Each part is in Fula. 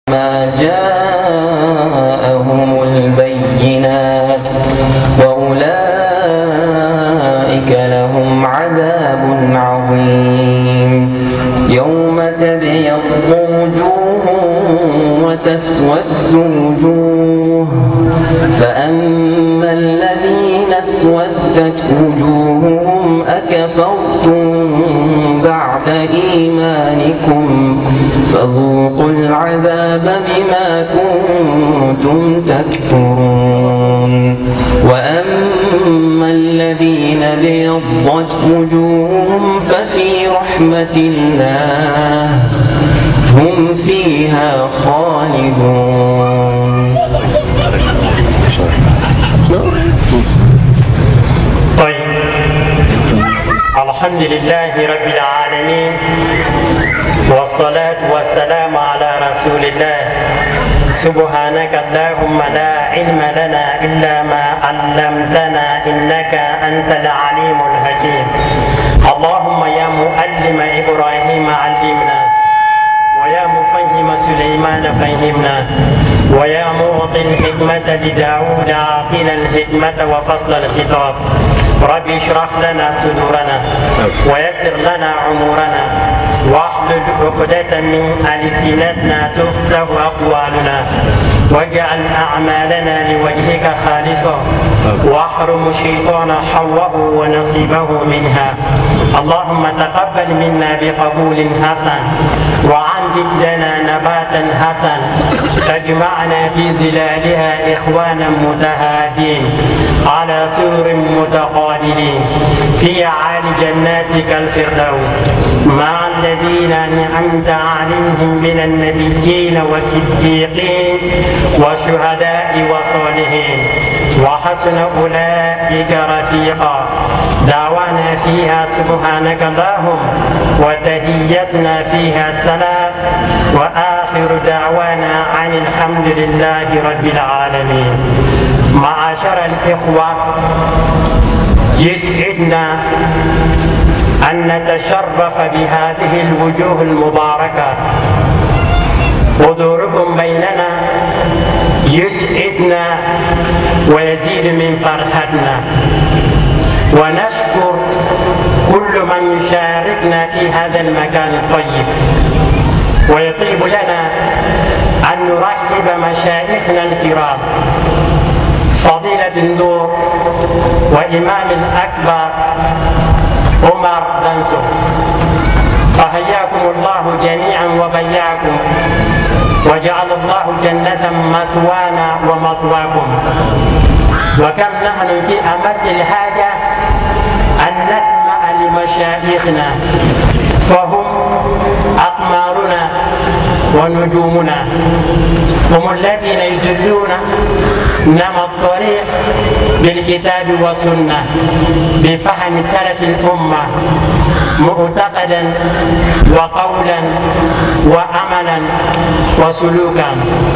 ما جاءهم البينات وأولئك لهم عذاب عظيم يوم تبيض وجوه وتسود وجوه فأما الذين اسودت وجوههم أكفرتم بعد إيمانكم فذوقوا العذاب بما كنتم تكفرون وأما الذين ابيضت وجوههم ففي رحمة الله هم فيها خالدون. طيب الحمد لله رب العالمين والصلاة والسلام على رسول الله. سبحانك اللهم لا علم لنا إلا ما علمتنا إنك أنت العليم الحكيم. اللهم يا معلم إبراهيم علمنا ويا مفهم سليمان فهمنا ويا معطي الحكمة لداود عاقلا الحكمة وفصل الخطاب. رب اشرح لنا صدورنا ويسر لنا عمورنا واحلل عقدة من ألسنتنا تفقه أقوالنا واجعل أعمالنا لوجهك خالصا واحرم الشيطان حوه ونصيبه منها. اللهم تقبل منا بقبول حسن وعنبت لنا نباتا حسن تجمعنا في ظلالها إخوانا متهادين على سرر متقابلين في أعالي جناتك الفردوس مع الذين أنعمت عليهم من النبيين والصديقين والشهداء والصالحين وحسن أولئك رفيقا. دعوانا فيها سبحانك اللهم وتحيتنا فيها السلام وآخر دعوانا عن الحمد لله رب العالمين. معاشر الإخوة، يسعدنا أن نتشرف بهذه الوجوه المباركة. حضوركم بيننا يسعدنا ويزيد من فرحتنا، ونشكر كل من يشاركنا في هذا المكان الطيب. ويطيب لنا أن نرحب مشايخنا الكرام فضيلة الدور وإمام الأكبر عمر دنسو، فحياكم الله جميعا وبياكم وجعل الله جنة مثوانا ومثواكم. وكم نحن في أمس الحاجة أن نسمع لمشايخنا، فهم أقمارنا ونجومنا، هم الذين يدلون نمط الطريق بالكتاب والسنة بفهم سلف الأمة معتقدا وقولا وعملا وسلوكا.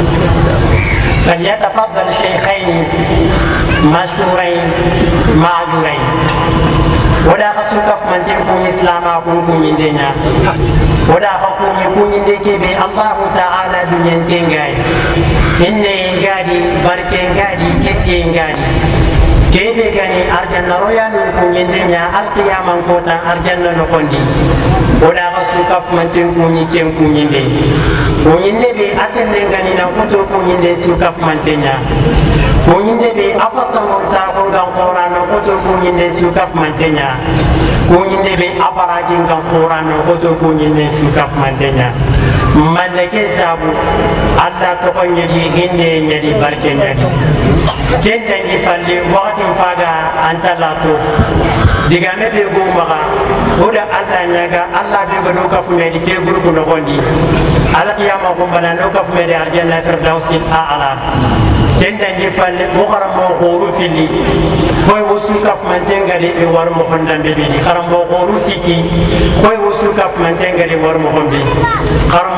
فليتفضل الشيخين مشكورين معذورين. ودا خسوكف من تلكم إسلاما كنكم من دينا ودا حكم يكون يندكي بي الله تعالى دنيا تنغاي إنه ينغادي بركة ينغادي كسي ينغادي كيبي غني أرجنا رويا نكون يندنا القيامة كوتا أرجنا نكوندي ودا خسوكف من تلكم يكون يندي ويندي بي أسن غني نكوتو كون يندي سوكف من تنيا kunyinde be afasa monta ko ngam qur'ano ko to kunyinde sukaf mantenya kunyinde be abaraji ngam qur'ano ko to kunyinde sukaf mantenya malake sabu alla to ko nyedi hinde nyedi barke nyedi kende ni falle waqtin faga antalato digame be go maga oda alla nyaga alla be go do kafu medi ke groupe no gondi ala qiyama ko bana no kafu medi arjanna firdausil a'la kenda ni falle bukara mo khuru fili koy wusu kaf mantenga de e war mo honda be bi karam bo khuru siki koy wusu kaf mantenga de war mo hondi karam mo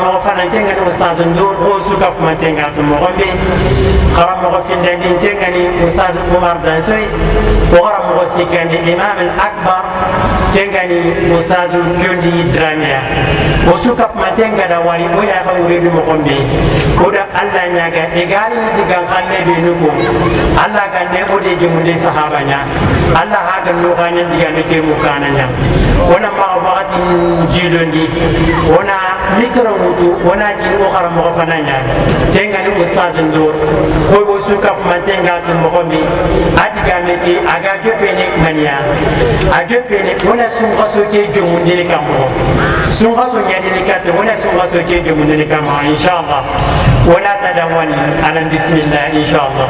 mo fana tenga ni ustaz ndo o suka kuma tenga to mo gombe kharam mo finda ni tenga ni ustaz Umar Dansoy o kharam mo sikani imam al akbar tenga ni ustaz Jondi Dramia o suka kuma tenga da wali o ya fa uridu mo gombe ko da Allah nyaga egali ni digan kanne be nuko Allah ganne o de jimunde sahabanya Allah haga no ganya diga ne te mukananya wana ma wakati jidondi wana mikro mutu wana jiro kharam mo fananya tenga ni ustaz ndo ko bo suka ma tenga to mo gombe adiga meti aga jopene mania a jopene wana sunga so ke jimunde ne kamo sunga so nyadi ne kate wana sunga so ke jimunde ne kamo inshallah wala tadawani ala bismillah inshallah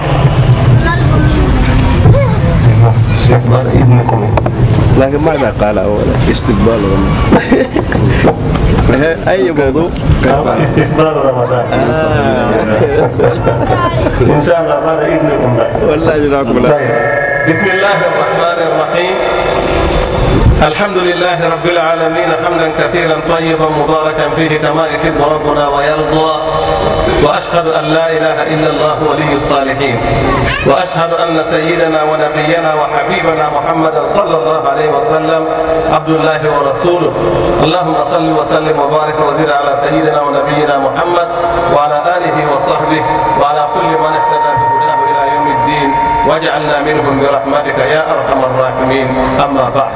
استقبال ابنكم لكن ماذا قال أولا استقبال أي موضوع استقبال رمضان إن شاء الله قال ابنكم بس والله جزاكم الله خير. بسم الله الرحمن الرحيم الحمد لله رب العالمين حمدا كثيرا طيبا مباركا فيه كما يحب ربنا ويرضى وأشهد أن لا إله إلا الله ولي الصالحين وأشهد أن سيدنا ونبينا وحبيبنا محمدا صلى الله عليه وسلم عبد الله ورسوله اللهم صل وسلم وبارك وزد على سيدنا ونبينا محمد وعلى آله وصحبه وعلى كل من اهتدى بهداه إلى يوم الدين واجعلنا منهم برحمتك يا أرحم الراحمين أما بعد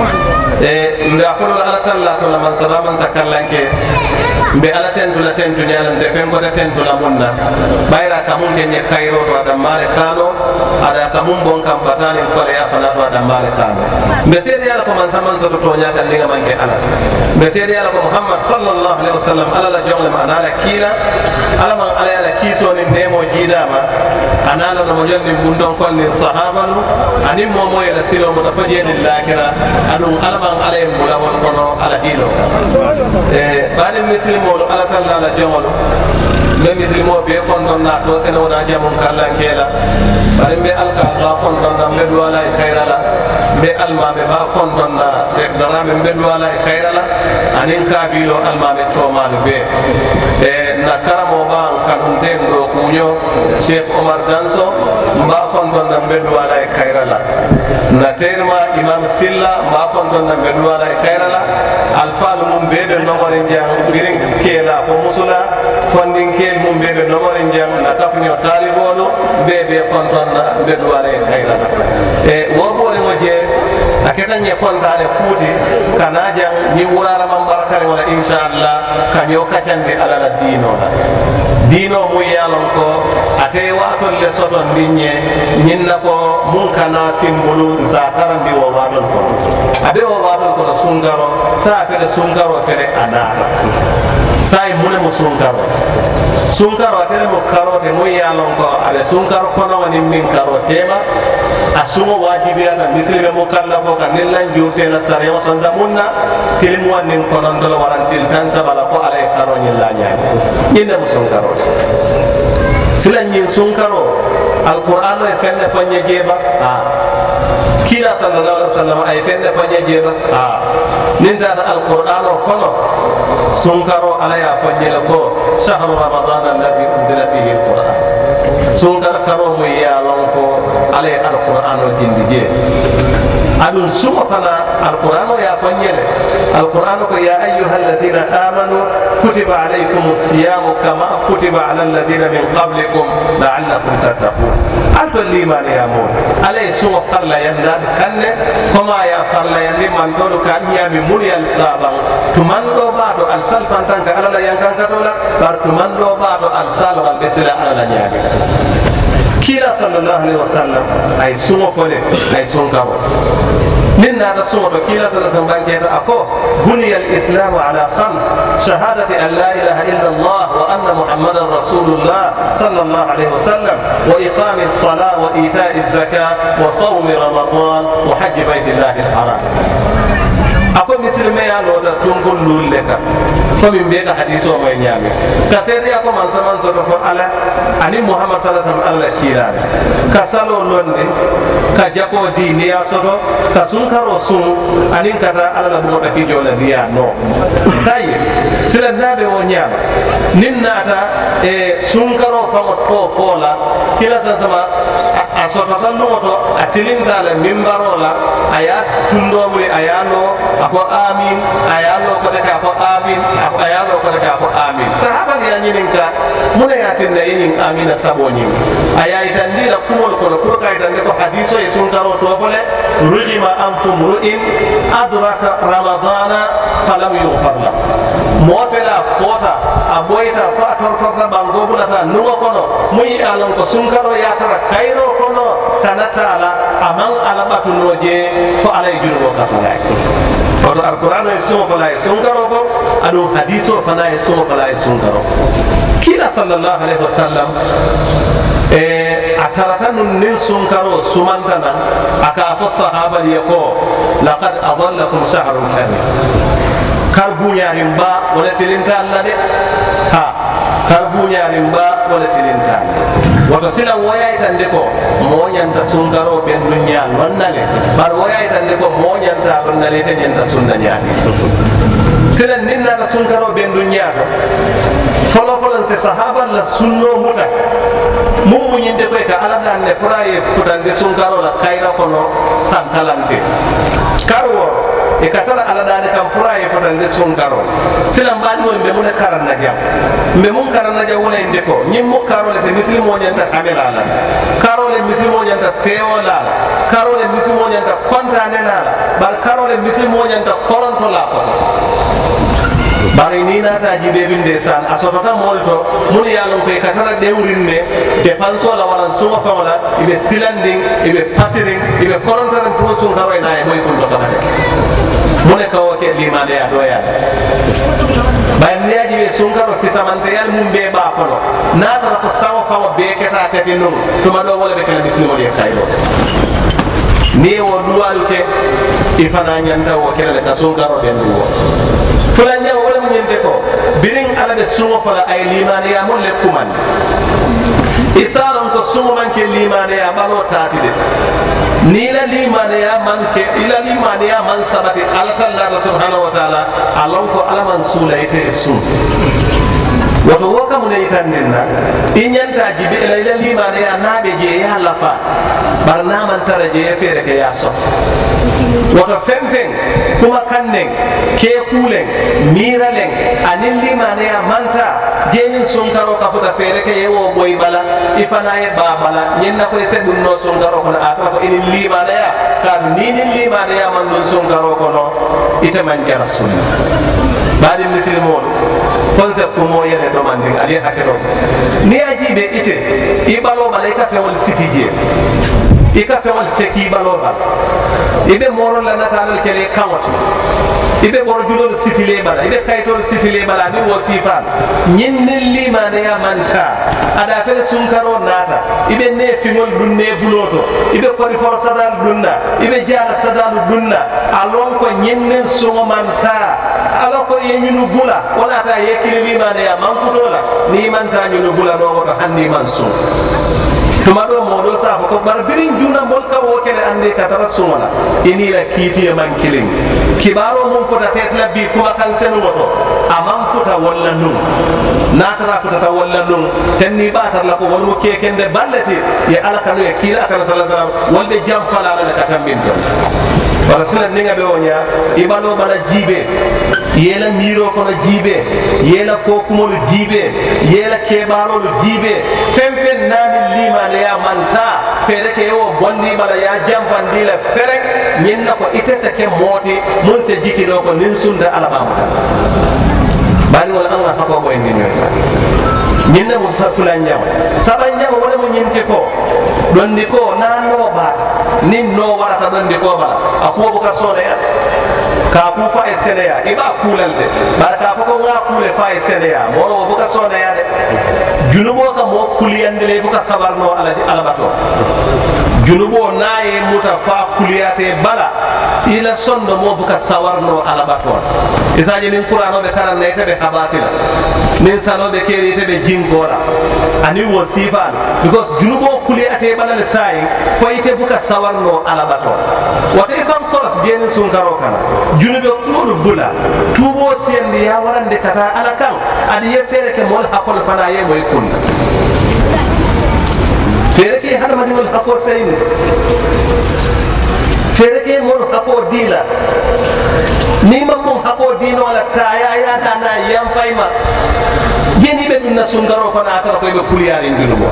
مدافر على تلا تلا من سلام سكالنك بألا تندلا تندني على تفهم كذا تندلا منا بايرا كمون جنيه كايرو وادم مالك كانوا ada kamun bon kam batani ko ya fana to adam malekano be sedi ala ko man saman so to nya kan dinga manke ala be sedi ala ko Muhammad sallallahu alaihi wasallam ala la jongle ma ala kila ala man ala kiso ni nemo jidama anala no jonni bundon kon ni sahabalu anim momo ila silo mo tafaje ni lakira anu ala man ala mo la won kono ala hilo bani muslimo ala tan la jongolo be muslimo be kon don na to sene wona jamon kallan kela bari be alka ga kon don na be duwala e kayrala be alma be ba kon don na Sheikh Darame be duwala e kayrala anin kabilo alma be to malu be na karamo ba kanun den do kunyo Sheikh Omar Danso ba kon don na be duwala e kayrala na terma Imam Silla ba kon don na be duwala e kayrala alfa mum be de nogore jang girin kela fo musula fondin kel mum be de nogore jang na kafnyo talibolo be konton na be duwale kayla wo bore mo je aketa nye kontane kuti kanaja ni wurara man barakare wala inshallah kanyo kacande ala la dino mu yalon ko ate wato le soton dinye nyinna ko mun kana simbulu za tarandi wo wato ko abe wo wato ko sungaro sa fele sungaro fele anata sai mune mo sunkaro atele mo karote mo yalon ko ale sunkaro kono ni min karotema asumo wajibiyata mislime mo kala ko kan lan jurte na sare o sonda munna tilmu wanin kono ndolo warantil tan sabala ko ale karoni la nyaani inda mo sunkaro silan yin sunkaro alquran e fenne fanye jeba kila sallallahu alaihi wasallam ay fenne fanye jeba ninta alquran o kono sunkaro ala ya fanye ko شهر رمضان الذي أنزل فيه القرآن سنكر كروم يا لونكو عليه القرآن الجندي أدون سمعنا القرآن يا فنيل القرآن يا أيها الذين آمنوا كتب عليكم الصيام كما كتب على الذين من قبلكم لعلكم تتقون أنت الإيمان يا مول عليه سمع فرلا ينداد كنه كما يا فرلا يندي من دولو كان يامي مولي السابع تمندو بعض السال فانتان كألا لا ينكن كدولا بار تمندو بعض السال والبسلا على لا يامي كلا صلى الله عليه وسلم أي سمع فله أي سمع لنا رسول كلا صلى الله عليه وسلم أكو بني الإسلام على 5 شهادة أن لا إله إلا الله وأن محمدا رسول الله صلى الله عليه وسلم وإقام الصلاة وإيتاء الزكاة وصوم رمضان وحج بيت الله الحرام ako misilme ya no da tungul lulle ka ko min be ka hadiso mo nyame ka sedi ako man saman so fo ala ani muhammad sallallahu alaihi wasallam Allah shira ka salo londe ka jako dini ya soto ka sunkaro sun anin kata ala la bugo ta hijo la dia no tay sila nabe o nyama ninnata e sunkaro famo to fola kila sama asoto tan no to atilinda la mimbarola ayas tundo we ayano ako amin ayalo ko de ko amin ako ayalo ko de ko amin sahaba ya nyininka mune yatinna yin amin saboni aya itandira kumol ko ko ka itande ko hadiso e sunkaro to fole rujima antum ru'in adraka ramadana falam yughfar la mo fela fota aboita fa tortorta bango bulata nuwa kono muy alon ko sunkaro ya tara kairo kono tanatala amang alabatu noje fo alay junugo kafala oto alquran e so fala e sunkaro fo adu hadiso fana e so fala e sunkaro kila sallallahu alaihi wasallam atarata nun nin sunkaro sumantana aka fo sahaba yako laqad adallakum shahrun karim karbu yarimba wala tilinta Allah de ha karbu yarimba wala tilinta wato silan waya itande ko mo nyanta sunkaro ben dunya lonnale bar waya itande ko mo nyanta lonnale te nyanta sunna nyaati silan ninna la sunkaro ben dunya folo folo se sahaba la sunno muta mum nyinde ko ka ala dan ne praye futande sunkaro la kayra kono santalante karwo e katara ala dane kam praye futande sunkaro silan bani won be mun karanna jam be mun karanna jam wala inde ko nyim mo karole te muslimo nyanta kamela la karole muslimo nyanta sewo la karole muslimo nyanta kontane la bar karole muslimo nyanta koronto la ko bari ni nata jibe binde san asotota molto mun yalon ko katara dewrinne depanso la waran suma fawla ibe silanding ibe pasiring ibe korontoren pour sun karoy na e moy ko do kamate mun ka woke limane ya doya bay neaji be sun karo fisamante yal mum be ba kono nata ko sawo fawo be keta tati non to ma do wala be kala muslimo de kaydo ni wo duwalu ke ifana nyanta wo kala ka sun karo den duwo fulanya wala mun yente ko birin ala be sungo fala ay limane ya mon le kuman isaron ko sungo man ke limane ya balo tati de ni la limane ya man ke ila limane ya man sabati ala talla subhanahu wa ta'ala alon ko ala man sula ite sun wato woka mun yitanninna inyanta jibi ila limane ya nabe je ya lafa barna man tara je fere ke ya so wato femfen kuma kannen ke kulen miralen anin limane ya manta jenin sunkaro ka futa fere ke yewo boy bala ifana e babala nyenna ko se dum no sunkaro ko atra ko inin limane ya ka ninin limane ya man dun sunkaro ko no ite man jara sunna badi muslimo fonse ko mo yene do man ding ali hakero ni ajibe ite ibalo malaika fe wal sitije ika fe wal seki balo bal ibe moro la natal kele kamoti ibe boro julol sitile bala ibe kaytol sitile bala ni wasifa nyinnel limane ya manta ada fele sunkaro nata ibe ne fingol dunne buloto ibe kori for sadal dunna ibe jara sadal dunna alon ko nyinnen sungo manta ala ko yenyunu bula wala ta yekile limane ya mankutola ni manta nyunu bula do woto hanni mansu tuma do modo sa ko bar birin juna mol ka wo kene ande ka tara sumala ini la kiti e man kilin kibaro mum fota tetla bi kuma kan senu moto amam fota walla num na tara fota ta walla num tenni batar la ko wol mu kekende ballati ya ala kanu ya kila kan sallallahu alaihi wasallam wolbe jam fala la katambin do wala sunan ninga be wonya ibalo bala jibe yela miro kono jibe yela fokumolu jibe yela kebarolu jibe femfen nani limane ya manta fere ke yo bondi bala ya jamfandi la fere nyenna ko itese ke moti mun se jiki do ko nin sunda ala bamuta bani wala Allah hako boy ni nyenna mo fulan nyam saban nyam wala mo nyinte ko dondi ko nano bata nin no warata dondi ko bala ako buka sone ya ka ku fa eseleya iba kulalde baraka fa ko nga kule fa eseleya moro buka sone ya de junubo ka mo kuliyandele buka sabarno ala bato junubo naye muta fa kuliyate bala ila sondo mo buka sawarno ala bato isaje nin qur'ano be karan ne tebe habasila nin salo be keri tebe jingora ani wo sifal because junubo kuliyate bala le sai fo ite buka sawarno ala bato wata ifam koros jenin sun karo kana junube kudu bula tubo sendi ya warande kata ala kan adi ye fere ke mol hakol fana ye moy kunna fere ke hada madi mol hakol sayni fere ke mol hakol dila ni mamum hakol dino la taya ya tana yam fayma jeni be dunna sun karo kana atara ko be kuliyare junubo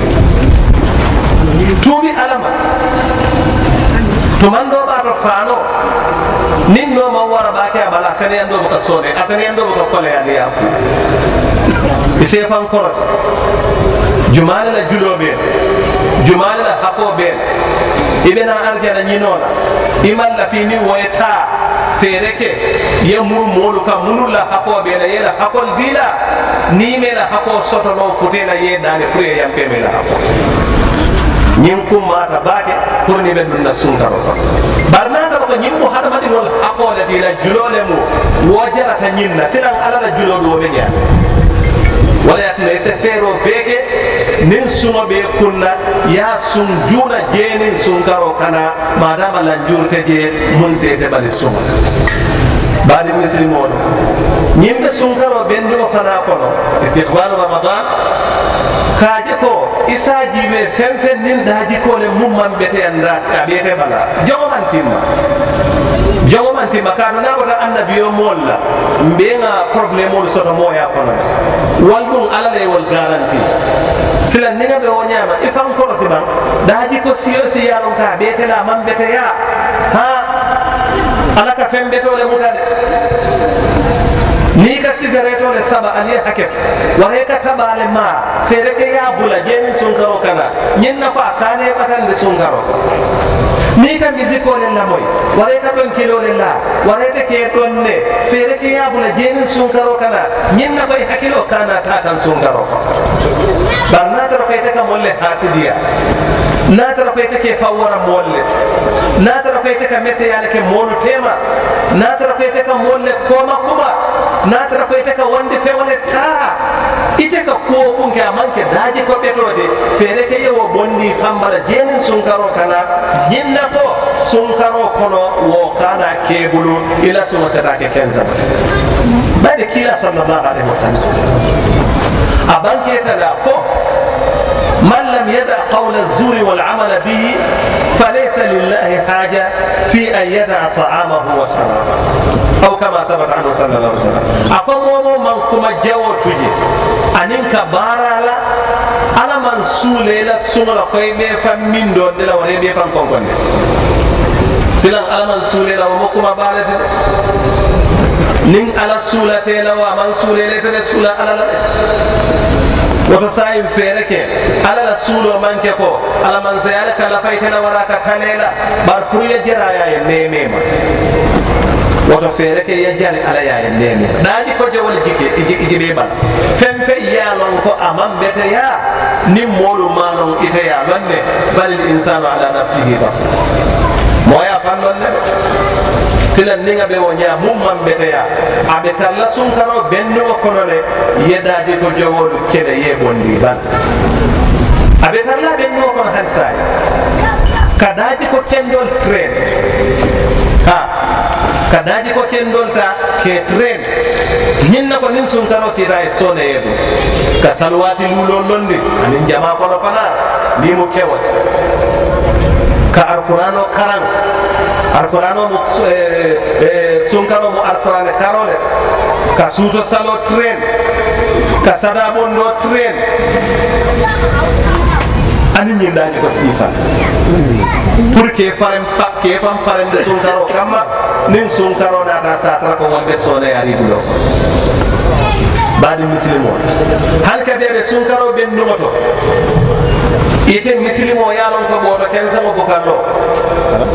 tubi alamat tumando bato fano nin no ma wara ba ke bala sene ando ko sone asene ando ko kole ya ya ise fan koros jumala la julobe jumala la hakobe ibena arjana nyinola imalla fi ni woyta fereke ye muru molu ka munulla hakobe la yela hakol dila ni mela hako soto no futela ye dane pre yam pe mela hako ñing ko mata baake pour ni be dunna sunkaro ko barnata ko ñim ko hada madi wol akolati la julole mu wojarata ñinna sidan ala la julodo wo be ñaan wala yakne se fero beke nin suma be kunna ya sun juna jeni sunkaro kana madama la jurte je mun se te bali suma badi muslimo ñimbe sunkaro bendu fana kono istiqbal ramadan kaaje ko isaji be femfen nin daji ko le mumman bete anda abete bala jogoman timma kana na bata annabiyo molla mbenga problème ol soto moya kono waldum alale wal garanti sila ninga be wonyama ifam ko siban daji ko siyosi yaron ka bete la man bete ya ha alaka fembeto le mutade ni ka sigareto le saba ali haket ware ka tabale ma fere ke ya bula jeni sunkaro kana nyenna ko akane patande sunkaro ni ka miziko le la moy ware ka don kilo le la ware te ke donne fere ke ya bula jeni sunkaro kana nyenna ko hakilo kana ta kan sunkaro barna ta ko te ka molle hasidiya na tara ko te fawara mollet na tara ko te ka messe yalla ke molu tema na tara ko te ka molle koma kuma na tara ko te ka wonde fewle ta ite ka ko kun ka manke daji ko betode fere ke yewo bondi fambala jenin sunkaro kana yinna ko sunkaro kono wo kana kebulu ila suma seta ke kenza bade kila sallallahu alaihi wasallam abanke tada ko من لم يدع قول الزور والعمل به فليس لله حاجة في أن يدع طعامه وشرابه أو كما ثبت عنه صلى الله عليه وسلم أقوم من كما جاو تجي أنك بارا على من سولي لا سمر قيمة فمن دون دلا وريبي فمكون سلام على من سولي لا ومكما بارا نين على سولة لا ومن سولي لا تدسولا على لا woto sayin fere ke ala la sulo manke ko ala man sayala kala faytana waraka kalela bar pour ya jira ya nemema woto fere ke ya jari ala ya neme daji ko jowol jike iji be bal fem fe ya lon ko amam bete ya nim molu manon ite ya lonne balil insanu ala nafsihi basir moya fan lonne sila ninga be wonya mumman bete ya abe talla sunkaro benno kono le yedadi ko jowolu kede ye bondi ban abe talla benno kono hansay kadaji ko kendol train ha kadaji ko kendol ta ke train nyinna ko nin sunkaro sita e sone yedo ka salwati lulo londi anin jama kono fana ni mo kewot ka alqur'ano karan alqur'ano mo sunkaro mo alqur'ane karolet ka suto salo train ka sada bondo train ani nyindaji ko sifa pour que farem pak ke fam parem de sunkaro kama nin sunkaro da ta satra ko wonde sone ari dulo badi muslimo halka bebe sunkaro ben numoto ite muslimo yalon ko boto ken sama bukando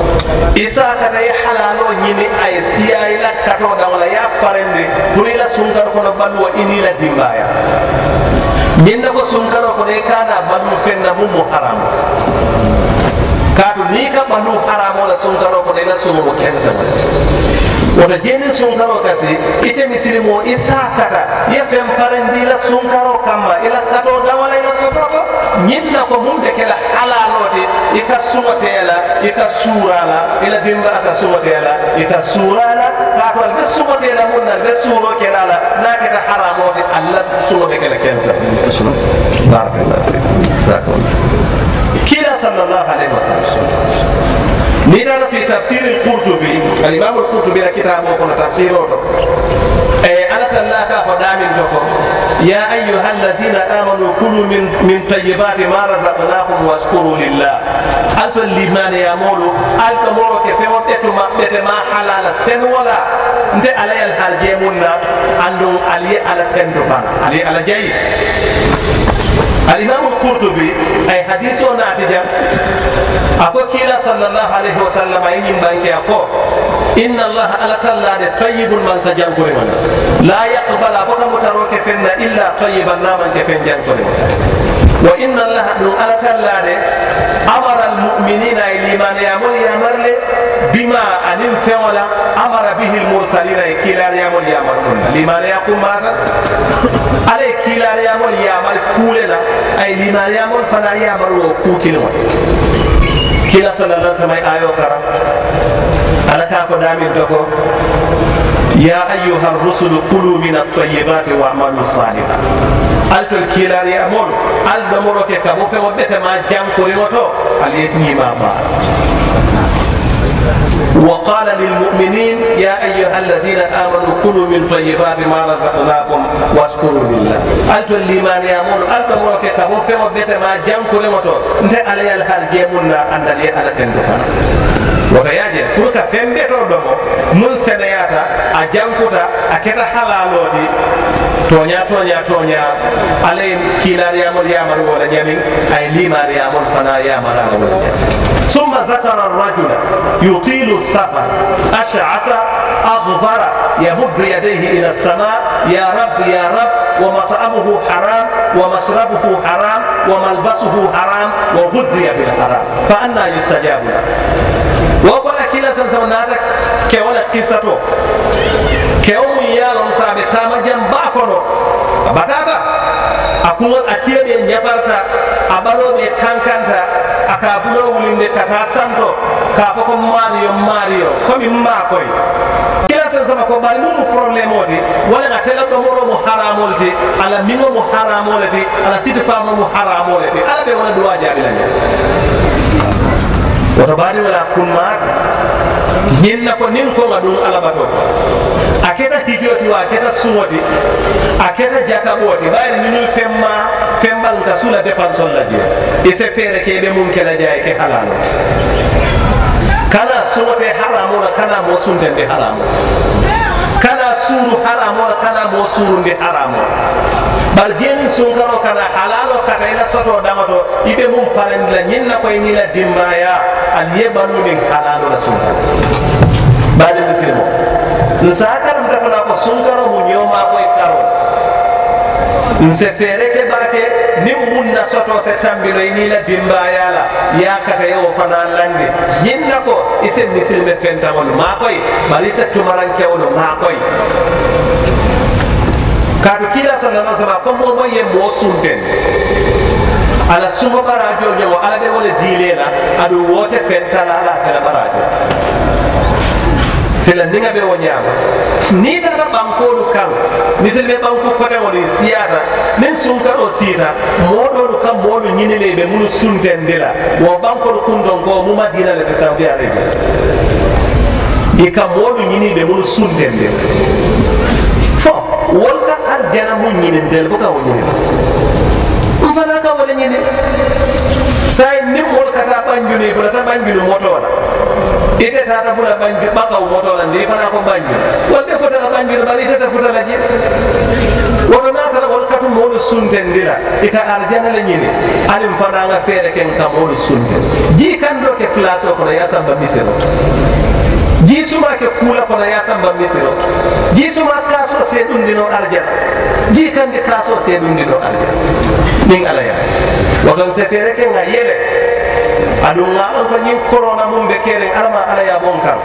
isa kata ya halalo nyini ay siya ila kato da wala ya parende kulila sunkar kono balu ini la dimbaya nyinda ko sunkar ko ne kana balu fenna mu haram katu ni ka balu haram wala sunkar ko ne la sumu ko kensa wata jenin sunkaro kasi ite misilimo isa kata ya fem parendi la sunkaro kamba ila kato da wala ila sototo nyinna ko mum de kala halaloti ika sumotela ika surala ila dimba aka sumotela ika surala kato al sumotela munna be suro kelala na kita haramoti alla sumote kala kensa barakallahu fiik kila sallallahu alaihi wasallam نيجا في تفسير القرطبي الإمام القرطبي كتابه كنا تفسيره أنا تلا كفدامين دوكو يا أيها الذين آمنوا كلوا من طيبات ما رزقناكم واشكروا لله أنت الإيمان يامولو أنت مورو كفيمو تتما حلال سن ولا أنت على الحرجيمونا عندهم علي على تندفان علي على جاي الإمام القرطبي أي حديثه ناتجة أكو كلا صلى الله عليه وسلم أي بانك أكو إن الله على تلا طيب من سجان كريمنا لا يقبل أبوك متروك فينا إلا طيبا ناما كفين جان كريمنا وإن الله على تلا أمر المؤمنين الإيمان يامر بما أنم فعلا أمر به المرسلين كلا يامر الإيمان يقوم ماذا عليه كلا يامر كولنا أي الإيمان يامر فنا يامر وكوكنا كلا صلى الله عليه وسلم آيو كرم أنا كافو دامين دوكو يا أيها الرسل كلوا من الطيبات واعملوا صالحا ألتو الكيلار يأمر الدمروك كبوفة وبيت ما جانكو ريوتو اليتني ما بار وقال للمؤمنين يا أيها الذين آمنوا كلوا من طيبات ما رزقناكم واشكروا لله ألتو الإيمان يأمر الدمروك كبوفة وبيت ما جانكو ريوتو انت علي الحال جيمونا أن لي على تندفان وكياجي كوكا فمبيتو دومو من سنياتا أجانكوتا أكتا حلالوتي tonya alay kilar yamar wala nyami ay limar yamul fana yamar wala ثم ذكر الرجل يطيل السفر أشعث أغبر يمد يديه إلى السماء يا رب يا رب ومطعمه حرام ومشربه حرام وملبسه حرام وغذي بالحرام فأنا يستجاب له وقال كلا سنسوناتك كولا قصته كيوم يالون كابي تاما جنباكونو batata akuma atiebe nyafarta abalobe kankanta akabulo wulinde kata santo ka foko mario komi makoy kila sama ko bari mu problème oti wala ngatela do moro mu haramolti ala mimo mu haramolti ala siti famo mu haramolti ala be wala duwa jabila nya woto bari wala kunmat hinna ko nin ko ngadum ala bato aketa hijoti wa aketa sumoti aketa jakaboti bayri minul fembal ka sula dépensol la dia e se fere ke be mun kala jaay ke halalot kana sumote haramo kana mo sunde haramo kana suru haramo kana mo suru de haramo bal jeni sunkaro kana halalo kata ila soto dangoto ibe mum parendla nyinna koy ni la dimbaya al yebanu ni halalo la sunkaro bade muslimo nsakaram defana ko sunkaro mu nyoma koy karo nse fere ke bake nim munna soto se tambilo ni la dimbaya la ya kata yo fana lande nyinna ko ise muslime fenta won ma koy bali se tumaran kewdo ma koy kaatu kila sallallahu alaihi wasallam ko mo ye mo sunten ala sumo barajo nyawo ala be wala dilela adu wote fentala ala kala barajo sela ninga be wonyama ni tata bankolu kan misel be banku kote woni siyata nen sunka o sita modo kam modo nyinile be munu sunten dela wo bankolu kundon ko mu madina le Saudi Arabia ikam modo nyini be munu sunten dela fo wonka aljana mu nyini del buka wonyini mfana ka wala nyini say nim wol kata banjuni bula ta banjuni moto wala ite tata bula banjuni baka moto wala ndi fana ko banjuni wal defata banjuni bali tata futa la ji woto natata wol katu moolu suntendila ika arjana le ñini alim fananga feere ken ka moolu sunte ji kan do ke place o kono yasamba misiro ji suma ke kula kono yasamba misiro ji suma kaso sedundino arjana ji kan de kaso sedundino arjana ning ala ya woton se feere ken nga yele adu ngalon ko ñin corona mum be kere alama ala ya bon kan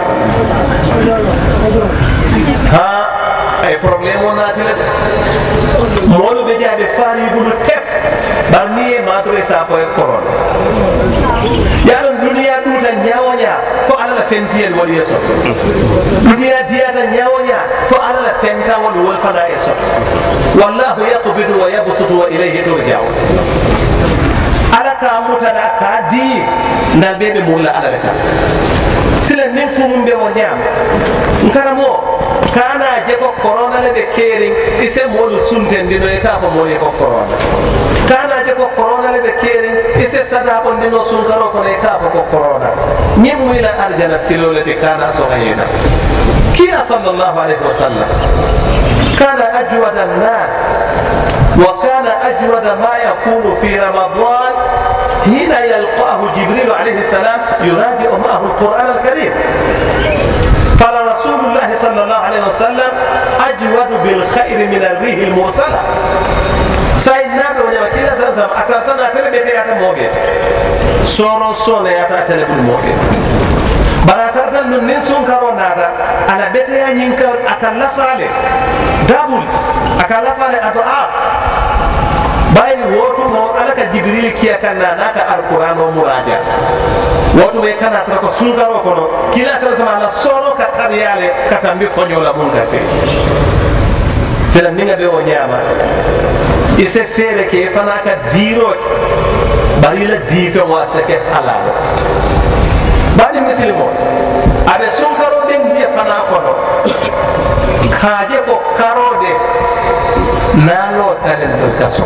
ha ay problème on naati la moolu be jaabe faari bulu tep bar ni ma to sa fo e corona ya don duniya duta nyaawonya fo ala la fentiyel wal yeso duniya diata nyaawonya fo ala la fenta wal fada yeso wallahu yaqbidu wa yabsutu wa ilayhi turja'un ala ka mutada ka di ndal bebe mulla ala le ka sila nin ko mum be mo nyam nkaramo kana je ko corona le be kering ise molu sunten dino e ka ko molu ko corona kana je ko corona le be kering ise sada ko dino sunkaro ko e ka ko corona nyim wila arjana silo le be kana so ayina kina sallallahu alaihi wasallam kana ajwada an-nas وكان أجود ما يكون في رمضان حين يلقاه جبريل عليه السلام يراجع معه القرآن الكريم قال رسول الله صلى الله عليه وسلم أجود بالخير من الريح المرسلة سيدنا بني كلا سنسم أترتنا تلبيت يا تموبيت سورو سونة يا تلبيت الموبيت baratartal nun nin sun karo nada ala bete ya nyinka akalla fale doubles akalla fale ato a bayni woto no alaka jibril kiya kanna naka alquran o muraja woto be kana tra ko sun karo kono kila sama ala solo ka tariyale katambi fonyola mun ka fe sela ninga be o nyama ise fere ke fana ka diro bari la dife wa sake halal bani muslimo abe sun karo den biye fana kono kaje ko karode nalo talen dol kaso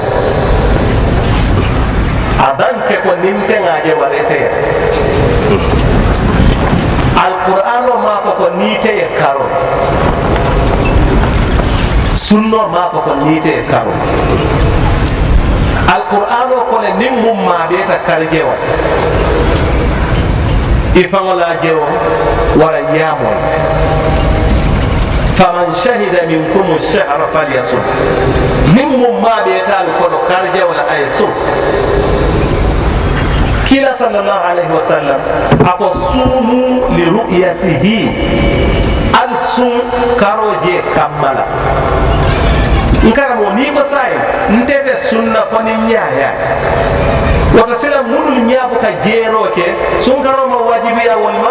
adanke ko ninte ngaje warete alqur'ano ma ko nite karo sunno ma ko nite karo alqur'ano ko le nimmum ma be ta karjewa ifangola jewo wala yamol faman shahida minkum ash-shahra falyasum nimum ma be tal ko do karje wala ay sum kila sallallahu alaihi wasallam ako sumu li ru'yatihi al-sum karoje kamala nkaramo ni ko say ntete sunna foni nyaaya wata sila munul nyaabu ka jero ke sun karo ma wajibi ya walma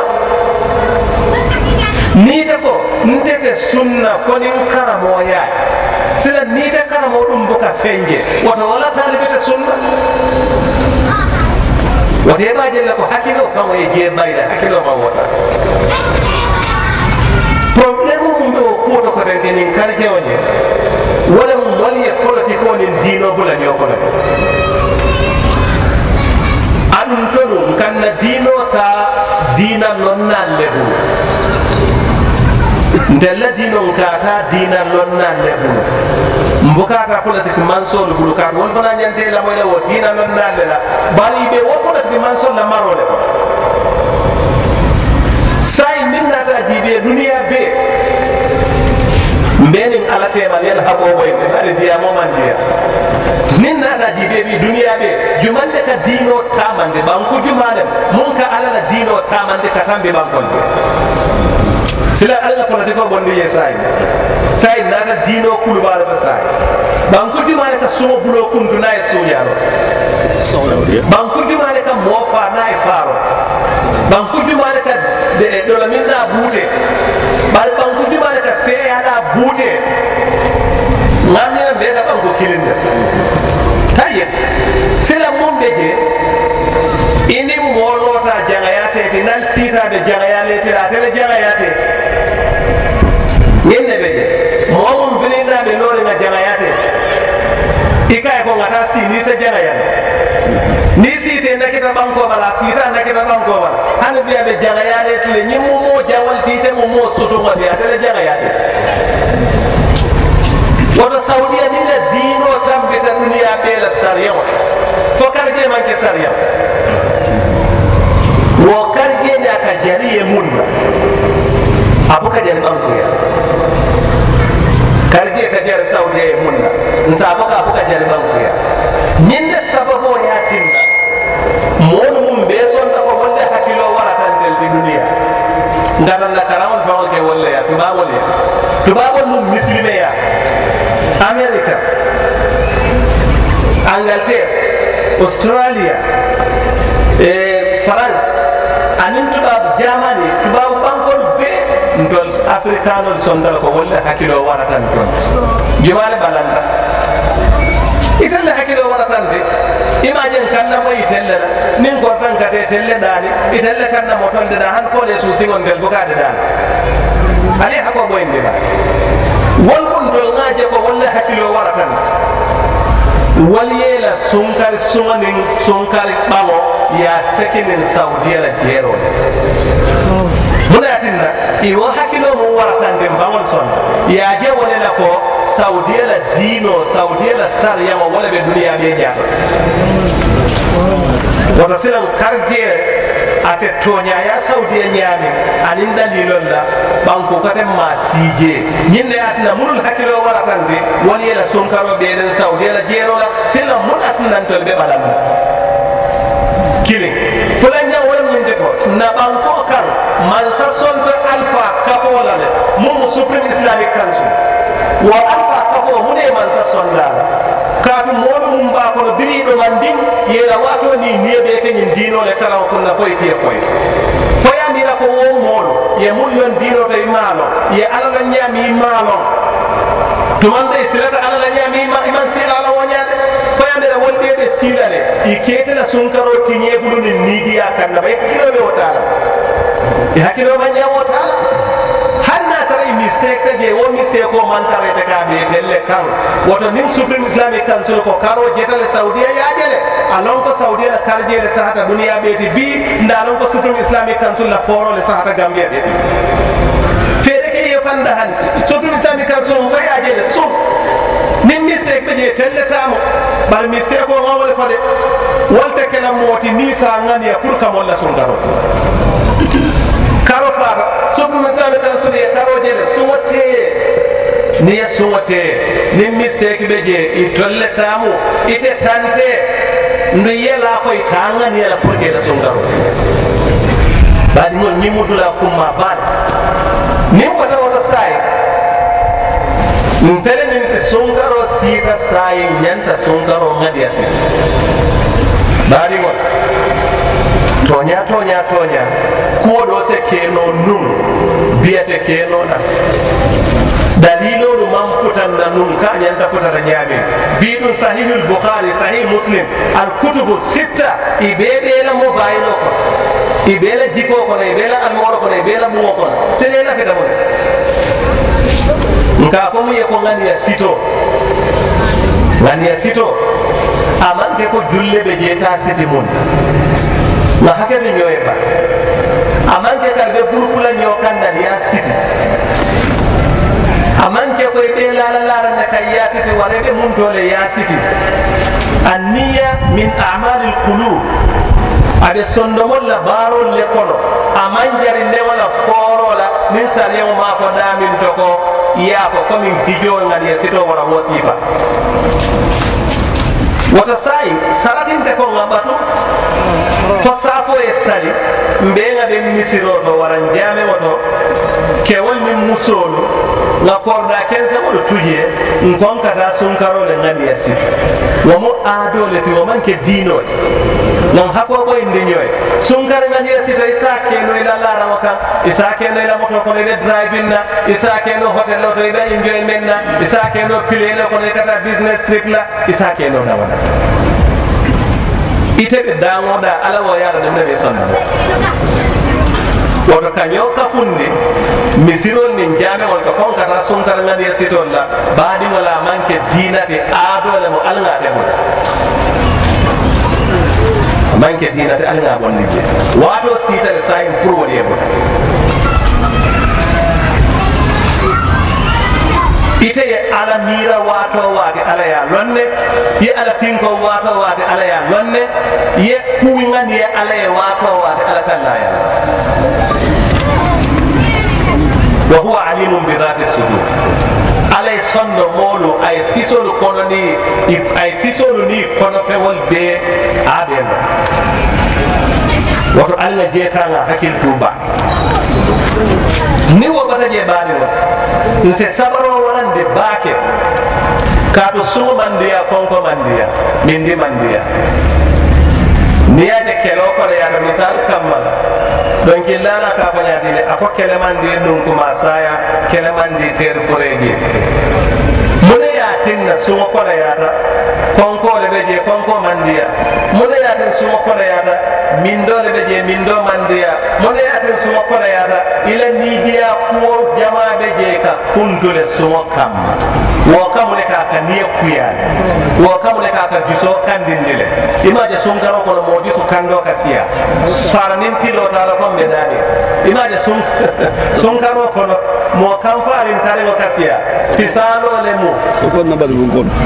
ni te ko ntete sunna foni karamo ya sila ni te karamo dum buka fenje wata wala talibete sunna wata yeba jella ko hakilo famo e je bayda hakilo ma wota problème mum be ko to ko tan kenin karje woni wala mum wali e politiko ni dino bula nyoko adum tolum kanna dino ta dina lonna lebu ndella dino kata dina lonna lebu mbukata politique mansol bulu kat won fana nyante la moy wo dina lonna lela bari be wo politique mansol la marole ko say minna ta jibe dunia be mbenin ala temal yel habo way be bari dia mo man dia nin nata jibe bi duniya be jumande ka dino tamande banku jumale mun ka ala la dino tamande ka tambe bankonde sila ala ka politiko bondi yesay say nata dino kulu bala basay banku jumale ka so bulo kuntu nay so yaro banku jumale ka mofa nay faro banku jumale ka de do la minna bute bal banku jumale ka fe ala bute ngani na be ka banku kilinde tayyib sila mum beje ini molota jangayate tinal sita be jangayale tira tele jangayate ngene beje momum bilinda be lore na jangayate ikay ko ngata si ni se jangayale ni site nakita banko bala sita nakita banko bala hanu biya be jangayale tile nyimu mo jawal tite mo mo sutu ngodi tele jangayate woto saudiya ni la diino tambita duniya bee la sariyaŋo fo karje manke sariyaŋo wo karje ne aka jariye mun na abuka jari bankuya karje ta jari saudiya ye mun na nsa abuka jari bankuya ñinde sababo yatinna moolu mum bee sonta ko wolle hakkilo waratantel di duniya ngatanna karawol fawol ke wolle ya tubabol mum muslime ya America, Angleterre, Australia, France, anin tubab Germany, tubab bankol be ndol africanol sondal ko wolle hakkilo waratan ton jumale balanda itelle hakkilo waratan de imagine kanna mo itelle nin ko tan kate telle dani itelle kanna mo tonde da han fole su singon del bukade dani ali hako boyinde ba wol kuntol ngaje ko wolle hakkilo waratan wal yela sunkar balo ya sekinin saudiya la jero munatinda iwo hakkilo mo waratan de bawol son ya je wala la ko saudiya la dino saudiya la sariya wala be duniya be jaata wata silam karje ase tonya ya saudiya nyami anin dalilol la banko kate ma sije nyinde atna munul hakkilo waratande woni la sonkaro be den saudiya la jero la silam mun atnan to be balam killing fulan nya wala nyinde ko na banko kan man sa sonto alfa kafo wala le mum supreme islamic council wa alfa kafo mun e man sa sonda kaatu moolu mum mbaa kono biriiɗo man ndin yeera waato ni niyeɓe keñin diinole kala o kunna foytiye koyte foyamira ko wo moolu ye mulyon diino to e maalo ye alala ñaami maalon tumande silata alala ñaami iman siila ala woñaade foyamira wonɗeɓe siilale i keetela sunkaro tiñeebulunin niidiya kanna ba e hakkiloɓe wo taala e hakkiloma ñawo taala hanna tara e mistake tagi wo mistake o mantarete kaɓe telle kan woto nin supreme islamic council ko karo jetale saudiya yaajele alon ko saudiya la karjele sahata duniya ɓeeti bi ndalon ko supreme islamic council la forole sahata gambia ɓeeti feere ke yefanda han supreme islamic council mo yaajele sum nin mistake ɓe je telletamo ɓar mistake o ngawole fode wolte kela mooti ni sa ganiya pour kamolla sungaroto karo fata supreme islamic council ye karo jele sumoteye ni ye suŋote ni mistake be je i tolle tamu ite tante ndu yela koy tanga ni yela pour que la suŋgaro badi mo ñimudula kumma bal nin ko tawoto sayi mfere nin te suŋgaro siita sayi ñanta suŋgaro ŋadiya siti badi mo toña kuwo ɗo se keno num biyete keno na daliloɗu man futanna num ka ñanta futata ñaamin bi ɗum sahihul bukhari sahih muslim al kutubu sitta i ɓeɓeela mo bayino ko i ɓeela jifo kono i ɓeela almoro kono i ɓeela ɓuŋo kono sene nafita mon nka fo mu ye ko ganiya sito amanke ko julle ɓe jeeta siti mum na hakketo ñoye ba amanke kar ɓe gurpula ño kandal ya siti amanke koye ɓe lalarane kay ya siti wareɓe mumtole ya siti anniya min amalil qulub aɓe sondomolla barolle kono aman jari ndewala forola min sariyamo ma fo ɗamin to ko yaafo komin bijo ngadiya sito wora wo siifa wota sayi saratinte ko ngaɓatu fo saafo e sali mbeŋa ɓe misiro to waran jamemo to kewol min musolu nga korda kense oɗo tujie nkonkata sunkarole ŋadiya siti womo aadole ti womanke diinote non hakoɓoye ndiñoye sunkare ŋadiya sito isa keno ila laramo kan isa keno ila moto kono ɓe drivin na isa keno hotel o to ɓe enjoyment na isa keno pilene kono e kata business trip la isa keno nawana ite ɓe daŋoɗa ala wo yara ɗum neɓe sonnamo woto kaño kafunde misirol nin jamegol ko konkata sunkara ŋadiya sitol la baɗiŋola manke dinate aadole mo alŋate bon manke dinate alŋa bonni je wato sitale sayin pour woni e bon ite ite ye ala mira wato wate ala ya lonne ye ala finko wato wate ala ya lonne ye kuwingani ye ala ye wato wate ala talla ya wa huwa alimun bi dhati sudur alay sonno molu ay sisolu kono ni ay sisolu ni kono fewol be aben wato alga jetanga hakil tuba ni wo bata je bari wo se sabaro warande baake kato sumo mandiya konko mandiya mindi mandiya niyaje kelo ko ya misal kamala donc illana ka ko nyaadile ako kelemandi dum ko masaya kelemandi ter fureje mune ya tinna sumo ko yata konko le beje konko mandiya mune ya tin sumo ko yata mindo le beje mindo mandiya mune ya tin sumo ko yata ila nidiya ko jama beje ka kuntule sumo kam wo kamule ka niye kuyale wo kamule ka juso kandindile imaje sunkaro ko mo juso kando kasiya fara nim kilo tala ko be dani imaje sunkaro ko mo kam farin tare ko kasiya pisalo le mu ko na bal bu gon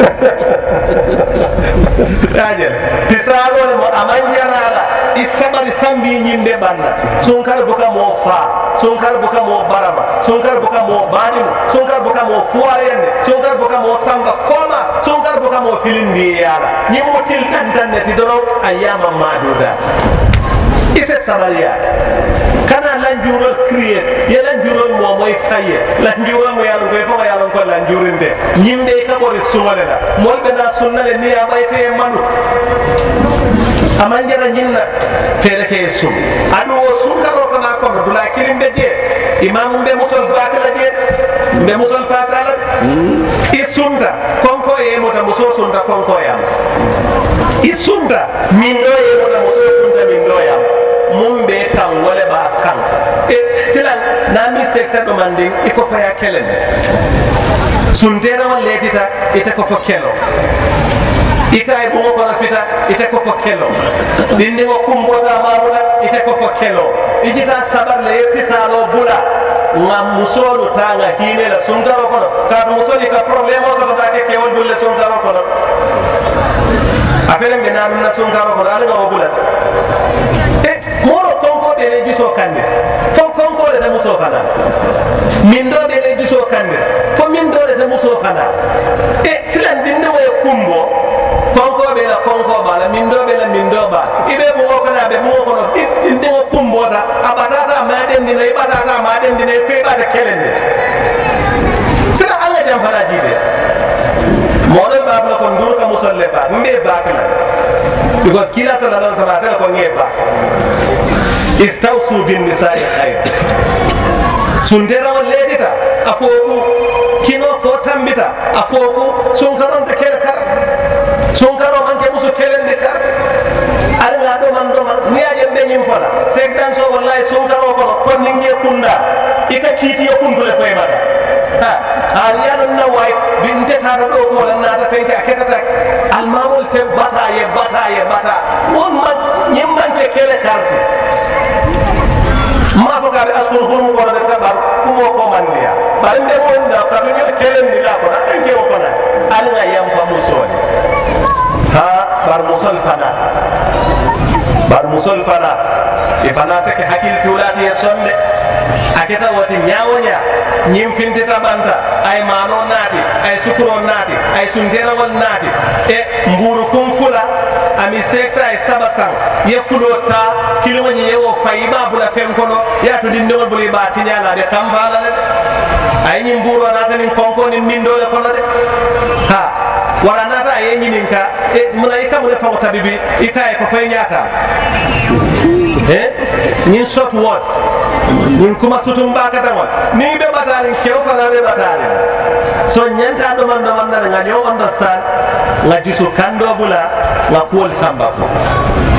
aje pisalo le mo amanjara isabari sambi nyimbe banda sunkaro buka mo fa sunkaro buka mo barama sunkaro buka mo banimu sunkaro buka mo fuarende sunkaro buka mo sanga koma sunkaro buka mo filindi yara nyimutil tantaneti doro ayyama maduda ise sabariya kana lanjurol create ye lanjurol mo moy faye lanjurol mo yalla koy fo yalla ko lanjurinde nyimbe ka bori sumale la molbe na sunnale ni abayte manu amanjara nyinna fere ke sum adu o sunkaro kana ko dula kilimbe je imam be musol bakala je be musol fasala isunda konko e mota muso sunda konko yam isunda mindo e mota muso sunda mindo yam mumbe kan wala ba kan silan na mistake ta do manding iko fa ya kelen sundera wal letita ita ko fa kelo ika e bungo ko fita ita ko fa kelo dindi ko kumbota marula ita ko fa kelo ijita sabar le pisalo bula ngam musolu tanga hine la sungaro ko ka musoli ka problème o so ta ke wol dulle sungaro ko afere be na na sungaro ko ala ngo bula moro konko be le giso kande fo konko le muso fana min do be le giso kande fo min do le muso fana silan dinde wo kumbo konko be la konko bala min do be la min do ba ibe bo ko na be mo ko no dinde wo kumbo ta abatata ma den dine ibatata ma den dine pe ba ta kelende sila anga jam fana jibe mo do ba ko ndur ka musolle ba mbe ba kala because kila sallallahu alaihi wasallam ko ngeba istawsu bin nisa'i khair sundera wal ledita afoku kino ko tambita afoku sunkaron de kala kala sunkaro anke musu telende kala alga do man ni aje be nyim fola sekdan so wallahi sunkaro ko fo ningi kunda ika kiti yo kundule fo mata ha yano na wife binte tara do ko lan na ta fenke aketata al mamul se bata won man nyimman ke kele karti ma fo gabe askul hum ko da tabar kumo ko mandiya barinde won da ka ñu kelen ni la ko da anke o fana alga yam fa musole ha bar musol fana ifana sake hakil tulati e sonde aketa wati nyawonya nyim fintita banta ay mano nati ay sukuro nati ay sundera wal nati e mburu kum fula ami sekta ay sabasang ye fulota kilimo nyi yewo fayima bula fenkono ya to dindol buli ba tinyala de kambala de ay nyim mburu nata nin konko nin mindole kono de ha wara nata ay nyininka e muna ikamu fa tabibi ikaye ko fay nyata ñin short words ñin kuma sutum ba ka dangol ni be batali kew fana be batali so nyanta do man na nga ñoo understand nga jisu kando bula nga kuol samba ko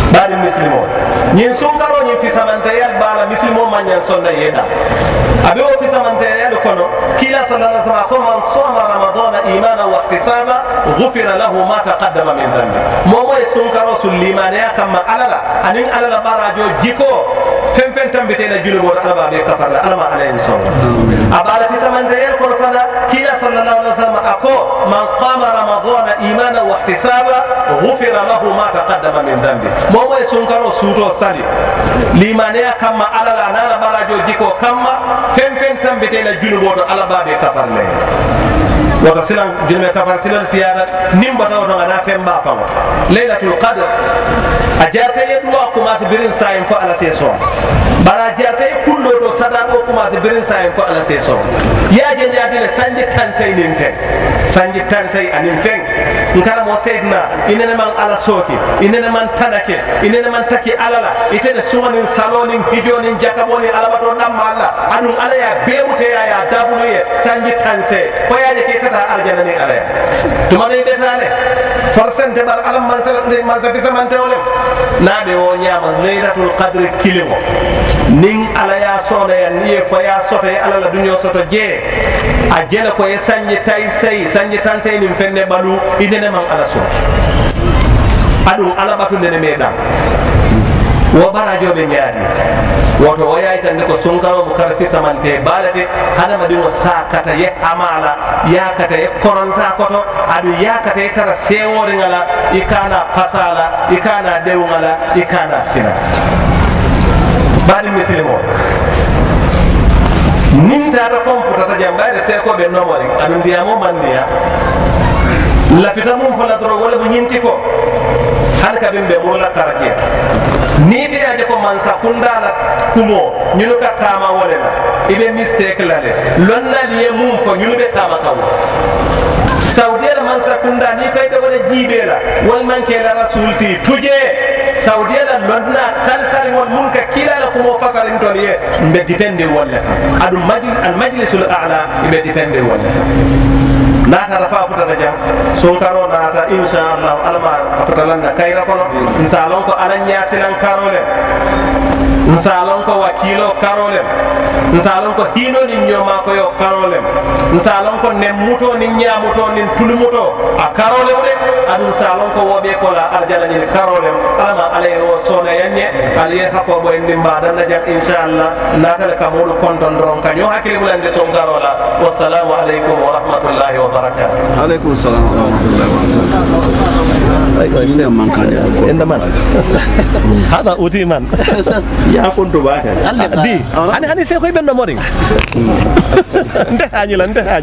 bari muslimo nyin sunkaro nyin fi samantayal bala muslimo man nyan sonna yeda abe o fi samantayal kono kila sallallahu alaihi wasallam man soma ramadana imana wa ihtisaba ghufira lahu ma taqaddama min dhanbi momo e sunkaro sullimane ya kamma alala anin alala barajo jiko fen fen tambite na junubo alaba be kafarla alama alayhi sallam abala fi samantayal kono fana kila sallallahu alaihi wasallam ako man qama ramadana imana wa ihtisaba ghufira lahu ma taqaddama min dhanbi momo e sunkaro suto sali limane ya kamma alala nana barajo jiko kamma fen fen tambite na junubo alaba be kafarle wata silan junume kafar silan siyada nimbata wato ngada femba famo laylatul qadr ajata yedwa kuma sibirin sayin fa ala seso bara ajata kullo to sadaqo kuma sibirin sayin fa ala seso ya je nyaade le sanji tansay nim fen sanji tansay anim fen ngara mo seydna inene man ala soki inene man tadake inene man taki alala itene sumanin salonin hijonin jakaboni alabato damma alla adun ala ya bebute ya dabuluye sanji tansay ko yaje ke tata arjana ni ala tuma dai betale forsente bar alam man sa fi samante olem nabe wo nyama laylatul qadr kilimo nin ala ya sona ya ni ko ya soto ala la dunyo soto je a jena ko e sanji tay sey sanji tan sey nim fenne balu idene man ala so adum ala batunde ne medam wo barajo be nyaadi woto o yaytande ko sunkaro mo kar fisamante balate hadama dimo sakata ye amala yakata ye koronta koto adu yakata ye tara sewore ngala ikana pasala ikana dew ngala ikana sina badi muslimo ninta ta fon futata jambade se ko be nomori adu ndiyamo mandiya lafita mum fola tro wala bu nyinti ko halka bimbe murla karakia niti aje ko mansa kundala kumo nyunu ka tama wolela ibe mistake lale lonna liye mum fo nyunu be tama kawo saudiya mansa kunda ni kay be wala jibela wal manke la rasulti tuje saudiya la lonna kal sari wal munka kila la kumo fasarin to liye be depende wala adu majlisul a'la ibe depende wala nata rafa futa jam sunkaro nata inshallah alama futalanda kayra kono insalon ko alanya silan karole insalon ko wakilo karole insalon ko hino ni nyoma ko yo karole insalon ko nemmuto ni nyamuto ni tulmuto a karole de adu salon ko wobe ko la arjala ni karole alama alay o sona yanye aliye hako bo en dimba dan jam inshallah nata le kamodu konton don kanyo hakile bulande sonkarola wassalamu alaikum wa rahmatullahi wa barakatuh. عليكم السلام ورحمة الله وبركاته. من كان إن من هذا أوتي من Ya pun tu baca. دي أنا سيكون بين نمورين ده هنيل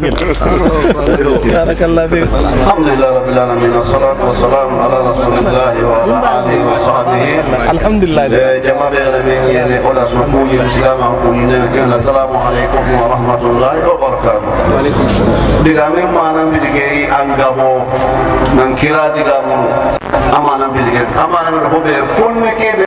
بارك الله فيك. الحمد لله رب العالمين والصلاة والسلام على رسول الله وعلى آله وصحبه. الحمد لله. جماعة العالمين يعني أولى سبوي الإسلام أقولين السلام عليكم ورحمة الله وبركاته. Digami mana bidige angamo nankira digamo amana bidige amana hobe phone me ke be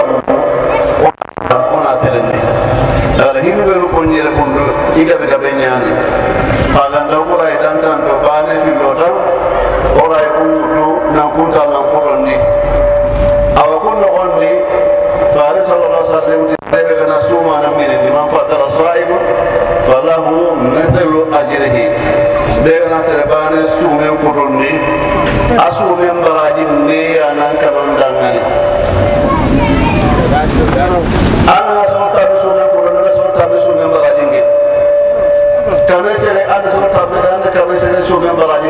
ona telende ala hinu be ko nyere kondo iga be gabe nyani paganda ko la itantan to bane fi lota ora e kunto na kunta na forondi awa kunno ondi fa sallallahu alaihi wasallam tebe kana suma na mene ni man fatara saib falahu mithlu ajrihi dega serebane sumen kutonni asumen baraji ne anan kanon dangani ana sota sumen kutonni sota sumen baraji ngi kame sere ana sota ana kame sere sumen baraji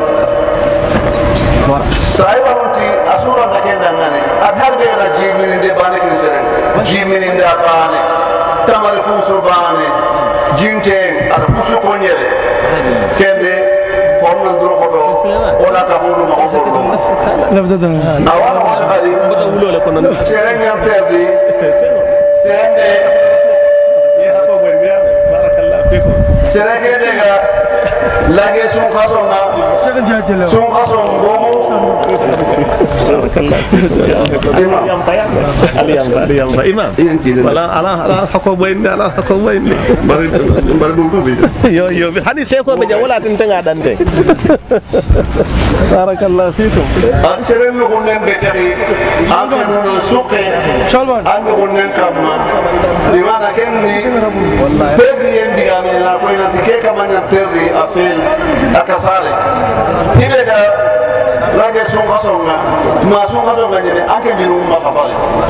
sai wanti asura daken dangani adhar be na jimini de bane kin sere jimini da bane tamal funsu bane jinte ar busu konyere kende formal dro kodo ona ka hudu ma odo awala wala hali mbata wulo le kono serenge am perdi serende sereke dega lage sun khasonga sun khason bobo yang payah yang imam ala hakobo ini ala hakobo ini bari dum to bi yo hani se ko be wala tin tanga dante barakallahu fikum ati seren no gonen beteri anga no suqe anga gonen kamma limana kenni perdi en digame na ko ina tike kamanya perdi afel akasare ibeda lage songa songa ma songa songa nyene anke binu ma khafale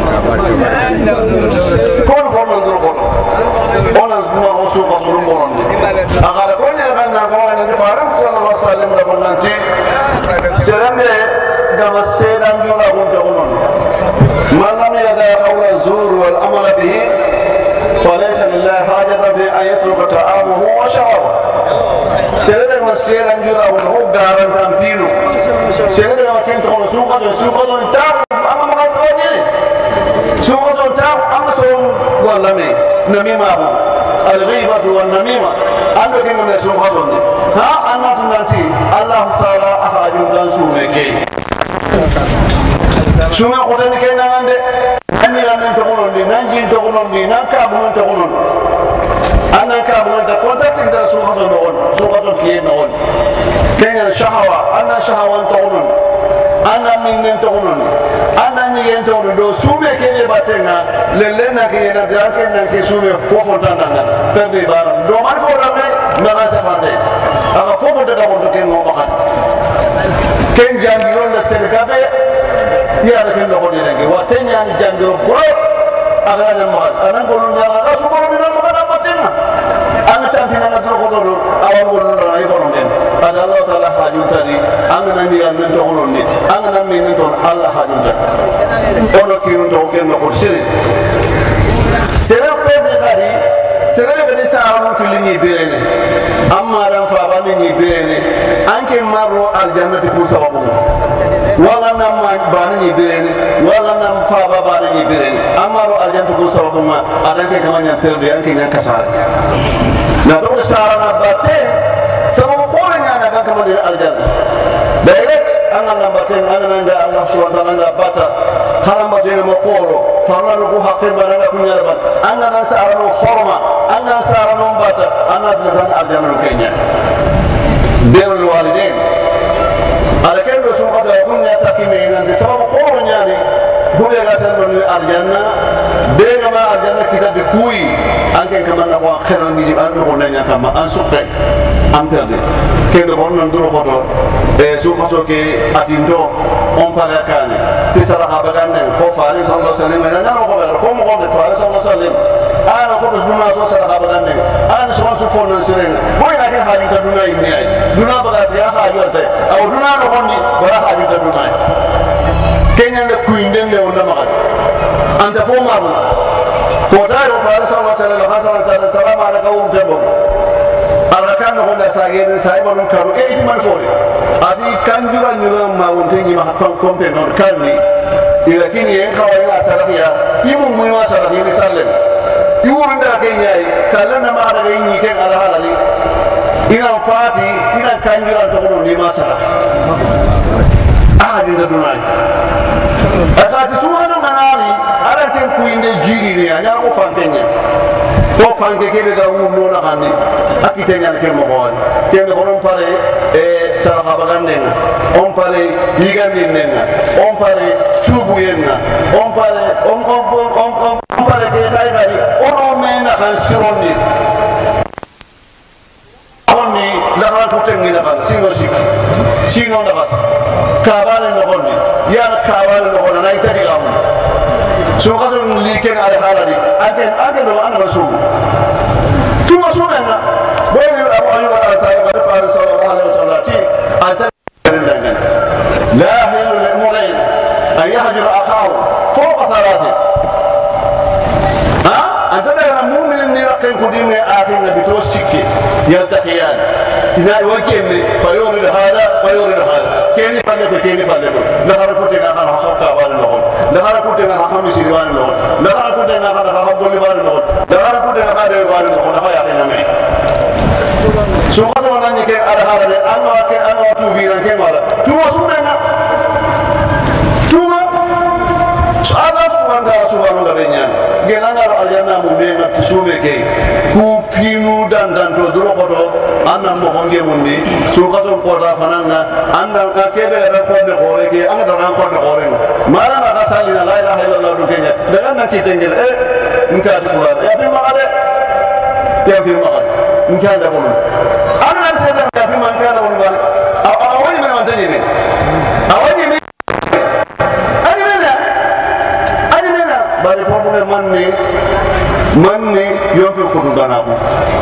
kon kon no dro koto ona ma osu ko so ngoron agara ko nyala kan na ko na faram sallallahu alaihi wasallam da bonanti serande da masedan dula gonta onon malam yada qawla zur wal amala bihi فليس لله حاجة في أن يترك طعامه وشرابه سيدنا مسيرا جرا ونهو غاران تامبينو سيدنا وكين تقول سوقة تاو أما مغاسقة جيني سوقة تاو أما سوون واللمي نميمة أبو الغيبة والنميمة أنه كما من سوقة دي ها أنا تنانتي الله تعالى أحاجم دان سومكي سومي قدني كي نغاندي ani anan to gonondi nan jin to gonondi nan ka bu non to gonon anan ka bu non to contact kita so haso no on so ko to kiye no on kenya shahawa anan shahawan to gonon anan min nen to gonon anan ni yen to do sume ke be batenga lelle na ke na da ke nan ke sume fofo tandanga perde bar do man fo rame na rasa pande aga fofo da da on to ken no makat ken jangiron la sergabe ya da ken no dinenge watenya ni jangiro bro agara na mahal anan golun nyala ka su golun na mahal matenga an tampina na dro ko do awan golun na ay golun den ada Allah taala hajun tadi an nan ni an to golun ni an nan min to Allah hajun tadi ono ki to ken no kursiri sere pe de khadi sere be de sa awan filini birene amma ran fa ba ni birene anke marro aljannati ku sababu wala nam bani ni birene wala nam fa ba bani ni birene amaro aljantu ko sababu ma adanke kamanya perde anke nya kasara na to sara na bate sababu ko nya na ga kamande aljanna direct an Allah bate an nga Allah subhanahu wa ta'ala bata haram bate mo koro farla ko hakke maranga kunya bat an nga sara no forma an nga sara no bata an nga aljanna kenya birrul walidain ala kendo sun kata kunya takime nan de sababu khoro nyani hube ga sallu ni arjanna be ga ma arjanna kita de kuyi anken kama na ko khana ngi an ko nanya kama an sukke am perde kendo ko non duro khoto e su khaso ke atindo on pala kane ti sala ha baganne ko faari sallallahu alaihi wasallam nyana ko be ko mo ko faari sallallahu alaihi wasallam ana ko duma so sala ha baganne ana so so fo non sirenga boy ga ke haadi ta duna yimni ay duna bagas ya haadi wonte aw duna no honni bara haadi ta duna kenya na kuinden ne on ma anta fo maru ko tayo faari sallallahu alaihi wasallam ala ko tembo ala kan no na sagere sai bonon kanu e di man fore ati kan jura nyura ma wonte ni ma kon kompe non kanni ila kini en khawai na sarahiya imun mu ma sarahi ni sallen iwunda kenya kala na ma daga yin ken ala halali ina fati ina kan jura to non ni ma sarahi ahadin da dunai akati suwana manari ara ten kuinde jiri ne anya ko fankenya ko fanke kebe ga wu no na kanni akite nyal ke mo ko ken ko on pare e sahaba bagande on pare yigandi nenna on pare tubu yenna on pare on pare ke kay kay on mena kan sirondi onni la ran ko tengi na kan sino na bat kabale no onni ya kabale no onna nay tadi gamu so ko son liken ala haladi agen no ana so tuma so na boy abu ayyub al-ansari qad fa'ala sallallahu alaihi wasallam ti anta dangan la hilu al-murayn an yahjur akhahu fawqa thalath ha anta daga mu'min ni raqin kudime akhin nabi to sikki yaltaqiyan ina wakeme fayurid hada fayurid hada keni falle ko la hara ko te ga ha hakka wal no la hara ko te ga ha hamisi wal no la hara ko te ga ha habbo wal no la hara ko te ga ha de wal no ha ya ina me nani ke ada halade anga tu vira ke mala tuma sunna tuma Allah subhanahu wa ta'ala gelanga aljanna mun be ngati sume ke ku pinu dan to duro koto anna mo honge mundi su kaso ko da fananga anda ka kebe ra fonde gore ke anga da fonde gore mara na salina la ilaha illallah do kenya daga na ki tengel nka di fula ya fi magade nka da bono ana se da ya fi man ka da bono awani me man tani me awani me bari problème manni yonkin foto gana ko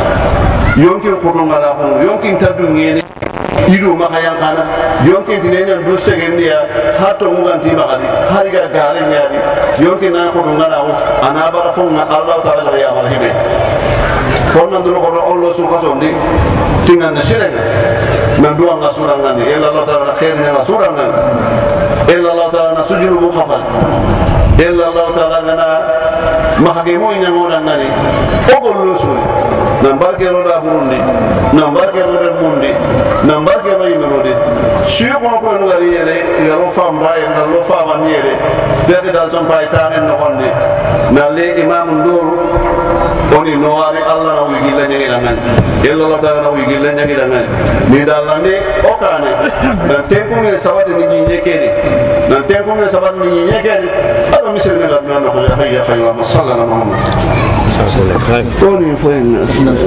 yonkin taddu ngene ido maka yankana yonkin tinenya do segendia hato muganti makadi hariga gare nyaadi yonkin na ko ngana o ana bara fonga Allah taala ya marhibe kono ndoro ko Allah su ko sondi tingan sirenga nan duwa nga surangani illa Allah taala khairnya nga surangani illa Allah taala sujunu bu khafal illa Allah taala ngana mahage mo nyangoda ngani ogol losuri nan barke roda burundi nan barke roda mundi nan barke roy menode shiyo ko ngari yele yaro famba e nan lo fama niere sede dal son pay tamen no honde nan le imam ndoro oni no ari Allah na wigi la nyangi ngani illa Allah taala na wigi la nyangi ngani ni dalande okane dan tempo nge sawade ni nyekede dan tempo nge sawade ni nyekede ado misel ne gadna no hayya khaywa sallallahu alaihi wasallam Tony فين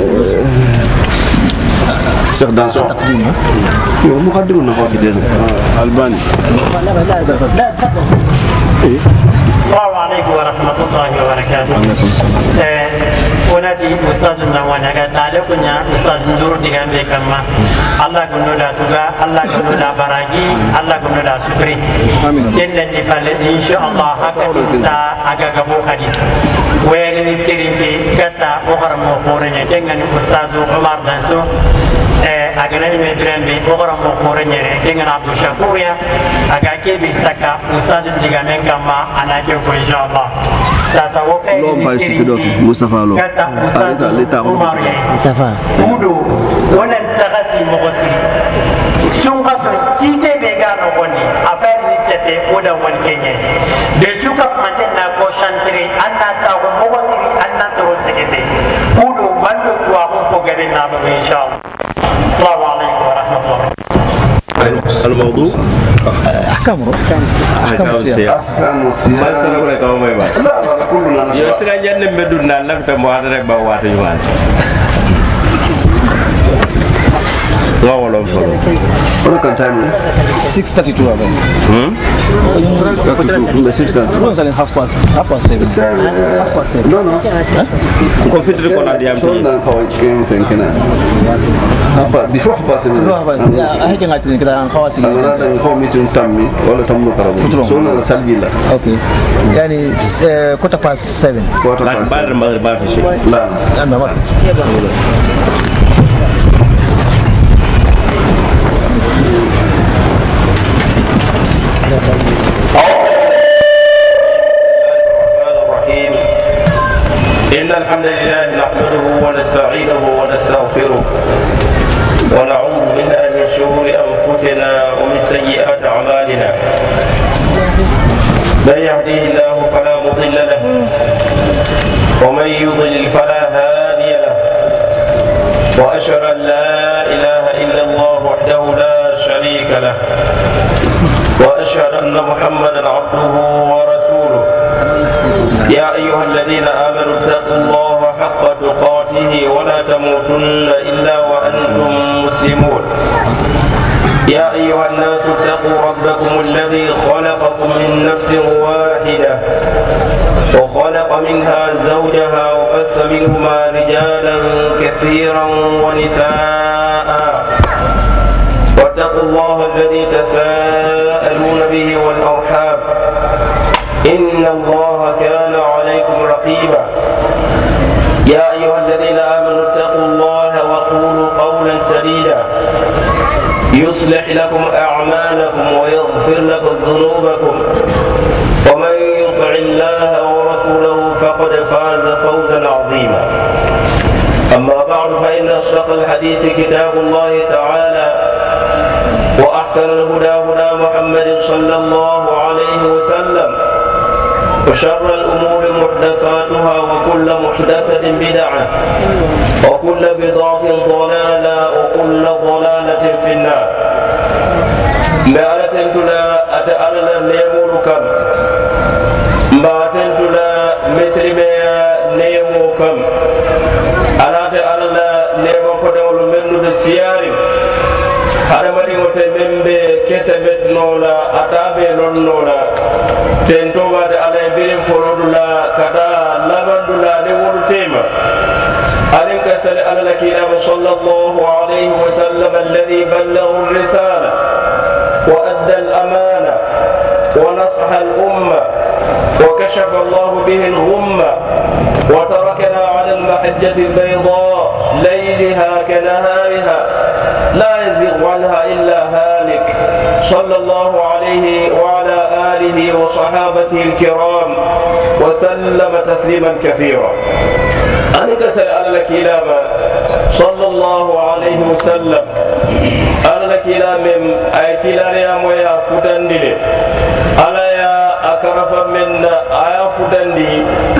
Cheikh Danso yow mu xaddimu na ko kidel Albani السلام عليكم ورحمة الله وبركاته. ونادي أستاذ نوانا قال عليكم يا أستاذ نور دكان بكما الله كنودا توجا الله كنودا براجي الله كنودا سكري. جنة نفعل إن شاء الله هكذا أجا كبو خدي. وين تريني كتا أخرى مخورني dengan أستاذ عمر دانسو. Agaknya ini medan bi orang mengkorenya dengan Abdul Syakur ya. Agaknya bisa ka Ustaz juga mengkama anaknya insyaallah. Sasa wokai ini Mustafa lo. Ada leta Umar ya. Mustafa. Mudu. Wannan tagasi mogosiri. Sunga sun kike bega no woni. Affaire ni sete oda won Kenya. De suka manten na ko shantre anna ta ko mogosiri anna to sekete. Mudu mando kwa ko fogere na ba insyaallah. السلام عليكم ورحمة الله. الموضوع أحكام السياق. ما سنقول لك أو ما يبغى. لا كلنا يا سيدنا جنب بدون نالك تموارد بوات يوان. لا ولا فلو. What kind of time? 6:32 abang. 6:32. Belum saling half past 7. No. Kau fitri kau nak diam So na kau ikan kena. Apa before apa sih? Ya, akhirnya ngatin kita ang kawas ini. Kalau ada kau meeting tammi, wala tamu karabu. So na salgila. Okay. Yani 7:15. Quarter past. bar sih. La. Memang. إن الحمد لله نحمده ونستعينه ونستغفره ونعوذ بالله من شرور أنفسنا ومن سيئات أعمالنا من يهديه الله فلا مضل له ومن يضلل فلا هادي له وأشهد أن لا إله إلا الله وحده لا شريك له وأشهد أن محمدا عبده ورسوله يا أيها الذين آمنوا اتقوا الله حق تقاته ولا تموتن إلا وأنتم مسلمون يا أيها الناس اتقوا ربكم الذي خلقكم من نفس واحدة وخلق منها زوجها وبث منهما رجالا كثيرا ونساء واتقوا الله الذي تساءلون به والأرحام إن الله كان عليكم رقيبا يا أيها الذين آمنوا اتقوا الله وقولوا قولا سديدا يصلح لكم أعمالكم ويغفر لكم ذنوبكم ومن يطع الله ورسوله فقد فاز فوزا عظيما أما بعد فإن أصدق الحديث كتاب الله تعالى وأحسن الهدى هدى محمد صلى الله عليه وسلم وشر الأمور محدثاتها وكل محدثة بدعة وكل بضعة ضلالة وكل ضلالة في النار. ما أتنتلا أتألنا نيموركم ما أتنتلا مسلمي نيموكم ألا أتألنا نيموكم من بسياري هذا ما يقول من بكسبت نولا أتابع نولا تنتو بعد على بيرم فرودلا كذا لبندلا نقول تيما ألين كسل على الكلام صلى الله عليه وسلم الذي بلغ الرسالة وأدى الأمانة ونصح الأمة وكشف الله به الغمة وتركنا على المحجة البيضاء ليلها كنهارها لا يزيغ عنها إلا هالك صلى الله عليه وعلى آله وصحابته الكرام وسلم تسليما كثيرا. أنك سأل لك إلى صلى الله عليه وسلم أنا لك إلى من أي كلا يا مويا فتندي ألا يا أكرف من أيا فتندي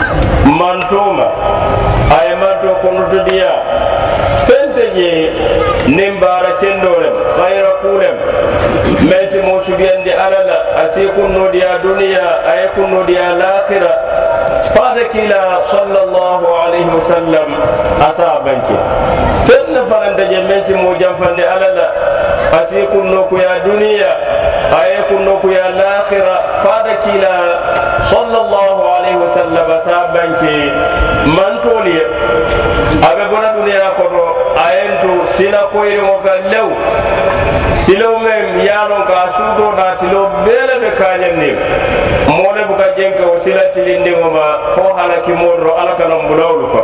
منتوما أي منتو كنت ديا فنتجي نمبارا كندولم خير قولم ميسي موسبيان دي ألالا أسيكون نوديا دنيا أيكون نوديا الآخرة فادكيلا صلى الله عليه وسلم أصابنك فن فرنتجي ميسي موجنفان دي ألالا أسيكون نوكو يا دنيا أيكون نوكو يا الآخرة فادكيلا صلى الله عليه وسلم أصابنك من تولي أبي بنا دنيا كنو أينتو سلا كويري وكاللو سلو مم يالون كاسودو ناتلو بيلا بكاجنين مولي بكا جنك وسلا تلين وما فوحالا كمورو ألكا نمبلولوكا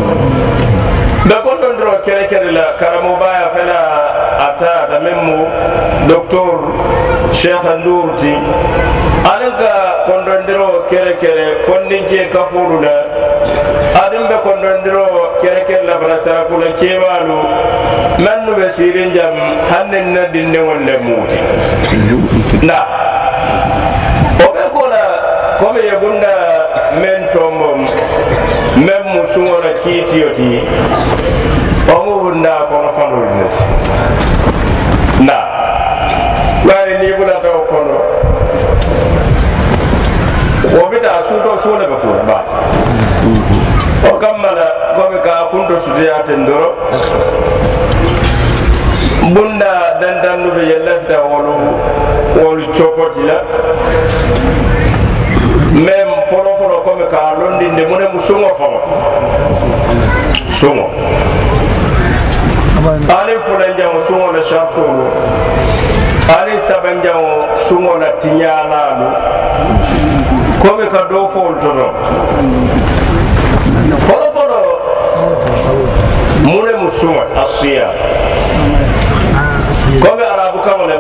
بكون دندرو كري كري لا كرمو بايا فلا أتا دممو دكتور شيخ النورتي ألنكا كندندرو كري كري فندنكي كفورو لا أدم بكندندرو كري كري لا فلا سراكولا كيوالو منو بسيرين جام هنن ندين ولا موتي نا وبكولا كم يبونا من تومم من مسوورا كيتيوتي ومبونا كم فانولنت نا واري نيبونا تو كونو وبتا سوتو سولا بكولا با وكمل كم كنتو سجيات ندرو bunda dandandu be yellafta wolu chopoti la mem folo comme ka londi de mune musungo famo sungo ali fulanja sungo la shafto ali sabanja sungo la tinyala lu comme ka do fol todo folo mune musungo asiya كم أرابو كمولم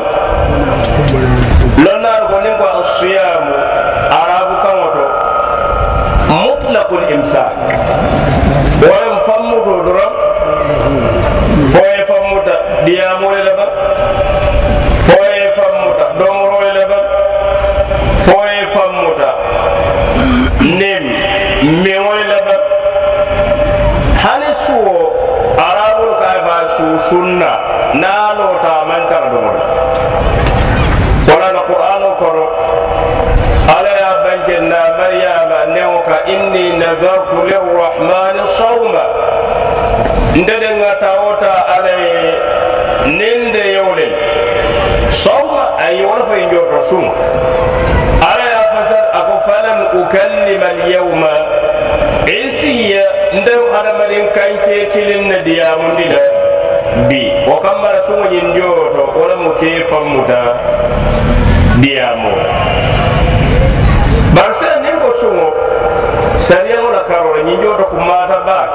لنا رغنين قوى الصيام أرابو كموتو مطلق الإمساك ولم فموتو درم فوي فموتا ديامو لبا فوي فموتا دومرو لبا فوي فموتا نم ميوي لبا هل سو أرابو كايفا سو سنة نالو تامن كردور ولا القرآن كرو على يا بنجنا مريم نوك إني نذرت للرحمن صوما ندنا تاوتا على نند يولن صوما أي ورفع يجور رسوم على يا فسر أكو فلم أكلم اليوم إنسي ندم على مريم كان كيلن ديامون دي bi o kamara sungo nyinjoto wala muke famuta diamo barsa ningo sungo sariya wala karo nyinjoto kumata bak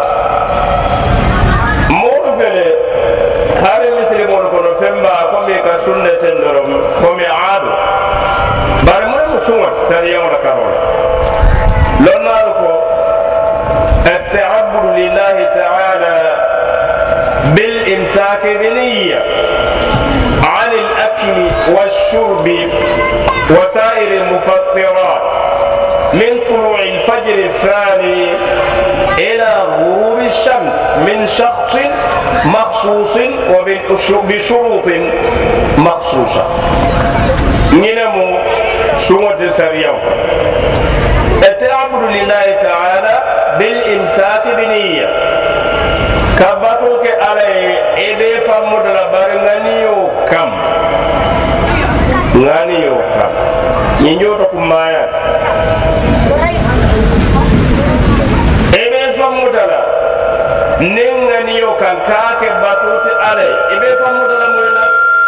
mo fele hare misri mo ko no femba ko me ka sunna tendoro ko me aado bar mo sungo sariya wala karo lonna ko at-ta'abbud lillahi ta'ala بالإمساك بنية عن الأكل والشرب وسائر المفطرات من طلوع الفجر الثاني إلى غروب الشمس من شخص مخصوص وبشروط مخصوصة. ننمو سمة سريو التعبد لله تعالى بالإمساك بنية كباتوك عليه إبي فمد لبارغانيو كم غانيو كم ينجوتكم مايات إبي فمد لا نغانيو كم كاك باتوك عليه إبي فمد لا مولا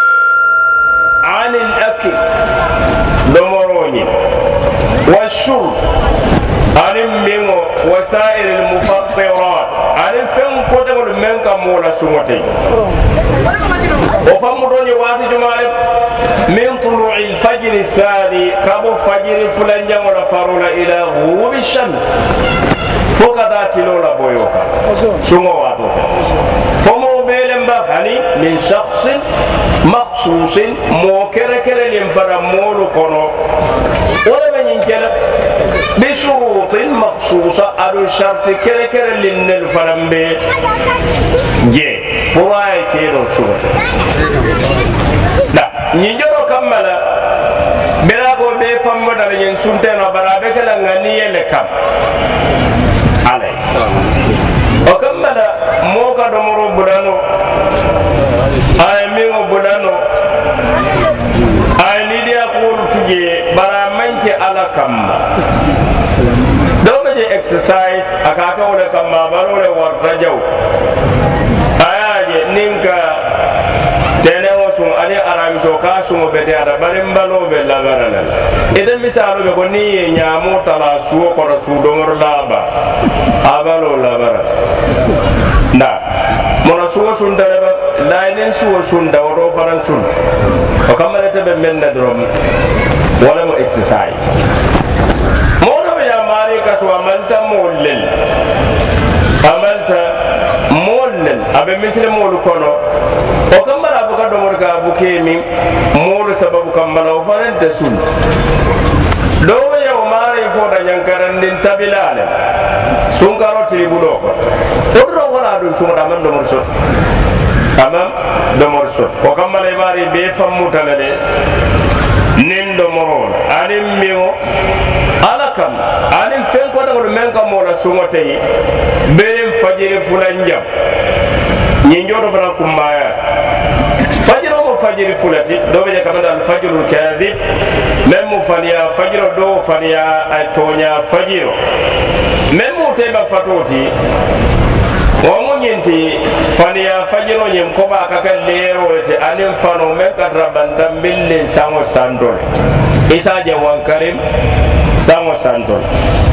عن الأكل دمروني والشرب عن المنو وسائر المفطرات عن الفم قدر من كمولا سمتي وفمروني واتي جمال من طلوع الفجر الثاني كابو فجر فلان جمال فارولا إلى غروب الشمس فكذا تلولا بويوكا سمو واتو فمو بيلم بخاني من شخص مخصوص موكرة كلا لنفرم مولو كونو ولا من ينكلا بشروط مخصوصة أدو شرط كلا كلا لنفرم بي جي براي كيلو سوت لا نيجرو كمالا بلاكو بيفهم مدى ينسونتين وبرابك لنغنية لكم علي وكمالا موكا دمرو بدانو ay miŋo bulano ay nidiya kuolu tuje bara manke ala kamma dobe je exercise akaka wole kamma barole warta jaw ayaje ninka tenewo sun ani aramiso ka sumo bete ada bare mbalobe labarana eden misalo be ko ni nyamo tala suwo ko su domor laba abalo labara na mona suwo sun dareba lainen suwo sun dawro faran sun o kamale tebe menna drom wala mo exercise modo ya mari kaso amalta mollel abe misle molu kono o kamala abuka domor ka buke min molu sababu kamala o fanan te sun do ya o mari fo da nyankaran din tabilale sun karoti budo ko odro wala dum sun da man domor so amam domor so o kamala mari be fammu talale nin domorol anim miwo alakam anim fen ko da men kam mola sungo tay beren fajiri fulanjam ñinjoto fana kumbaya fajiro mo fajiri fulati do be kamada al fajrul kadhib mem mo faniya fajiro do faniya ay tonya fajiro mem mo teba fatoti o mo ñenti faniya fajiro ñem ko ba ka kan lero te anim fano men ka rabanda bille sango sandol isa je wan karim sango sandol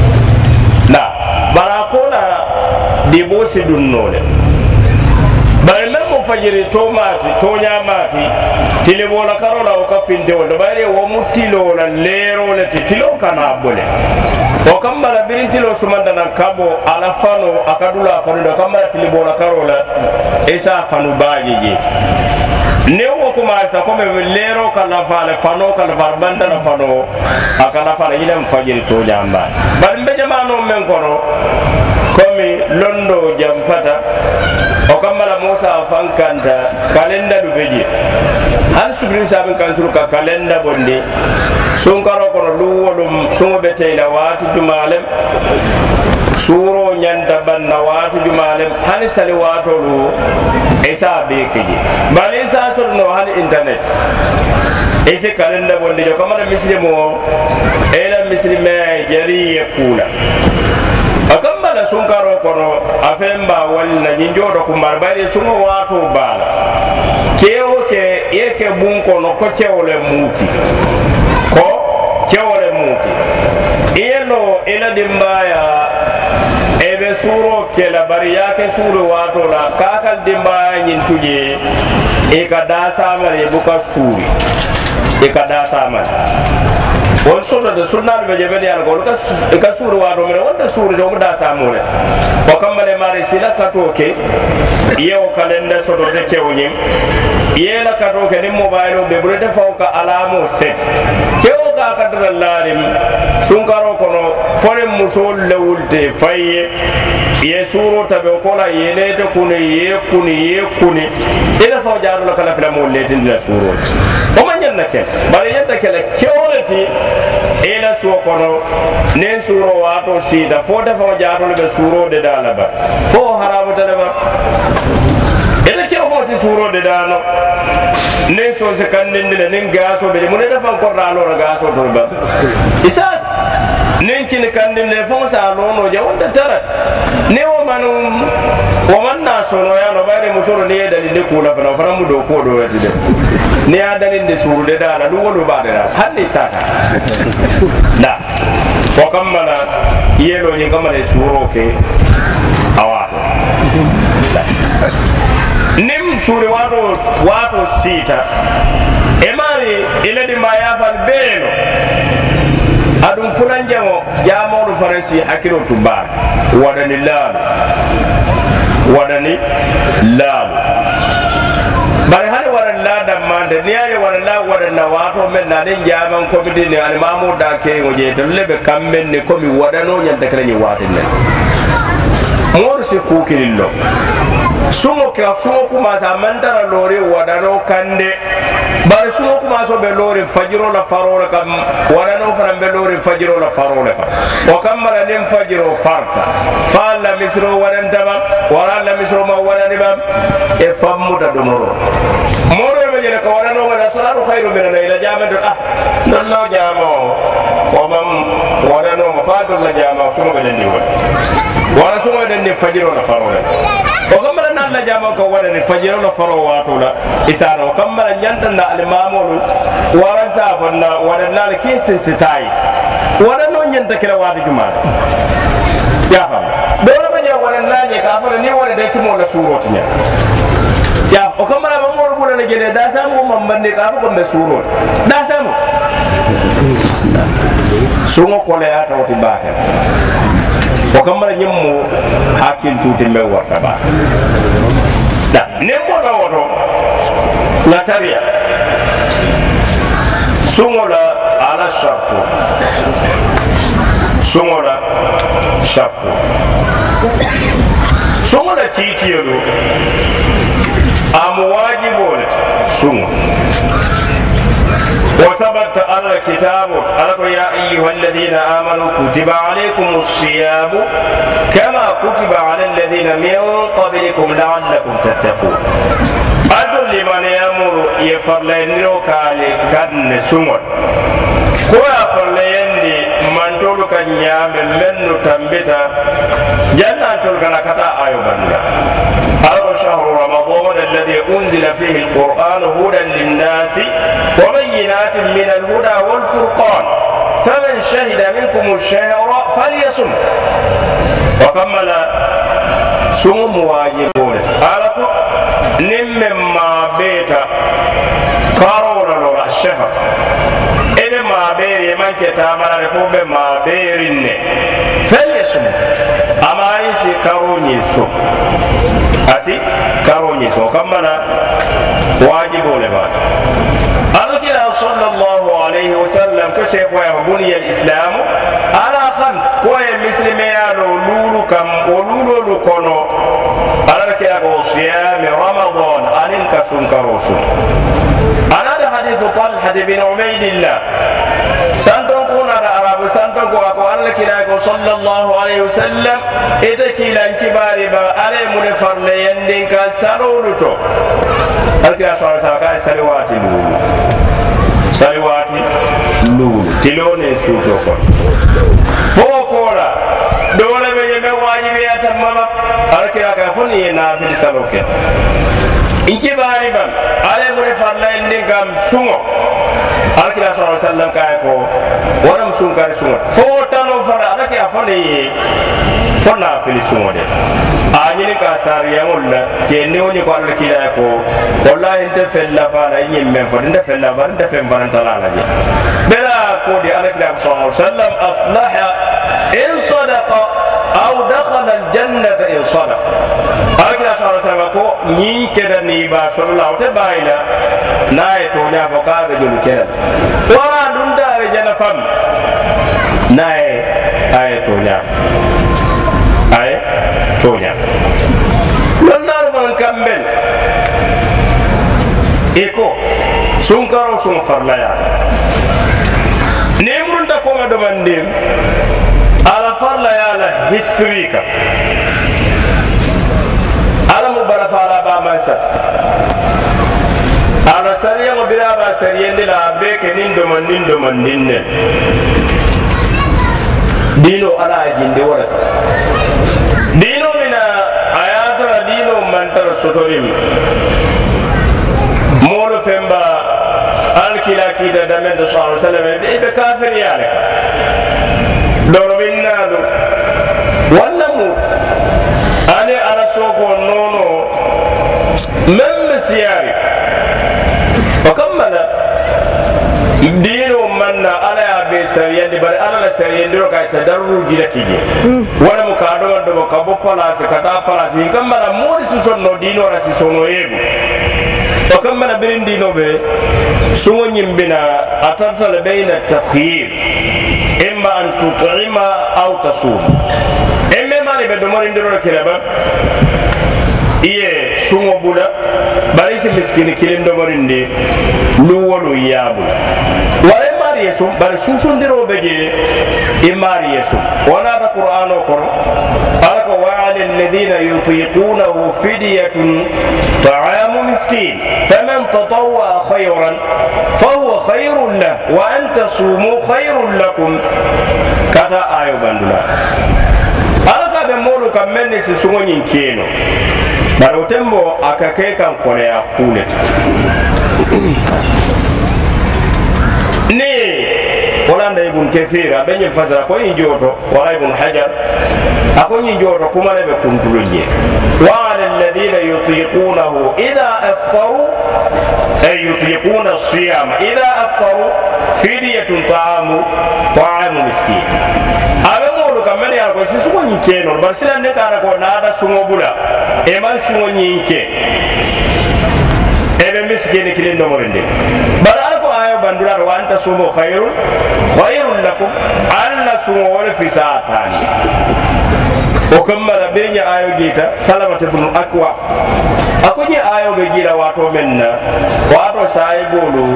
na barakola di bosi dunnole bare men mo fajiri to mati to nyamati tile bola karola o kafinde wala bare wo mutilo la lero le tilo kana bole o kambala birintilo sumanda na kabo ala fano akadula fano do kambala tile bola karola esa fanu baji ne wo kuma sa ko me lero kana fale fano kana banda na fano akala fala yilam fajiri to nyamba bare mbe jamano men kono komi londo jam fata o kamala Musa fankanta kalenda du beji han subrin sabin kan suru ka kalenda bonde sun karo kono luwolum sumo betela wati jumalem suro nyanda banna wati jumalem hani sali wato lu esa be keji bali sa sur no hani internet ese kalenda bonde jo kamala mislimo ela mislime jari yakula akambala sunkaro kono afemba walla nyinjodo kumbar bari sungo wato bala kewo ke yeke bunko no ko cewle muti iyelo ila dimbaya ebe suro ke la bari yake suro wato la kakal dimbaya nyintuje e ka dasa mare buka suri e ka dasa mare won soto de sunnal be jebe yalla ko ka suru wa do mere wonda suru do da samule o kamale mari sila katoke yew kalenda soto de kewnyim yela katoke ni mobile be burete fawka alamo set kewo ka kadra larim sunkaro kono fore musol lewulte faye ye suru tabe ko la yelete kuni ila faw jaaru la kala fila mo letin la suru o man yanna ke bari yanta kala kewolati ila suwo kono nen suro wato sida fo dafa jaaru be suro de dalaba fo haramu dalaba ila kewo fo si suro de dano nen so se kandinde nen gaso be mo ne dafa ko ralo gaso to ba isa nen kin kandinde fo sa lono je wonda tara ne o man na sono ya no bare musoro ne dalil de kula fa fara mu do ko do yati de ne ya dalil de suru de dala du wodo ba de hanni sata da ko kamala yelo ni kamale suru ke awato nim suri wato sita e mari ile di maya fal beno adum fulan jamo jamodu faransi hakiro tubar wadani lalu bari hali waran la damande ni ay waran la waran na wato men na den jaman ko bidi ni al mamu da ke ngoje to lebe kamben ni ko mi wadano nyanta kala ni watin ne mor se ku kilillo sumo kuma sa mantara lori wadano kande bari sumo kuma so be lori fajiro la farora kam wadano faram be lori fajiro la farora kam o kamara nim fajiro farta fa la misro wadan daba wala la misro ma wadani bam e famuda do moro be jele ko wadano wala salatu khairu min ila jamadu nallo jamo o mam wadano ma fa do la jamo sumo be den wala sumo den ni fajiro la farora o kamara nan la jamo ko wadani fajiro la faro wato la isara o kamara nyanta na al mamulu waran sa fanna wadanna la kisin sitais wadano nyanta kila wadi juma ya fam dole banya wadanna ne ka fara ni wala dai simo la suroti nya ya o kamara ba mo rubuta na gele da samu mamman ne ka fa gombe surot da samu sungo ko le ata wati bata o kamara nyimmo hakil tuti me warta ba da nembo na woto na taria sungola ala shartu sungola titiyolu amwajibol sungo وثبت على الكتاب يا أيها الذين آمنوا كتب عليكم الصيام كما كتب على الذين من قبلكم لعلكم تتقون أدل لمن يأمر يفرلين روكالي كان سمر كويا فرلين من تولك نيام من تنبتا جنة تلك لكتا آيوبا هذا شهر رمضان الذي أنزل فيه القرآن هدى للناس وبينات من الهدى والفرقان فمن شهد منكم الشهر فليصم وكمل صوم واجبون ألكم نمما بيت كارونا لولا الشهر إذا ما بير من كتامنا لفوق ما بيرن فليصم أما يسي كاروني سو أسي كاروني سو كمل واجبون بعد الرسول صلى الله عليه وسلم كشف ويبني الإسلام على خمس كوي المسلمين لولو كم ولولو كونو على كيابو صيام رمضان أنك سنكروسو أنا حديث طلحة بن عبيد الله سنتون كون على عرب سنتون كون على كيابو صلى الله عليه وسلم إذا كيلا كباري با على منفر ليندين كان سرولتو الكيابو صلى الله عليه وسلم سلواتي saliwati lulu tilone suto ko fokola dole be yeme wajibi atamma arke aka foni na fil saloke inki bari ban ale mure farla inde gam sungo arke sallallahu alaihi wasallam kay ko waram sunkar sungo fo tano fana ala ke afane fona filisumo de a nyini ka sariya wala ke ne woni ko Allah kila ko wallahi inte fella fana yin men fo inte fella fana inte fem fana tala la je bela ko de ala kila sallallahu alaihi wasallam aflaha in sadaqa aw dakhala al jannata in sadaqa ala kila sallallahu alaihi wasallam ko nyi keda ni ba sallallahu te bayila na e to nya fo ka be julu keda wala dun dare jana fam na e ay to nya ay tonya lannar man kambel eko sunkaro sun farlaya nemrun da ko do mandim ala farlaya la historika ala mubarafala ba masat ala sariya mo biraba sariyende la beke nindo mandinne dino ala jinde wala dino mina ayatara dino mantara sotorim molo femba alkila kita damen do sallallahu alaihi wasallam be kafir yale doro binna do wala mut ale ala soko nono mem siyari وكمل دينو من على أبي سريان دبر على سريان دلو كاي تدرو جيلا كيجي ولا مكادو دو كابو پلاس كتا پلاس كمل موري سون نو دينو راسي سونو يبو وكمل برين دينو به سونو نيمبنا اترتل بين التخيير اما ان تطعم او تصوم اما مالي بدمر دلو كلابا iye sungo bula bari si miskini kilim do morinde luwolu yabu wala mari yesu bari susun diro beje e mari yesu wana da qur'ano kor alaka wa alal ladina yutiqunahu fidyatun ta'amu miskin faman tatawwa khayran fahuwa khayrun lahu wa an tasumu khayrun lakum kata ayo bandula alaka be modu kamenne si sungo nyin keno baro tembo akake kan kole ya kule ni Holanda ibn Kathir abenye fasara ko injoto wala ibn Hajar ako injoto kuma lebe kuntulunye wa alladhina yutiqunahu idha aftaru ay yutiquna as-siyama idha aftaru fidyatun ta'amu miskin kamene ya ko sisugo nyike no basila ne kara ko nada sungo bula e man sungo nyike e be miskene kilin do morinde bara ko ayo bandura wa anta sumo khairun lakum alla sungo wala fi sa'atani o kamara benya ayo gita salamata ibn akwa akonye ayo be gira wato menna wato sai bolu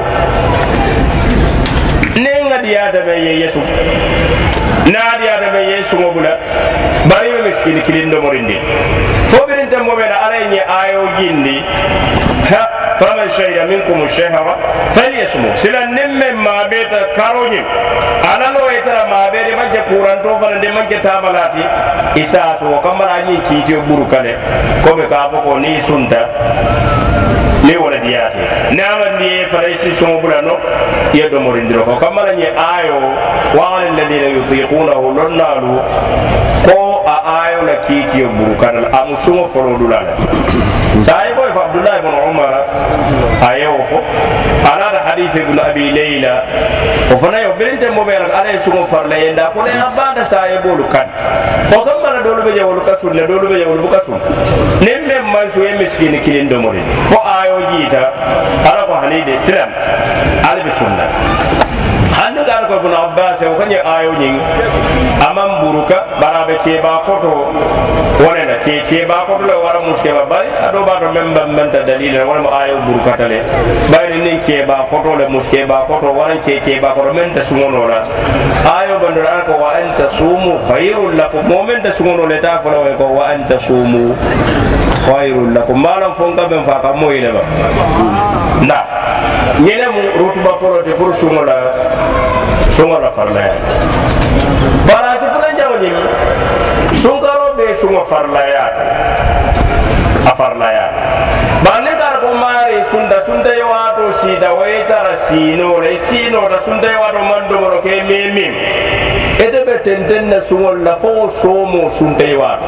nenga diada be yesu naadi ada be yesu ngobula bari be miskini kilindo morinde fo birinte mo be alayni ayo jindi ha faman shayda minkum ash-shahra falyasmu sila nimme ma beta karoni ala lo etara ma be de majje kuranto fana de majje tabalati isa so kamara ni kiti buru kale ko be ka fo ni sunta ni wala diyati nama ni faraisi so bulano yedo morindiro ko kamala ni ayo wa alladheena yutiqunahu lannalu ko ayo la kiti burukan amusumo folodulala sai boy fa Abdullah ibn Umar ayo fo ala hadith ibn Abi Layla o fana yo berente mo be ala sumo farla yenda ko le abanda sai bolukan o kamala dolu be jawlu kasul le dolu be jawlu kasul nemme man so miskini kilindo morin fo ayo jita ala ko hanide islam albi sunna handu gar ko ibn Abbas o kanye ayo nying amam buruka barabe ke ba koto wala na ke ba koto le wara muske ba bari ado ba do memba menta dalil wala ayo buruka tale bari nin ke ba koto le muske ba koto wala ke ba koto menta sumono la ayo bandura ko wa anta sumu khairul lakum momenta sumono le ta fala ko wa anta sumu khairul lakum malam fonga ben fa ka moyle ba na ñene mu rutuba forote pour sungola farla bara si fula jawni sungaro be sungo farla ya a farla ya ba ne gar ko mari sunda yo wato sida waytara sino le sino da sunde wado mando mo ke mimim ede be tenten na sungol la fo somo sunde wado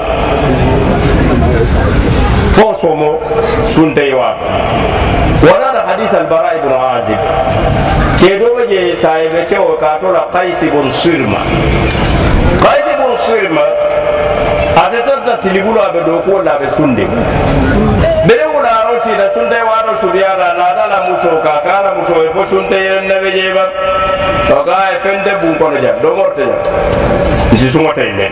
fo somo sunde wado wala da hadith al-bara ibn azib ke do je saibe ke o ka to la qais ibn sirma adeta tilibulu abe do ko la be sunde bere wala rosi da sunde waro subiara la dala muso ka kala muso e fo sunde na be jeba to ga e fende bu ko no ja do morte ja isi sumo tay men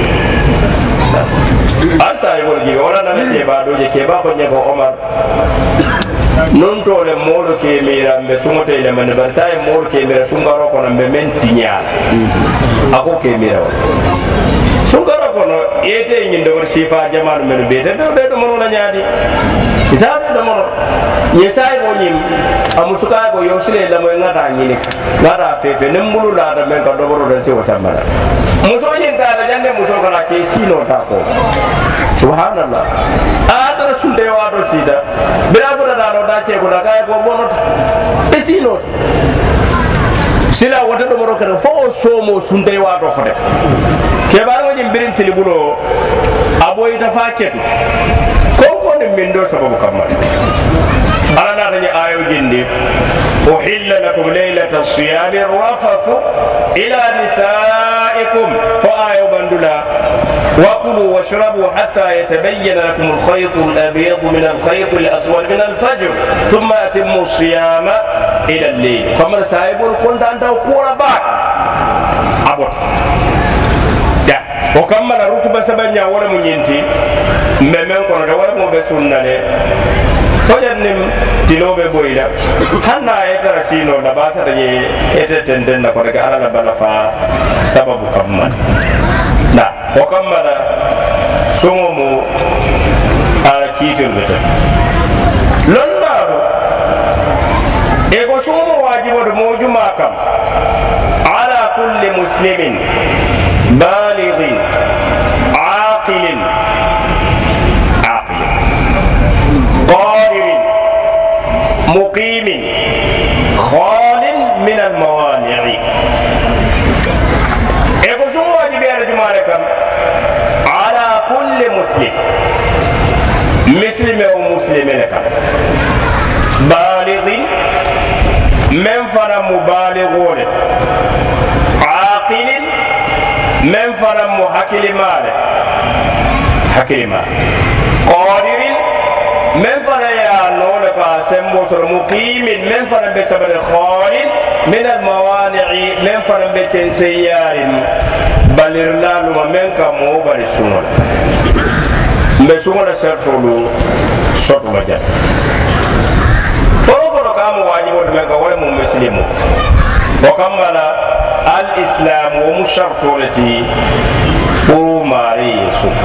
asa e wolgi wala na be jeba do je ke ba ko nyego Omar non to le modo ke mira be sumo tay le man ba sai modo ke mira sungaro ko na be mentinya ako ke mira sungaro kono ete nyindo wor sifa jamal men bete do mono na nyaadi itabe do mono yesay bo nyim amusuka go yosile la moy ngata nyini ngata fefe nembulu la da men ka do boro da se wasamara muso nyin ka da jande muso kana ke sino ta ko subhanallah ata sunde wa do sida bira fura da do da ke ko da kay ko bono e sino sila wata do moro kana fo somo sunde wa do ko de ke bar wajin birin tilibulo aboy ta faketu ko ne min do sababu kamma ala na tani ayo jindi uhilla lakum laylata as-siyami rafathu ila nisaikum fa ayo bandula وكلوا واشربوا حتى يتبين لكم الخيط الأبيض من الخيط الأسود من الفجر ثم أتموا الصيام إلى الليل كما سايبون كنت أنت وكورا بعد أبوت وكمل رتبة سبنيا ولا منينتي ممن كنا ولا مبسونا له فجنم تلوبه بويدا هنا يترسينو لباسة تجي يتتندن نقولك على لبلفا سبب كمان لا وكمل سمومو على كيتل بتر لندارو إيكو سمومو واجب موجو ماكم على كل مسلم بالغ عاقل قادر مقيم خال من الموانع يقصوا واجب يا جماعة على كل مسلم مسلم أو مسلم لك بالغ من فرم مبالغ عاقل من فرم حكيل مال حكيل مال قادر من فرم يا نولك سموس المقيم من فرم بسبب خالد من الموانع من فرم بكن سيار بل إرلال ومن كمو بل سنون بسنون سرطلو صوت مجال فوقنا كام واجب من كوالم مسلم وكمل الإسلام ومشرطولتي وماري يسوع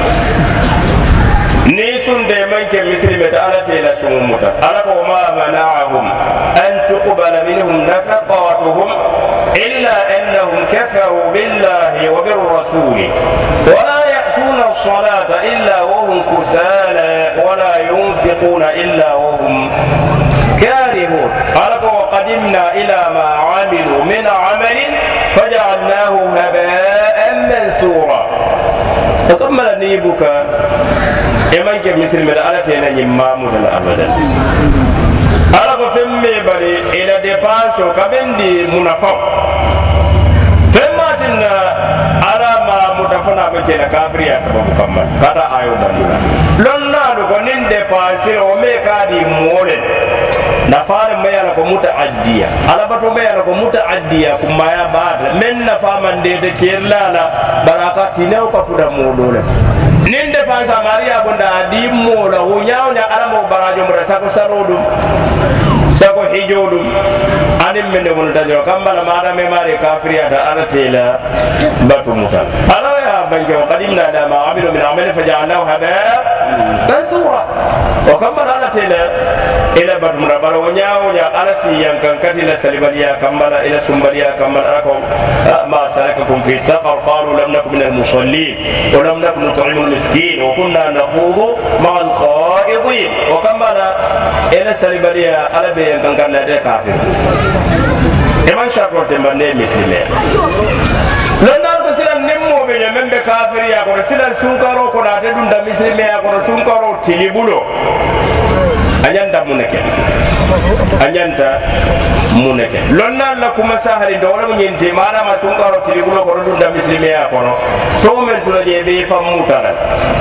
نيسون دائما كمسلمة على تيلا سمومتا على وما منعهم أن تقبل منهم نفقاتهم إلا أنهم كفروا بالله وبالرسول ولا يأتون الصلاة إلا وهم كسالى ولا ينفقون إلا وهم كارهون قال وقدمنا إلى ما عملوا من عمل فجعلناه هباء منثورا تكمل نيبك إمان كمسلم على تينا يمامون أبدا على فمي بري إلى ديبانسو كبندي منافق فما تنا على ما متفنا بكنا كافر يا سبب كمل كذا آيو بندنا لنا دكانين ديبانسي وميكادي مولد نفار ما يلا كمتعدية على بتو ما يلا كمتعدية كم يا بعد من نفار من ده كيرلا لا بركة تينو كفودا مولوله ninde pansa maria bunda di mola hunyaunya alamo barajo murasako sarodum sako hijodum anim mende won dajo kambala mada me mari kafiriya da alatela batu mutal ala ya banke qadimna da ma amilu min amali faja'alnahu haba basura wa kambala ala atela ila badumra bara wanyaawo ya alasi yankan kadila salibaliya kamala ila sumbaliya kamala ko ma salakakum fi saqar qalu lam nakum min al-musallin wa lam nakum nut'imu al-miskin wa kunna nakhudu ma'a al-kha'idin wa kamala ila salibaliya ala be yankan kadila de kafir eman shakro tembane muslime lonna ko silan nemmo be nyambe kafir ya ko silan sunkaro ko na te dunda muslime ya ko sunkaro tilibulo anyanta muneke lonna la kuma sahari do wala nyinte mara ma sunkaro tilibulo ko dunda muslime ya ko to men tula je be famutala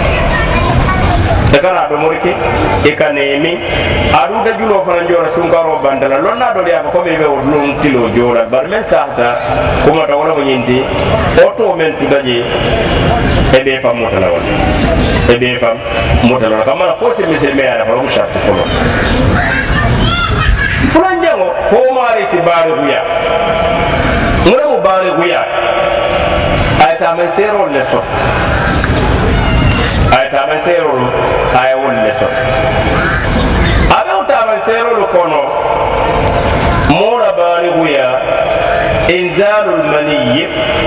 dakara do morike e kanemi adu da julo fana jora sunkaro bandala lonna do ya ko be be wodlum tilo jora bar men sahta kuma ta wala nyinte oto men tudaje e be famutala wala e be fam mutala kamara fosi muslime ya ko shartu folo fulan jango fo mari si bare buya ngora mo bare buya ay ta men sero leso ay ta men sero ay won leso abe ta men sero lo kono mora bare buya inzalul maniyyi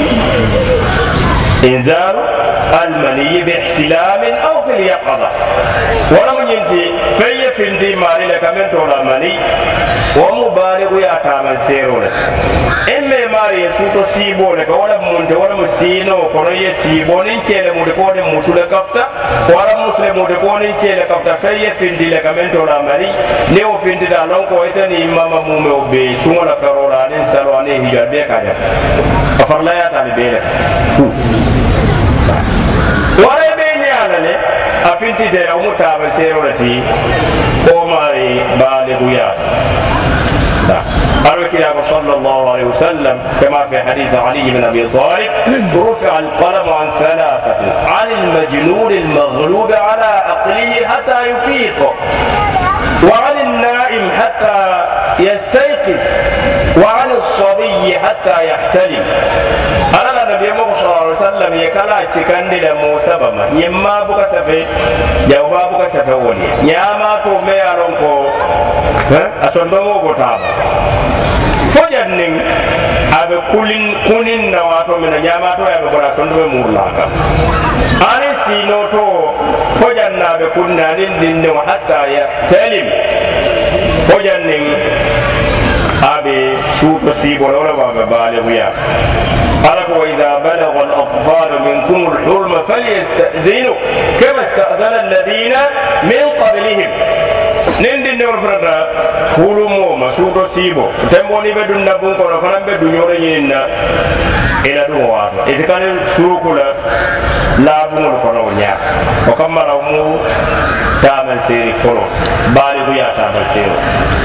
إنزال المني باحتلام أو في اليقظة ولم ينتي في الدين مالي لك من طول المني ومبالغ يأتامن سيرون إما ماري يسوط سيبو لك ولا منت ولا مسينو كونو يسيبو ننكي لمدكون مسول كفتا ولا مسلم مدكون ننكي لكفتا في الدين لك من طول المني نيو في الدين دالون كويتني إمام مومي وبي سوما لكرولا ننسالو عنه هجر بيكا أفرلا يأتاني بيلك wara be nyaala ne afinti de o mutaba serolati o mari balighuya da arwaki sallallahu alaihi wasallam kama fi hadith Ali ibn Abi Talib rufi'a al-qalam an thalathatin 'an al-majnun al-maghlub 'ala aqlihi hatta yufiq wa 'an an-na'im hatta yastayqiz wa 'an as-sabiy hatta yahtalim النبي محمد صلى الله عليه وسلم يكلا تكندي لموسى بما يما بوكا سفي جاوبا بوكا سفي ولي نياما تو ميارونكو أسندمو بوتابا فجأة abe kunin na wato mina nyama to abe bora sondo be murlaka ani sino to fojanna be kunna din hatta ya talim fojannin abe suuto sibo wala ba balighuya قالك وإذا بلغ الأطفال منكم الحلم فليستأذنوا كما استأذن الذين من قبلهم نندي نور فردا حلمو مسودو سيبو تمبوني بدون نبون كنا فنان بدون يورينا إلى دوار إذا كان سوكولا لا بمول كنا ونيا وكما رمو تعمل سيري فلو بالغويا تعمل سيري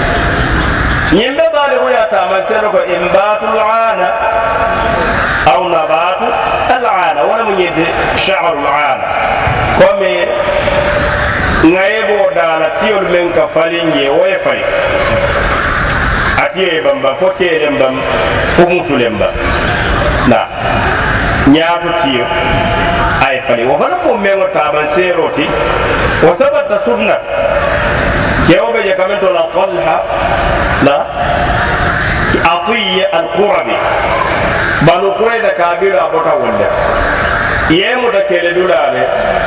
يمبا بالغويا تعمل سيري إنبات العانة أو نبات العانة ولم يجد شعر العانة كمي ngayebo dala tiol men ka falinje way fay atiye bamba fokele mbam fo musulemba na nyaato tiyo ay fay wo fana ko men taban seroti wa sabata sunna kewbe je kamento la qalha la atiya al-qurabi banu qurayza kabira abota wonde yemu da kele dulale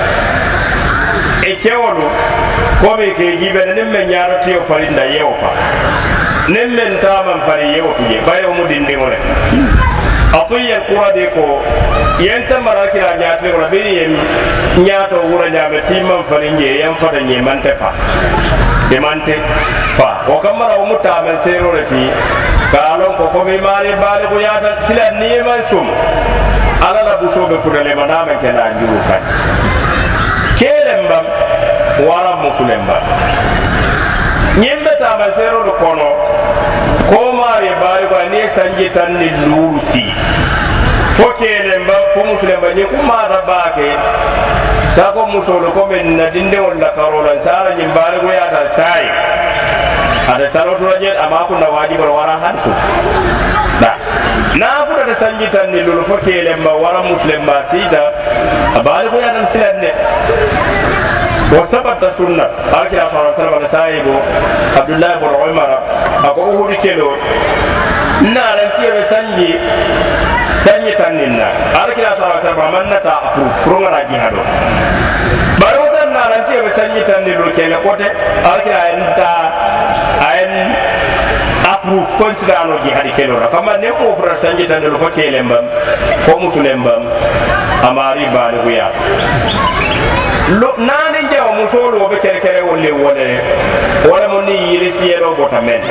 e kewolu kobe ke gibe ne men nyaaro tiyo farinda yewofa ne men taman fari yewotu je bayo mu dinde ngole atiya al-qurabi ko yen samara kira nyaatre ko be yen nyaato wura nyaabe timman farinje yam fata nye mante fa de mante fa o kamara o mutamen serorati kalon ko kobe mari bale ko yata sila nima sum ala la busobe fudale manama kena juru fa kelemba wara musulemba nyembe ta basero do kono ko mari bale ko ne sanje tan ni lusi fo kelemba fo musulemba ni kuma rabake sako musolo ko men na dinde wala karola sara nyimbare ko yata sai ada saloto rajet amaku na wajibar wara hansu da na fuda da sanjitan ni lulu fokele ma wara muslim ba sida abali ko yadan silanne وثبت سنة أركي صلى الله عليه وسلم سايبو عبد الله بن عمر أقوله بكيلو نارا سيب سنجي تنينا أركي صلى الله عليه وسلم من نتا فرما راجي هذا baru san nara siyebe sanyi tanni do kele kote أركي أين approve consider ano jihadi kelora kama ne ko fra sanji tan do fakele mbam fo musulem mbam amari baali wiya lo nani jaw musolo be kere kere wolle wala mo ni yiri siyero bota men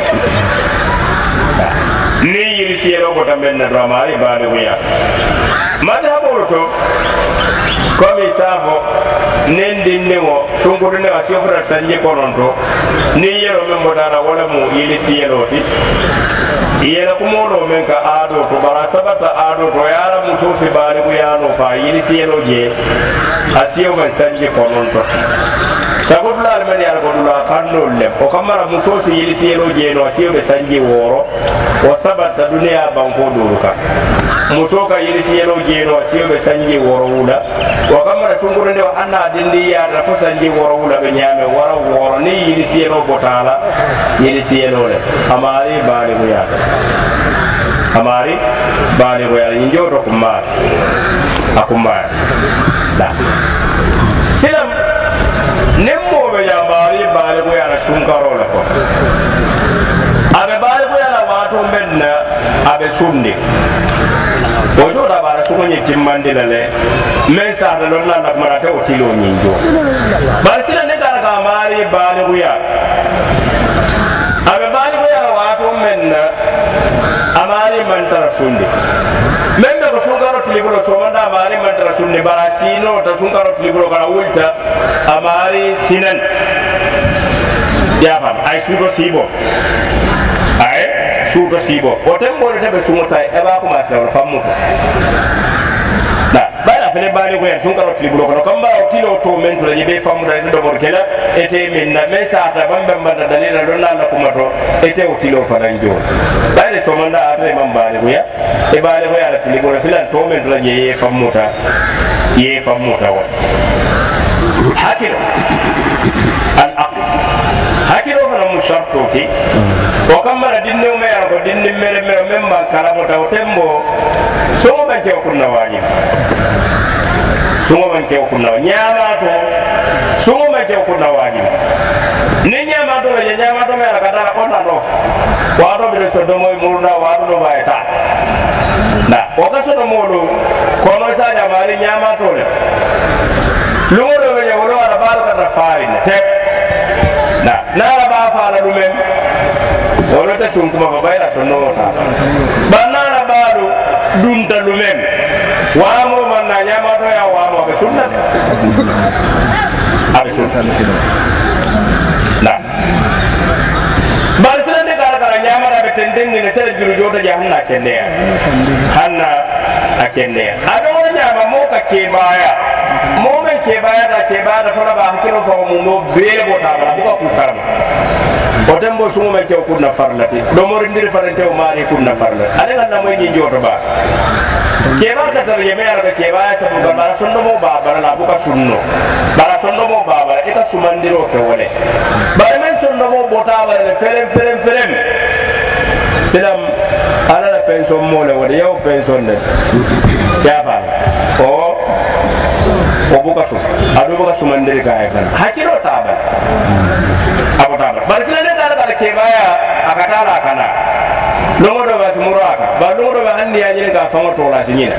ni yiri siyero bota men na do amari baali wiya madhabo to komi safo nendinne mo sungurne asio fra sanji kononto ni yero men bodana wala mo yili siyeloti yela kumodo men ka ado to bara sabata ado to yara muso fi bari ko yano fa yili siyeloje asio men sanji kononto sagudla almani yara godula kanno le o kamara muso si yili siyeloje no asio be sanji woro o sabata dunia banko duruka muso ka yili siyeloje no asio be sanji woro wula o kamara sungurne wa anna dindi ya rafa sanji woro wula be nyame woro ni yili siyelo botala yili siyelo le amari bali ko ya amari bali ko ya injo to kumma akumma da silam nemmo be ya bali ko ya sunkaro la ko abe bali ko ya la wato menna abe sunni ojo da bara suko ni timmande le men sa da lonna na marata o tilo nyinjo bar sila ne gar ga mari bali ko ya abe bali ko ya wato menna amari mantara sunde membe ko sunkaro tilibro so manda amari mantara sunde bara sino ta sunkaro tilibro kala ulta amari sinan ya fam ay sudo sibo ay sudo sibo o tembo ne tabe sumota e ba ko ma sa famu da bala fele bali ko en sunkaro tilibro ko kamba o tilo to mento la yibe famu da do bor kela ete min na mesa ta bambe mbanda dalila do la kuma to ete o tilo faranjo bale so manda ate mam bali ko ya e bali ko ya tilibro silan to mento la ye famu ta wa hakilo al aql hakilo fana mushartoti o kamara dinne o meya ko dinne mere memma kala mo taw tembo so ban ke ko nawaji so ban ke ko nawaji nyama to so ban ke ko nawaji ni nyama to le nyama to mera kada on and off wa do be so do moy murna wa do bayta na o ka so do modo ko no sa jamari nyama to le lungo do be wolo ara barka da farin tek na ba fa la lumen wala ta sun kuma babayra sonno ta banana balu dum ta lumen wa mo man na nyama to ya wa mo be sunna abi sunna na bar sunna de kala nyama da be tenden ni sere juru jota jahanna kende ya hanna akende ya ado nyama mo ka ke baya mo men ke baya da fara ba hakiro fa mo no bele bota ba ko ku karama o tembo sumo men ke ko na farlati do mo ndiri farante o mari ko na farlati ale ngana moy ni joto ba ke ba ka tar yeme ara ke ba sa bu ba sonno mo ba bara la bu ka sunno bara sonno mo ba bara ita sumandiro ke wole bare men sonno mo bota ba le ferem selam ala la pension mo le wode yaw pension de ya fa o buka su ado buka su mandiri ka ayfan hakiro tabal abota bar sila ne dara ke baya akatala kana longo do bas muraka ba longo do handi ya nyine ka fango to la sinyina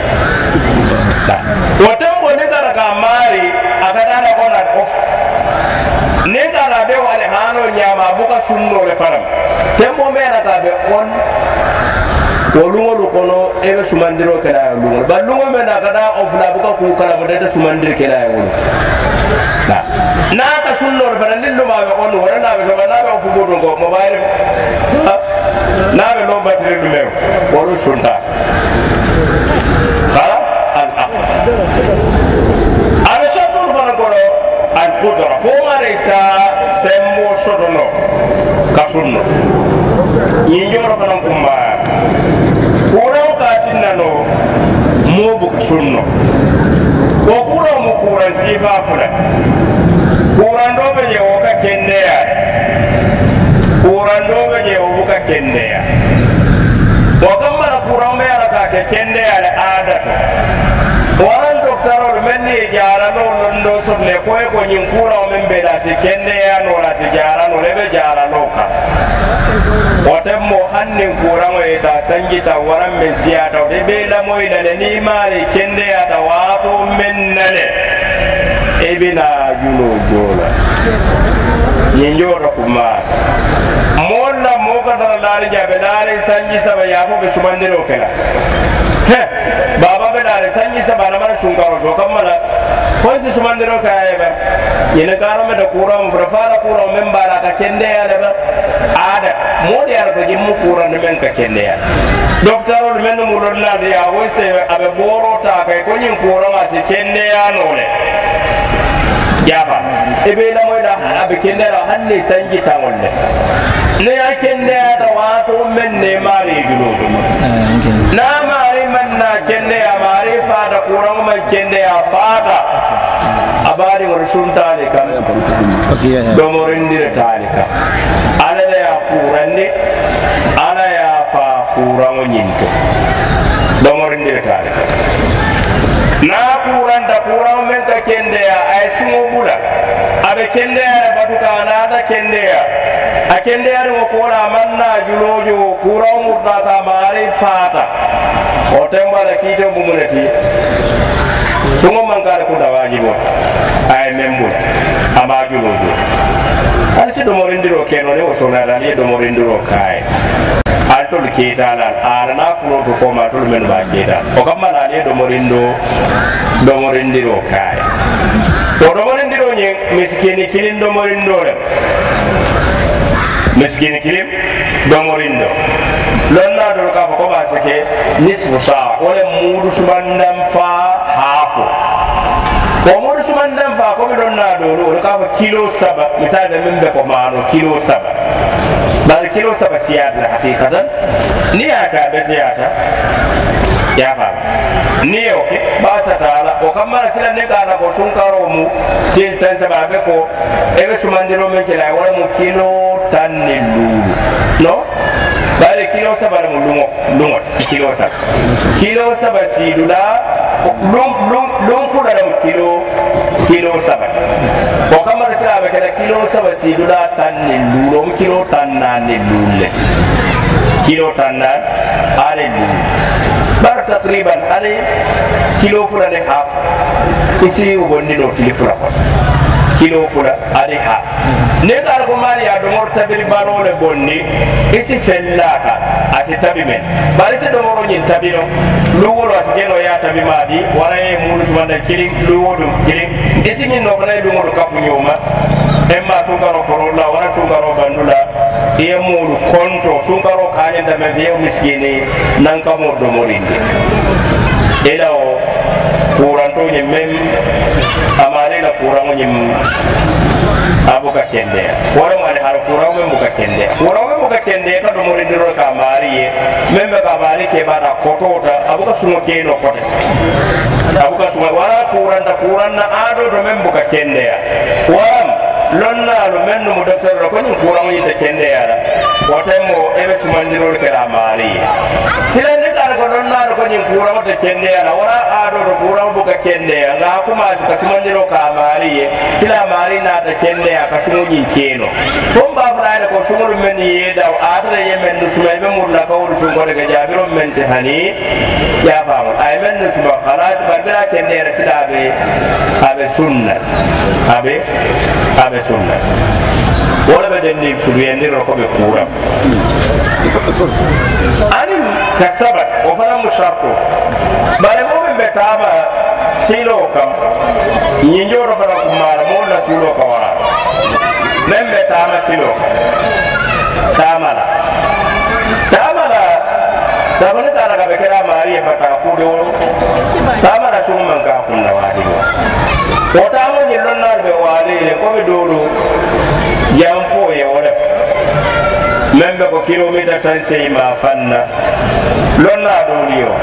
o tembo ne dara ka mari akatala kona off ne dara be wale hano nyama buka sunno le faram tembo me ta be on o lungo kono ebe sumandiro kala lungo ba lungo me na kada ofla buka ku kala mo deta sumandiro kala wulu na ka sunno fa ndillo ma be on wala na be so na be ofu bodo go mobile na be no battery du mew wala sunta kala al aql ala shatur fa ko al qudra fo ma resa sembo sodono ka sunno yinjoro fa nan kumba kura wakati nano mobu sunno ko kura mu kura sifa fula kurando be je o ka kende ya kurando be je o buka kende ya wa kamara kurando ya ka kende ya adata waran doktaro menni jara no londo so le ko nyin kura o men be da se kende ya no la se jara no le be jara no ka wotem mo hannin kuramo e ta sangita waran men siyata de be la moy la ni mari kende ya ta wato men nale ebina julo jola yenjora kuma molla moka dara lari jabe lari sanji saba yafo be sumandiro kala baba be lari sanji saba na mara sunkaro so kamala ko si sumandiro kaya ba yene karo me da kuram fara kuram membara ka kende ya ba ada modi ar ko jimmu kuram men ka kende ya docteur men mo lonna ya woste abe borota kay ko nyin kuram asi kende ya nole yafa ebe la moy da abe kende la hanne sanji tawolle ne ya kende da wato men ne mari julo na mari man na kende ya mari fata kuram man kende ya fata abari wal suntale kam do mo rendire talika ala ya kurande ala ya fa kuram nyinto do mo rendire talika na kuranda kuram men ka kende ya ay sumo bula abe kende ya batuka na da kende ya akende ya mo kola manna julojo kuram murda ta mari fata o tembara kito bumunati sumo mankare ko dawajibo ay membu aba julojo alsi do mo rendiro keno ne o sona dali do mo rendiro kai altol ketala arana fulo to ko ma tol men ba keta o kamma dali do mo rendiro kai to do mo rendiro nye miskini kilin do mo rendiro miskini kilim do mo rindo lonna do ka ko ba sake nisfu sa ole mudu subandam fa hafu ko mudu subandam fa ko lonna do ka fa kilo saba misal da min be ko mano kilo saba bal kilo saba siyad la haqiqatan ni aka betiyata ya fa ni oke ba sa taala o kamara sila ne kana ko sunkaro mu tin tan saba be ko ebe sumandiro men kala wala mu kilo tan ni lulu no bare kilo saba mu lungo kilo saba sidula lum fula mu kilo saba o kamara sila be kala kilo saba sidula tan ni lulu mu kilo tan na ni lulu kilo tan na are lulu bar takriban ale kilo fula de half isi ubonni do kilo fula ade half ne dar ko mari ya do morta beri baro le bonni isi fellaka asi tabimen bari se do moro nyin tabino luwolo as geno ya tabi madi wala e mulu subanda kili luwolo kili isi nyin no fana do moro kafu nyoma emma sunkaro forola wala sunkaro bandula e mulu konto sunkaro kanya da me vie miskini nan ka mo do morinde ela o kuranto nyi mem amare la kurango nyi abuka kende wala mane har kurango mbuka kende ka do morinde ro ka mariye membe ka mari ke bada kotota abuka sumo keno kote abuka sumo wala kuranna ado do membuka kende ya wala lonna lo menno mo docteur ko ni kurango yite kende ya watemo ebe sumandiro ke la mari sila ne kar ko lonna ko ni kurango te kende ya wala ado do kurango buka kende ya nga kuma su kasumandiro ka mari sila mari na da kende ya kasumo ni keno fomba fara ko sumul men yeda adra yemen do sumay be murla ko do sum ko daga jabiro men te hani ya faamu ay men no suma khalas barbira kende ya sila abe sunna abe sunna wala be den ni sulu yende ro ko be kuram ani kasabat o fara musharto bare mo be taba silo kam nyinjo ro fara kumara mo la silo ko wala membe tama silo tamala sabane tara ka be kera mari e bata ku de woro tamala sunu man ka kunna wadi ko tamo ni lonna be wali ko be dolo yam fo ye wala membe ko kilomita tan sey ma fanna lonna do liyo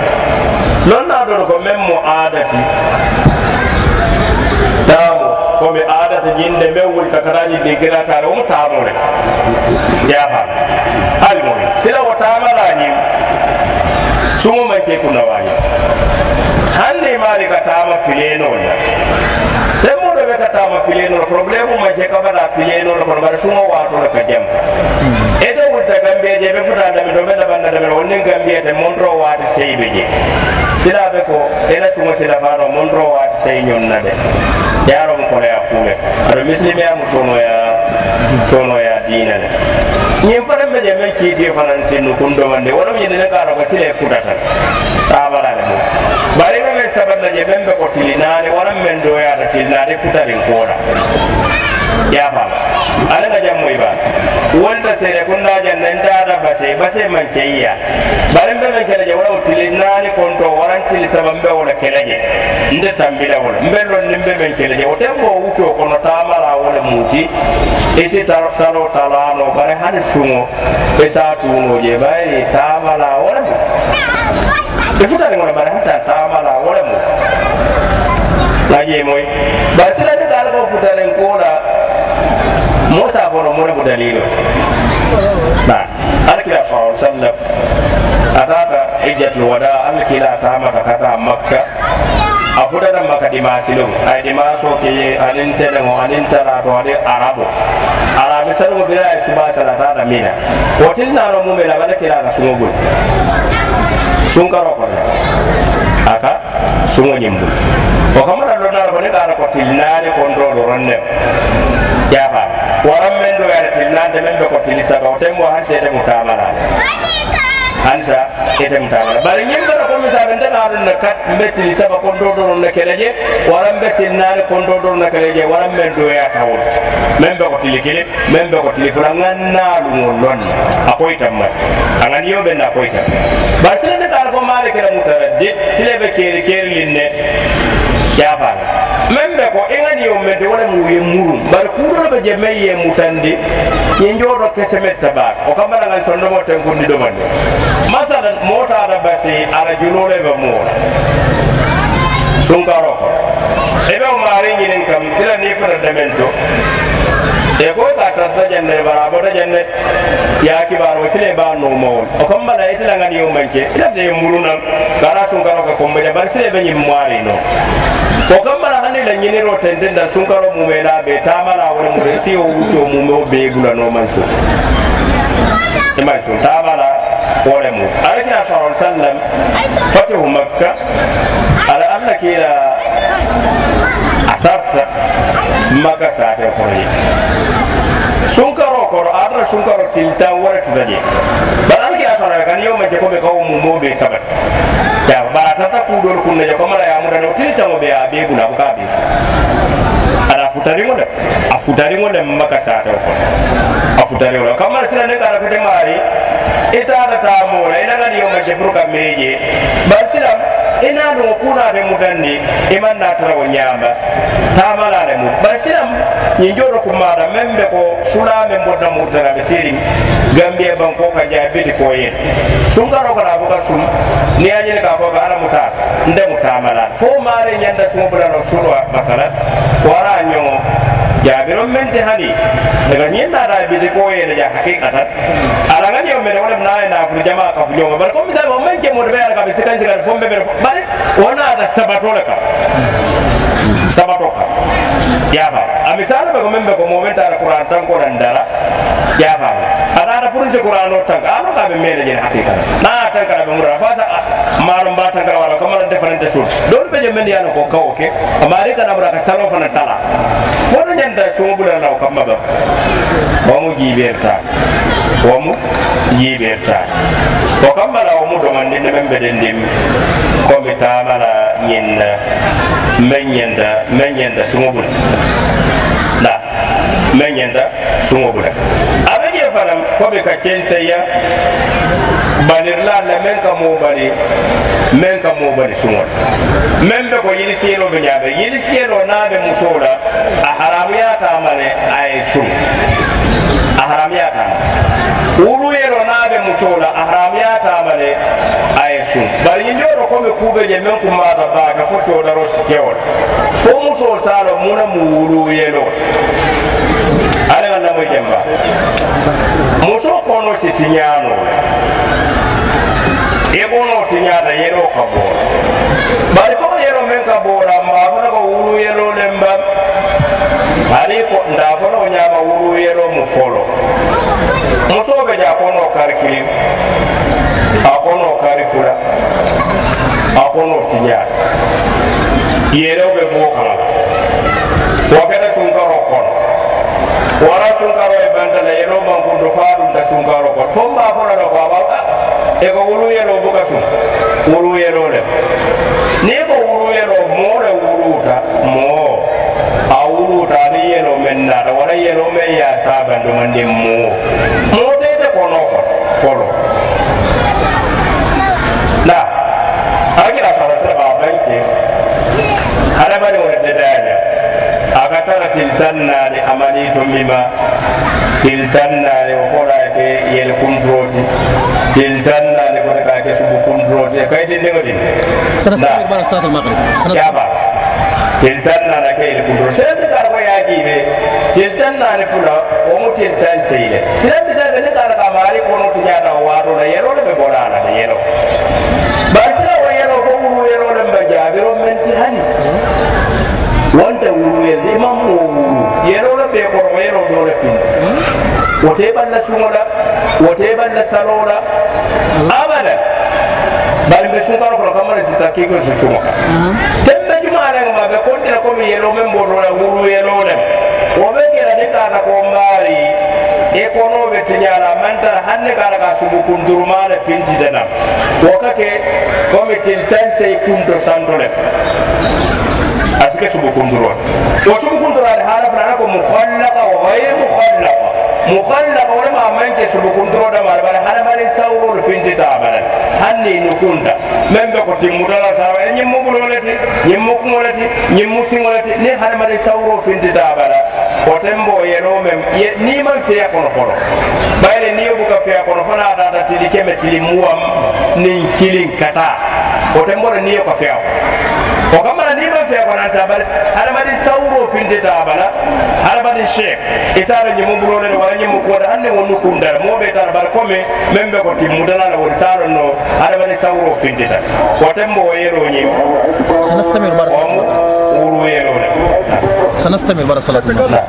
lonna do ko memmo adati damo ko be ada ta jinde be wul ka karaji de gira ka ro ta mo le ya fa al mo sila wata mala ni sumo man ke kuna wani hande mari ka ta ma pileno la temo de ka ta ma pileno problème ma je ka bada pileno ko ba sumo wato la ka jam edo wulta gambe je be futa da do be da banda da wonin gambe te mondro wati seybe je sila be ko ela sumo sila faro mondro wati sey nyonna de yaro ko le akule ado muslimi am sono ya dina le ñi fara be je men kiti fanan sinu kundo wande wala ñi ne ka ro sila futata tabara le bari be saballa je men be ko tilinane wala men do ya tilinane futarin kora ya fa ala ga jammo iba wonta sere kunda jannan da base man kayya barin be man kelaje wala tilinani konto waranti sabambe wala kelaje nde tambila wala mbello nimbe men kelaje o tembo wuto kono tamara wala muti ese tar saro talano bare hane sumo be sa tuno je bayri tamala wala be futani wala bare hasa tamala wala mu laje moy basila de dal ko futalen kola Musa bono mo bu dalilo ba alkila sallallahu alaihi wasallam atata hijjatul wada alkila tama kata makka afuda da makka di masilo ay di maso ke anin tele mo anin tara to ade arabu salu bila suba salata da mina hotel na no mo mela bala kila na sumo bul sunkaro ko aka sumo nyimbu o kamara do na ko ne dara ko tilnare ko ndo ronne jafa waram men do yare tilnade men do ko tilisa ko tembo han sede mutamala hansa ete mutamala bari nyimba ko mi sabe ndana na kat mbeti saba ko do na keleje waram mbeti nare ko do na keleje waram men do ya tawut men be ko tilikile men be ko tilifura nganna lu ngolon akoy tamma angan yobe na akoy tam ba sile de kar ko mare kala mutaraddid sile be keri linne jafa membe ko engani yo medde wala mu ye muru bar kudo be jemme ye mutande ye njodo kese metta ba o kamala ngal sondo mo tan gondi do mande masalan mota da basi ala junole be mo sunkaro ko ebe o mari nginen kam sila ni fara demento e ko ta tata janne bara bota janne ya kibaro sile ba no mo o kamala itila ngani yo manke ila de muruna gara sunkaro ko kombe bar sile be nyim mari no ko kamara hande la nyini ro tenden da sunkaro mu mela be tamala wala mu resi o wuto mu mo be gula no manso e mai so tamala wala mu alaki sallallahu alaihi wasallam fatihu makkah ala alla kila atarta makkah sa ta ko yi sunkaro ko adra sunkaro tilta wala tudaje balan ki asara kan yo ma ko be ko mu mo be sabat ya ba tata ku dol kunna ya ko mala ya mu dano tilta mo be abe guna ko ka be so ada afutari ngole maka sa ta ko afutari ngole kamar sina ne kara ko de mari ita ta mo la ina ngani yo ma jebru ka meje ba sila ina do kuna de mudanni iman na tara wonyamba tamala de mu ba sila ni njoro ko mara membe ko sula men bodda mutara be siri gambia banko ka jabiti ko yen sungaro ko la boka sum ni ajene ka ko ala musa nde mutamala fo mare nyanda sumo bula no sulwa masala wara nyongo jabiro mente hadi daga nyenda da biti ko yen ja hakikatan ala ngani o mede wala na na fu jama ka fu nyongo bar ko mi da mo men ke mo de ka be sikan sikan fo be bare wona da sabatola ka sabatoka yafa amisala be ko membe ko momenta alquran tan ko ndara yafa ada pun se quran o tan alo ka be mele je hakika na tan ka be mura fasa marum ba tan ka wala ko man different sur don be je men yana ko kawo ke amari kana mura ka salo fana tala fo do nyanda so bula law kam ba o mu jiberta ko kam bala o mu do man ne membe den dim ko be tamala nyenna menyenda sumobul da menyenda sumobul abadi faram ko be ka kenseya banirla la men ka mo bari sumol men be ko yini sero be nyabe yini sero na be musola a haramiyata male ay sum a haramiyata wulu yelo naɓe musola ahramyatamale aye sun bari ñinjoro komi kuɓe je men kummata baaka fo codaro sikewol fo musol salo muna mu wulu yelo ale gannamoy jemba muso kono si tiñanole e ɓono tiñata yelo ka boora bari fo yelo men ka boora mbafona ko wulu yelo lemba ari ko ndafona ko ñama wulu yelo mu folo musoɓe ja kono kari kilim a kono kari fula a kono tiñata yerewɓe bo kala waketa sunkaro kono wara sunkaro e bantala yelo mankudo faɗumta sunkaro kono fo mba fonano ko aɓa e ko wulu yelo buka sun wulu yelo le ni ko wulu yelo more wuluta mo a wuluta ani yelo men nata wara yelo men ya sabando mande mo tede kono ko folo na akira sala sala banke ala bari wala dedanya akatara tiltanna ni amani to mima tiltanna ni kola ke yel kuntroti tiltanna ni ko ka ke subu kuntroti kay de ngodi sana sa bara salatul maghrib sana yaba tiltanna na ke yel kuntroti sen ka ko yaji be tiltanna ni fula o mu tiltan seyle sen bi sa de ka ka mari ko no tinyata wato la yero le be bolana de yero basira o yero fo wuru yero le be jabiro menti hani wonta wuru yelde imam mo wuru yero le be ko yero do le fin wote balla sumola wote balla salola abada bari be sunkaro ko kamara sita kiko su sumo tembe juma ala ma be konti ko mi yelo men bo la wuru yelo le o be kera de kana ko mari e kono be tinyala mantara hanne kala ka subu kundurmale finti dana o kake ko mi tintan sey kunto sandole asike subu kundurwa o subu kundurwa hala fana ko mukhallaqa wa ghayr mukhallaqa mukhallaqa wala ma manke subu kundurwa da mal bala hala bali sawrul finti tabala hanni no kunta membe ko timudala sawa e nyimmo bulolati nyimmo kumolati nyimmo singolati ni hala bali sawrul finti tabala o tembo yeno mem ni man fiya kono foro bayle ni yobuka fiya kono fana data tili keme tili muam ni kilin kata o tembo ni ko fiya o kamara ni man fiya kono sa bal hala bali sawrul finti tabala hala bali sheikh isara nyimmo bulolati wala nyimmo ko da hanne wonu kundar mo be tar bar kome membe ko timudala la won saro no hala bali sawrul finti ta o tembo yero nyim sanastamir bar salatul maghrib wuru yero sanastamir bar salatul maghrib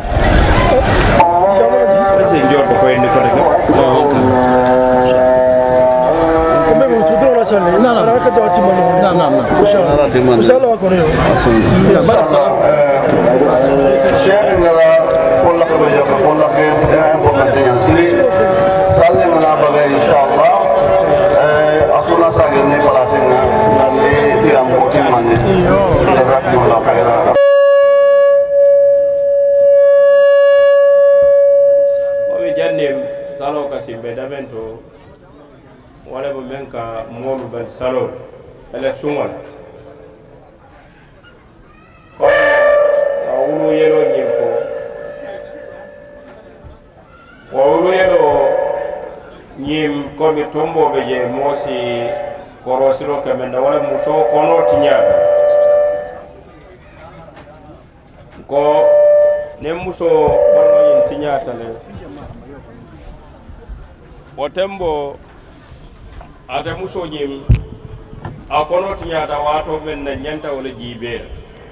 salo kasi be davento wala bo menka molu ben salo ele sungal ko awulu yelo nyimfo wawulu yelo nyim ko mi tombo be je mosi korosiro kamenda wala muso kono tinyata ko ne muso kono yin tinyata le o tembo ate muso ñim a kono tiñata wato men na ñanta wala jiibeel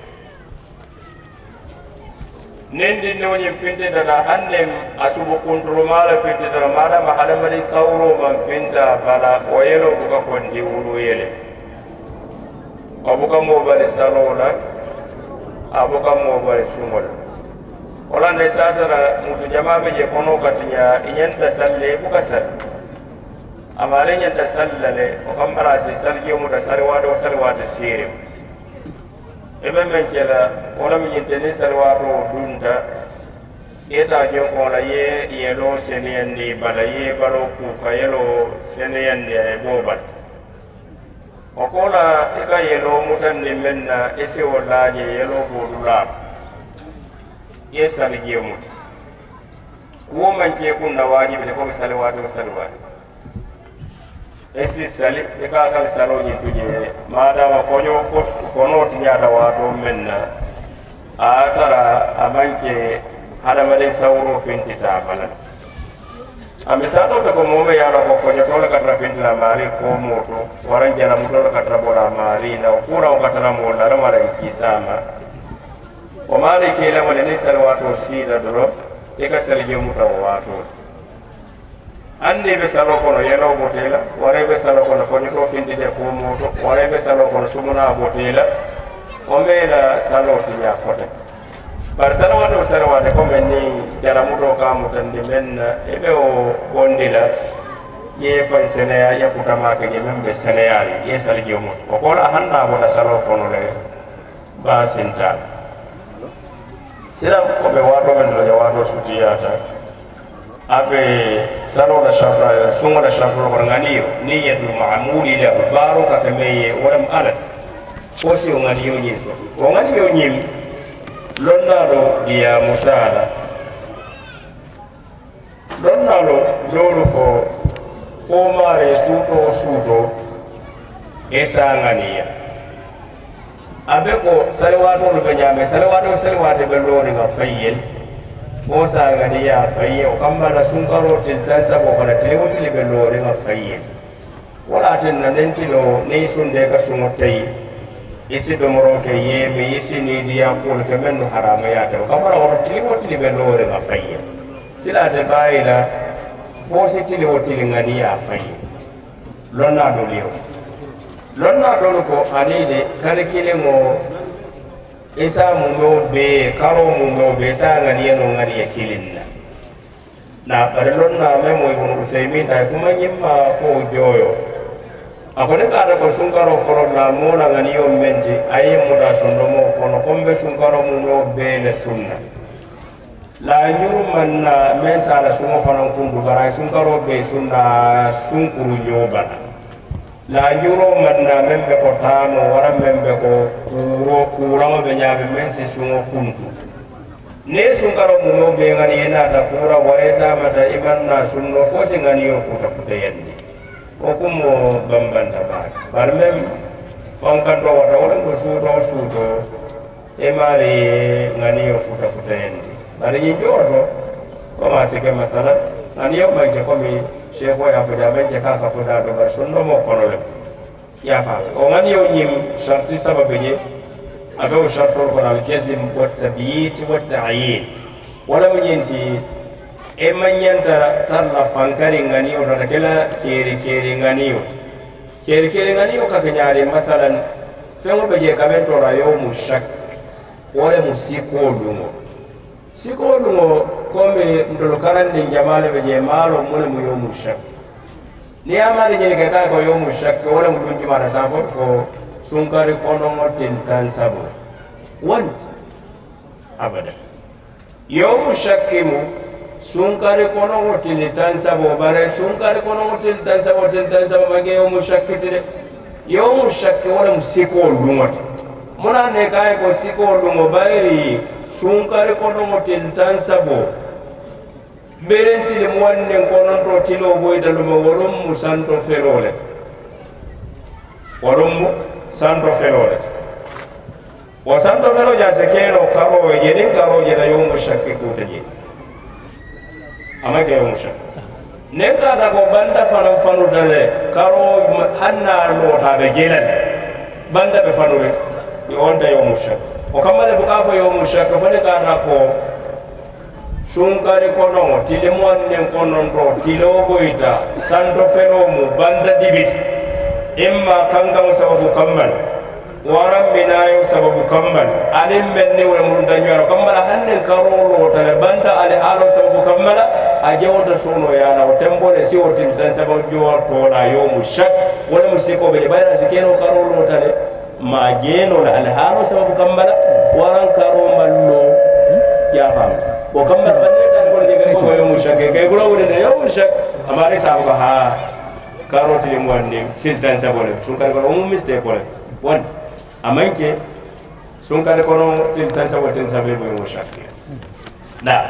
nendi no ñim finde dara handem asubu kontrol mala finde dara madama hadamari sawro man finda bala o yelo buka kondi wulu yele o buka mo bale salola a buka mo bale sumola wala ne sadara musu jamabe je kono katinya inyanta salle buka sal amale nyanta sallale o kambara se salje mu da sarwa do sarwa da sire ebe men kela wala mi yente ne sarwa do dunta eta je ko la ye yelo seniyandi bala ye balo ku kayelo seniyandi e bobal o kola ika yelo mutande menna ese wala je yelo bodula yesal jemut wo man ke kunna wajibi de ko salawatu salawatu esi sali e ka kal salo ni tuje madama kono tinyata wato menna a tara amanke hadamaren sawro fintita bala a misato ko mobe yala ko fonyo to ka trafintila mari ko moto waran jana moto ka trabora mari na kura ko katara mo na mara kisama o mari ke la wala ni salawatu sida dro e ka salje mutawato ande be salo kono yelo botela ware be salo kono fonyo to fintite ko moto ware be salo kono sumuna botela o mela salo tinya fote bar salawatu ko men ni jara muto ka mutande men ebe o bondila ye fay seneya ya kutama ke men be seneya ye salje mo o ko la hanna bo da salo kono le ba senta sira ko be wato men do wato sutiyata abe salo da shafra sunga da shafra ko ngani niyatul ma'muli la baro ka tameye wala ala ko si o ngani yo nyiso o ngani yo nyim lonnalo ya musala lonnalo jolo ko fomare suuto esanganiya abe ko salawatu be nyame salawatu be lori ga fayel ko sanganiya fayel o kambala sunkaro til tansa ko fana tilewoti be lori ga fayel wala tin nan tilo ne sunde ka sungotai isi domoro ke yemi isi ni dia kul ke men harama ya to kamara woro tili be lore ma fayya sila te bayila fo si tili wotili ngani ya fayya lonna do ko anide kare kile mo isa mu be karo mu be sa ngani no ngani ya kilinna na bare lonna me mo ibn usaymin ta kuma nyimma fo joyo akone kada ko sunkaro foro na mola ngani yo menji ayi muda sondomo kono kombe sunkaro mu no be le sunna la nyuru manna mesa la sumo fanan kundu bara sunkaro be sunna sunkuru nyobana la nyuru manna membe ko tamo wara membe ko kuro be nyaabe mensi sumo kundu ne sunkaro mu no be ngani ena ta kura wareta mata imanna sunno fosi ngani yo kuta kutayende o kumo bambanta bar mem fankan to wata wala ko suuto e mari ngani yo kuta endi bari ni joto ko ma sike masala ngani yo manje ko mi sheko ya fuda manje ka fuda do bar sunno mo kono le ya fa o ngani yo nyim sharti sababu je abe sharto ko al jazm wa tabyit wa ta'yin wala mo nyenti e manyanta tarla fankari ngani o da kala keri ngani o ka kenyare masalan fengo be je kamen to rayo mushak wala musiko lungo kombe ndolo karande jamale be je malo mole mu yo mushak ni amari je ke ka ko yo mushak wala mu dunji mara safo ko sunkari kono ngotin tan sabo want abada yo mushakimu sunkari kono ngotili tan sabo bare sunkari kono ngotili tan sabo mage yo mushakkitire yo mushakki wala musiko lungote mona ne kay ko siko lungo bayri sunkari kono ngotili tan sabo berentile mwanne kono to tilo boyda lumo wolum musanto ferolet o santo fero jase keno karo yedin karo yeda yo mushakki kutaji amake yo mushakki neka da ko banda fanan fanu dale karo hanna lota be gelan banda be fanu be onda yo mushakki o kamale bukafa yo mushakki fane ka da ko sunkari kono tile mwanne kono to tilo boita santo fero mu banda dibit imma kanga sababu kammal waram binayo sababu kammal alim benni wala mun danyo kammala hannen karolo tale banda ale halo sababu kammala ajewta sono yana o tembole si o timtan sababu jo to la yo mushak wala musiko be bayra sikeno karolo tale ma jeno la ale halo sababu kammala waran karo mallo ya fam o kammala banne tan ko de ko yo mushak ke gulo wala yo mushak amari sababu ha karoti le mwande siltan sabole sunkare ko mistake ko won amanke sunkare ko siltan sabole ten sabe mo shakki da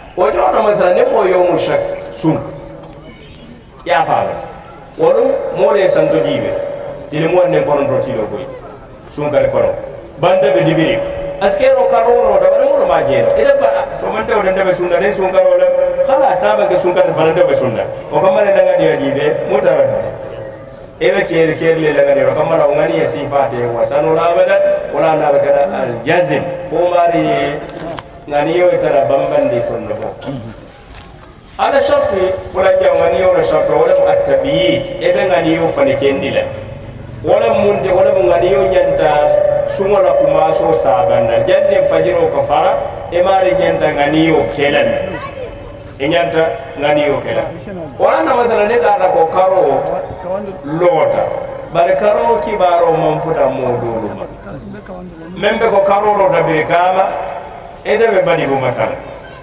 وجونا مثلا نمو يوم الشك سوم يا فاهم ولو مولى سانتو جيبه تلمو ان كون روتي لو بوي سوم كاري كون باندا بديبيري askero karoro da wani mura majero idan ba so man da wadanda be sunna ne sun karo la khalas na ba ga sun kar fa da be sunna o kamar da ga diya dibe mutara ebe kere kere le daga ne kamar ngani ya sifate wa sanu abada wala na ba kada al jazm fo mari ngani yo tara bamban di sunna ko ada sharti wala ja ngani yo na sharti wala at-tabyid ebe ngani yo fa ne kendila wala mun de wala ngani yo nyanta sungola kuma so sabanda jande fajiro ko fara e mari nyanta ngani yo kelan e nyanta ngani yo kelan wala na madana ne ka ko karo lota bare karo kibaro man futa modulu membe ko karo ro da be kama e de be badi bu masala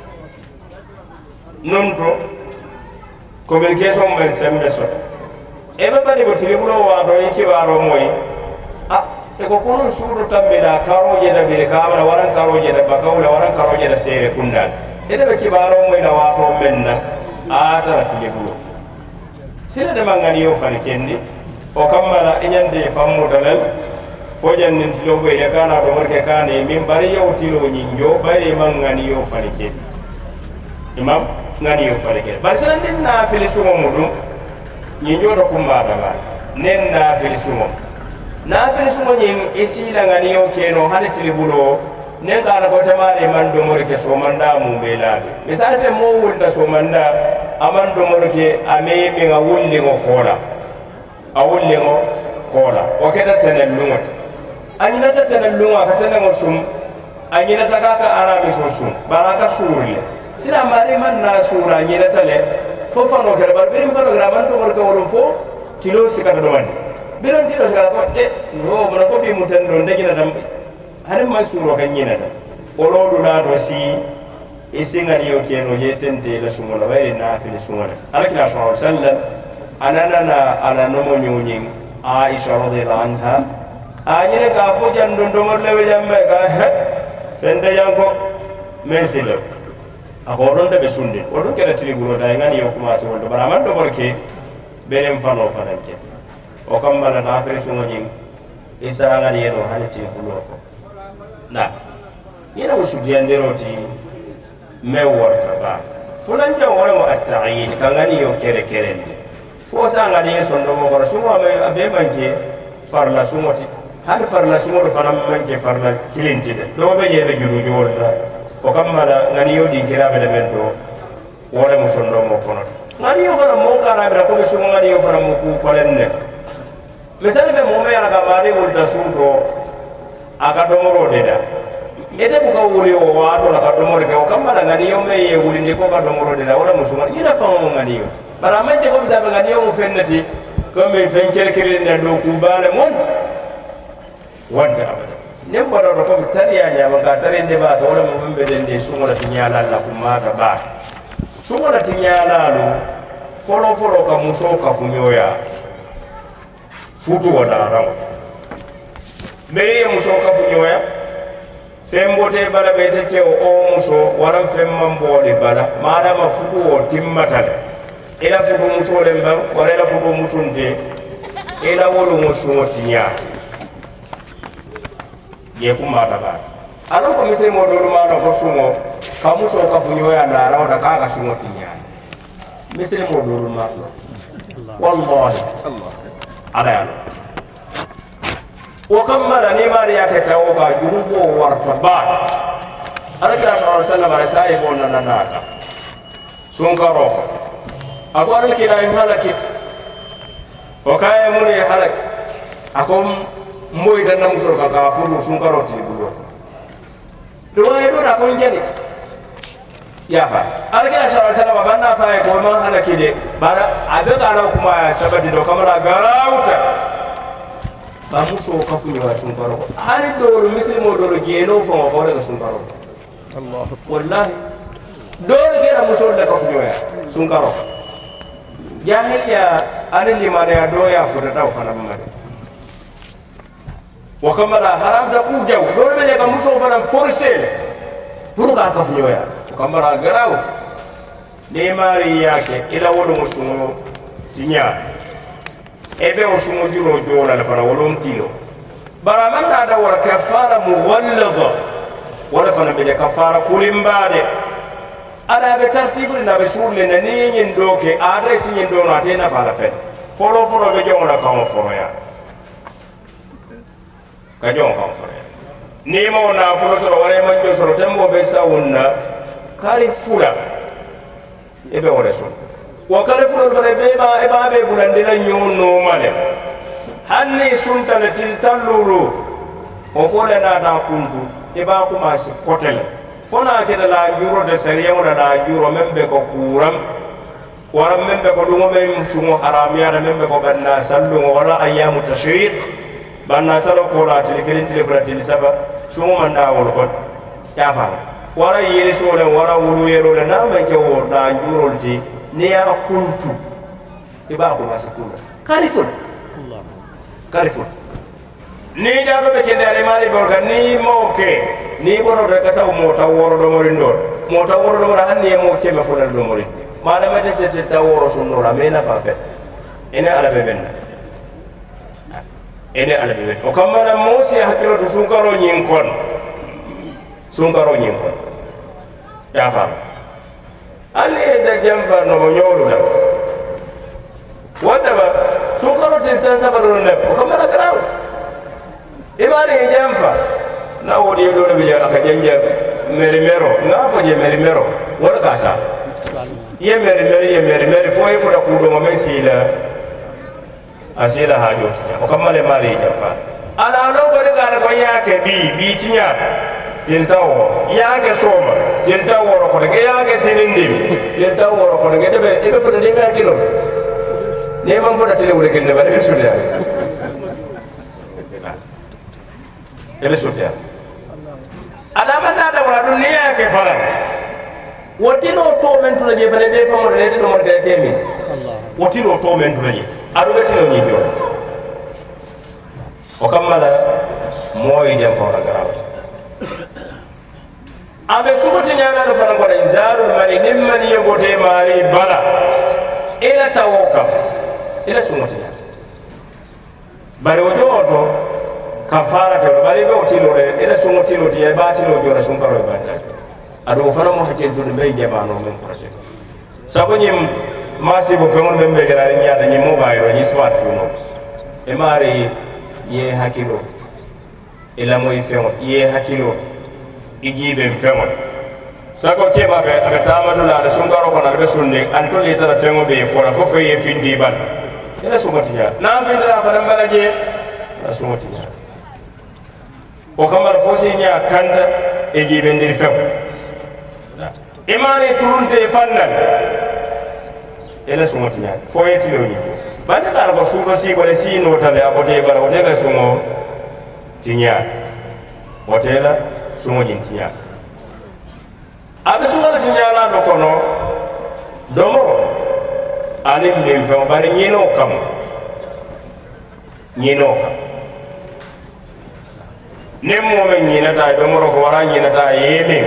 nonto communication men sembe so e be badi bo tilibulo wa do e kibaro moy e ko kono suru tambila karo je da be kama waran karo je da bakawla waran karo je da sere kundan e de be kibaro moy na wa to menna a tara tilibulo sila de mangani yo fani kendi o kammala inyande fammu dalal fo jannin silo be ya kana do morke kane min bari yo tilo nyinjo bari mangani yo fani kendi imam ngani yo fani kendi bari sila din na filisumo mudum nyinjo do kumba dala nen na filisumo nyin isila ngani yo keno hane tilibulo nen kana ko tamare man do morke so manda mu belabe misal be mo wulta so manda aman do morke ame mi nga wulli ngo kola a wulli ngo kola o keda tanal lungot ani nata tanal lunga ka tanal ngo sum ani nata ka arabi so sum baraka surulle sina mari man na sura ni nata le fo fa no kera bar birim fa no graman to morke wolo fo tilo sikata do man biran tilo sikata ko no mo ko bi mutan do ndegina dam hanim ma suro kan nyinata o lo do na do si isinga niyo keno yetende la sumona wayre na fili sumona alakila sallallahu alaihi wasallam anana ala nomo nyunyin Aisha radhiyallahu anha anyine ka fo jando ndomor lewe jambe ka fende yanko mesilo ako ronda be sunde o do kera tiri guro da ngani yo kuma so do baraman do borke berem fano fananket o kambala na fili sumonyin isa ngani yeno haliti bulo ko na yena usudiyanderoti mewarta ba fulan jam wala mo at-ta'yin kangani yo kere kere fo sa ngani sondo mo ko sumo be banke farla sumoti hal farla sumo fana manke farla kilinti de do be yebe julu jol da o kamala ngani yo di kira be mento wala mo sondo mo kono ngani yo fana mo kana be ko sumo ngani yo fana mo ku kolenne misal be mo me ala ka mari wulta sundo aga do mo de da ete buka wuli o wato la kadomore ke o kamala ngani yo me ye wuli ndiko kadomoro de la wala musuma ina famo ngani yo bara manje ko bida ngani yo fennati ko me fen kerkere ne do ku bale mont wanta abada nem baro ko tariya nya ma ka tare de ba to wala mo be de de sumo la tinyala la kuma ta ba sumo la tinyala lo folo folo ka muso ka funyoya futu wada ram me ye muso ka funyoya fembote bala bete ke o muso waran femman bode bala madama fudu o timmata ila fudu muso le mbam wala ila fudu musunde ila wolu muso tinya ye kuma da ba alo ko mise mo do ma do ko sumo ka muso ka funyo ya na ra da ka ka sumo tinya mise mo do ma wallahi allah ala وكمل نيمار يكتوبا جنوبه وارتباط أرجع صلى الله عليه وسلم على سايب ونناك سنكرو أقول لك لا يهلكت وكاي من يهلك أقوم موي دنا مسر كافور سنكرو تيبلو دوا يدور أقول جني يا فا أرجع صلى الله عليه وسلم بنا فاي كوما هلكي ده بارا أبدا أنا كوما سبتي دو كمرا غراوتا bamuso kafunyo wa sunkaro hari doro muslimo doro gelo fo fo daga sunkaro Allah wallahi doro gera muso da kafunyo ya sunkaro jahil ya ani limane ya do ya fo da fana mamade wa kamala haram da ku jaw doro be ga muso fana forcer pour ka kaf ñoya kambara garawut ni mari yake ila wolu musumo tinya ebe musumo juro jora la fara wolum tilo bara man da wala kafara mughallaza wala fana be kafara kulimbade ala be tartibu na be sulle na ni nyin doke adresse nyin do na tena fala fet folo be jomna ka mo foro ya ka jom ka foro ya ni mo na folo so wala man jo so tembo be sawunna kari fula ebe wala so wa kare fula fara be ba e ba be bulandila nyono male hanni sunta le tiltalulu o ko le na da kuntu e ba kuma si kotel fona ke da la juro de sariya wala da juro membe ko kuram wala membe ko dungo mem sumo haramiya da membe ko ganna sallu wala ayyamu tashriq banna salo ko la tili kelin tili fratil saba sumo manda wala ko ya fa wala yiri so le wala wulu yero le na men ke wo da juro ti ni ya kuntu e ba kuma si kula karifun ni jado be kendare mari borga ni moke ni bono de kasa mota woro do mori ndor mota woro do mori hanni e mo keme fulal do mori mada mede se ta woro sunno la mena fa fe ene ala be benna ene ala be ben o kamara mosi hakilo to sunkaro nyin kon ya fa ali de jamfar no mo nyolu la wanda ba sunkaro te tan sabaro ne o kamara grawt ibari jamfa na wodi do be aka janja merimero nga fo je merimero wala kasa ye merimero fo e fo da kudo mo mesila asila hajo tinya o kamale mari jamfa ala no go de gara ko yake bi tinya tiltawo yake soma tiltawo ro ko de yake sinindi tiltawo ro ko de be fo de ngar kilo ne man fo da tele wala kende ba de suliya ele sotia adama da wala dunia ke fala wotino to men to je fele be famo de to mo de temi wotino to men to je adu be tino ni jo o kamala moy jam fawra garaw abe subuti nyanga do fana ko da izarul mali nimman yebote mari bala ila tawoka ila sumuti bare ojoto kafara to bari be otilo re ila sumo tilo ti ba tilo jora sum karo banda ado fana mo hakke to be jema no men projet sabo nyim masi bo fe mon be gara nyaada nyim mobile ni smartphone e mari ye hakilo ila mo ifemo ye hakilo ijibe femo sako ke ba be aga tamadu la sum karo ko na be sunne anto le tara femo be fora fo fe ye findi ban ila sumo tiya na fe dara fa dambalaje na sumo tiya o kamar fosi nya kanta e jibe ndir fem imane turunte fannal ele sumo tinya foyeti lo ni bande kala ko sumo si ko le si no tale abote bara o tele sumo tinya hotela sumo jin tinya abe sumo tinya la do kono domo ali lim fem bari nyino kam nemo men nyinata do moro ko wara nyinata yemin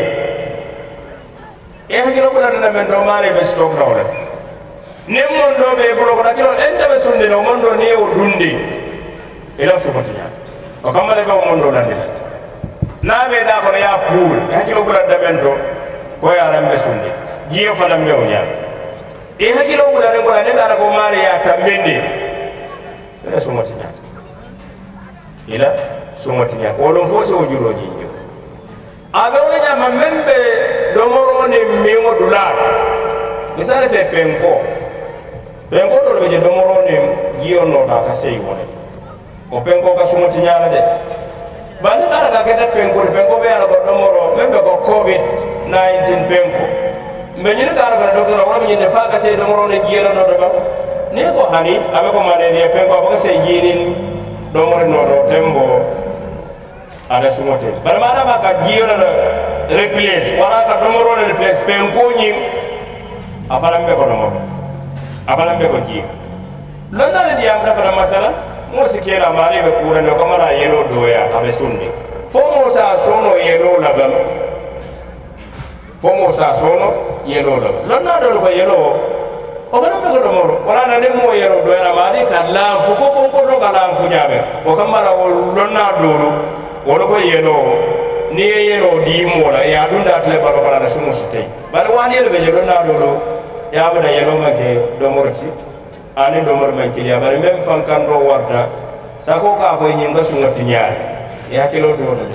e hakilo ko na men do mare be stok dawle nemo do be ko ko natilo ende be sunde no mondo ne o dundi ila subatiya o kamale be o mondo dande na be da ko ya pool e hakilo ko da men do ko ya rambe sunde jiyo fa lambe o nya e hakilo ko da ko ne da ko mare ya tambende ila subatiya ila somotinya ko don fo so julo jinjo abe wona nyama membe do moro ne miŋo dula misale fe penko do be do moro ne giyo no da ka sey wona o penko ka somotinya la de bani kala ka keta penko be ala ko do moro membe ko covid 19 penko me nyine kala ka docteur wala nyine fa ka sey do moro ne giyo no do ba ne ko hani abe ko malaria penko ba ka sey jinin do moro no do tembo ada sumote barmana ba ka giyo na replace wala ka domoro na replace penko nyim afalambe ko giyo lonna ne diam da fana matala mo sikera mari be kura no kamara yelo doya abe sunni fo mo sa sono yelo la gam fomo sa sono yelo lo lonna do ko yelo o fana be ko do moro wala na ne mo yelo do era mari kala fu ko do kala fu nyabe o kamara o lonna do o ko yelo ni yelo di mo la ya dunda tle baro kala sumu sitay bar wani yelo be lonna do ya bada yelo make do moro ci ani do moro make ya bar même fankan do warta sako ka fo nyinga sungati nyaare ya kilo to do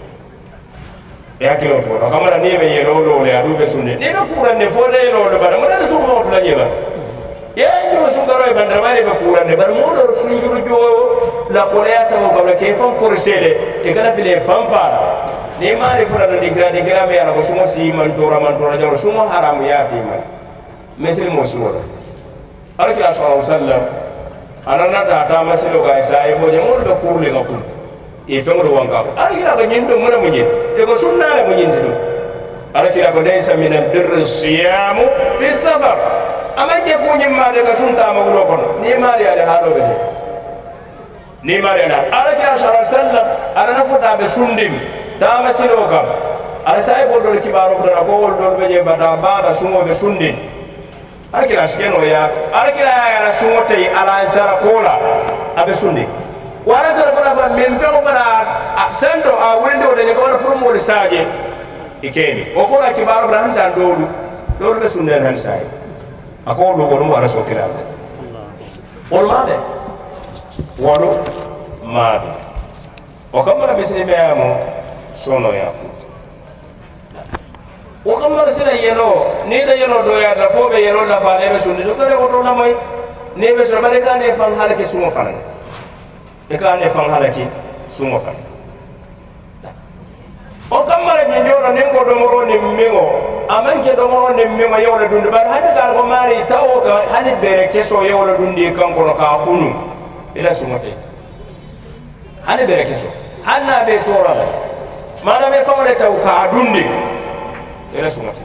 ya kilo to do kamara ni be yelo lo ya du be sunne ni be kurande fo de lo do bara mo da su mo to la nyeba ya juro sungaro e bandara mari be kurande bar mo do sunjuru jo la polea sa mo kabla ke fam forsele e kala file fam fara ni mari fura do digra me ya ko sumo si man tora jaro sumo haram ya ti man mesil mo sumo alaki sallallahu alaihi wasallam anana ta masilo ga sai bo je mo do kurle ga kun e fengro wanga alaki la ga nyindo mo na mo nyin e ko sunna la mo nyin do alaki la ko laysa min al-birr as-siyam fi safar amanje ko nyimma de ka sunta ma gulo kono ni mari ale halo be ni mari ala alaki sallallahu alaihi wasallam anana fota be sundim da masilo ga ala sai bo do kibaro fota ko wol do be je bada bada sumo be sundim alaki la skeno ya alaki la ya sumo tay ala sara kola abe sundim wara sara kola fa men fe o bada sendo a wende o de ko promo le saje ikeni o ko la kibaro fota hansa do be sunne hansa ako do ko wara so kila on mabe walo mabe o kamara bisini be amo sono ya o kamara sila yelo ni da yelo do ya da fobe yelo da fa ne be sunni do kare ko to la moy ne be so bare ka ne fan halake sumo fan e ka ne fan halake sumo fan o kamara be joro ne ko do mo ni mengo amanke do mo ne mengo yewla dunde bar hade gar ko mari tawo ka hade bere keso yewla dundi kanko no ka kunu ila sumote hade bere keso hanna be tora mana be famre taw ka dundi ila sumote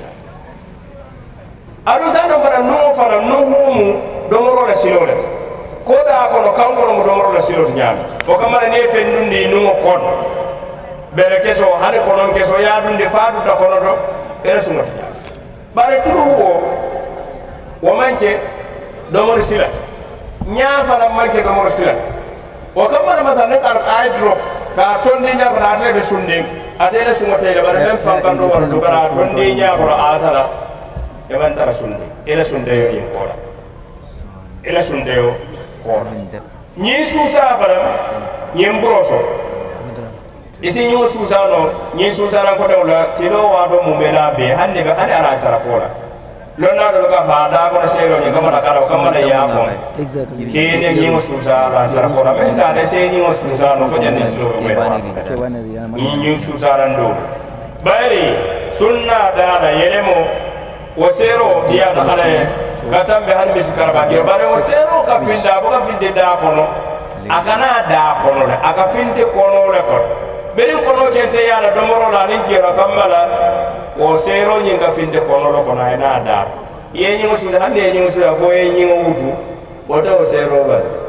adu sano para no humu do mo la silole ko da ko no kanko no do mo la silole nyam o kamara ne fendundi no kon bere keso hade konon keso ya dunde faadu da kono do ila sumote bare tudu wo wo manke do mo sila nya fara manke do mo sila o kamara mata ne kar aidro ka tondi nya fara ate be sunde ate le sumote le bare ben fam kan do war do gara tondi nya ko atala e ban tara sunde ila sunde yo yin kola ila sunde yo kola nyi su sa fara nyem broso isi nyu susano nyi susana ko dawla tilo wa do mu bela be hande be hande ara sara kola lonna do ka fa da ko sero ni kamara karo kamara ya ko ke ne nyi susana sara kola me sa de se nyi susano ko jande tilo be nyi susana ndo bari sunna da yelemo wo sero dia da kala katambe han mi sikarba ke bare wo sero ka finda bo ka finde da kono akana da kono le aka finde kono le ko beri kono ke se yala domoro la ni jera kamala o sero nyinga finde kono lo kono ina da ye nyi musu da hande nyi musu da fo ye nyi wudu wota o sero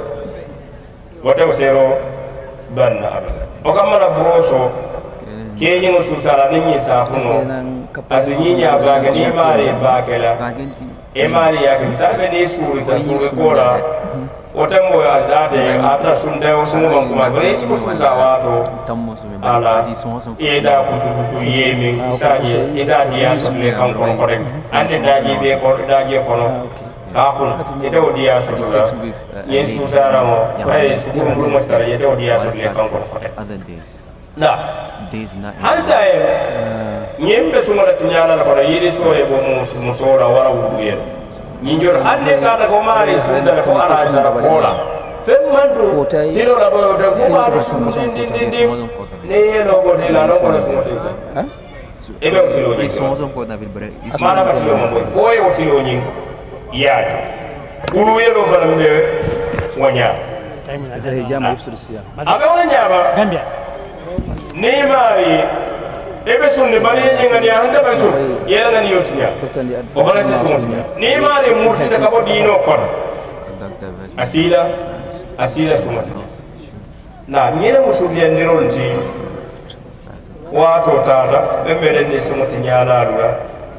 ban na abada o kamala broso ke nyi musu sala ni nyi sa funo asinyi nya ba ga ni mare ba kala e mari ya kin sabe ni suri ta suri kola wata mo ya date ata sunde o sumo kuma bari su sa wato ala ida kutu yemi isaje ida dia sulle kan ko ko rek ande daji be ko daji ko no ka kun ite o dia su tura yesu sara mo bay su ko ngul mastara ite o dia sulle kan ko rek na hansa e nyembe su mala tinyana ko yiri so e bo mo so ra wara wudu yen ninjor hande kada ko mari sunda fo ala sara kola femmandu tino la boyo de fu ba ne yeno ko de la no ko so ha e be tilo ni so ko na vil bre mana ba tilo mo fo e o tilo ni yaati buru yelo fana mbe wanya azare jama yusrisiya abe wanya ba gambia ne mari ebe sunne bari yenga ni hande ba sun yela ngani yotinya o bana se sunne ni mari murti da kabo dino kon asila sunne na nyela musubiya ndironti wato tata be meden ni sunne nyala ruga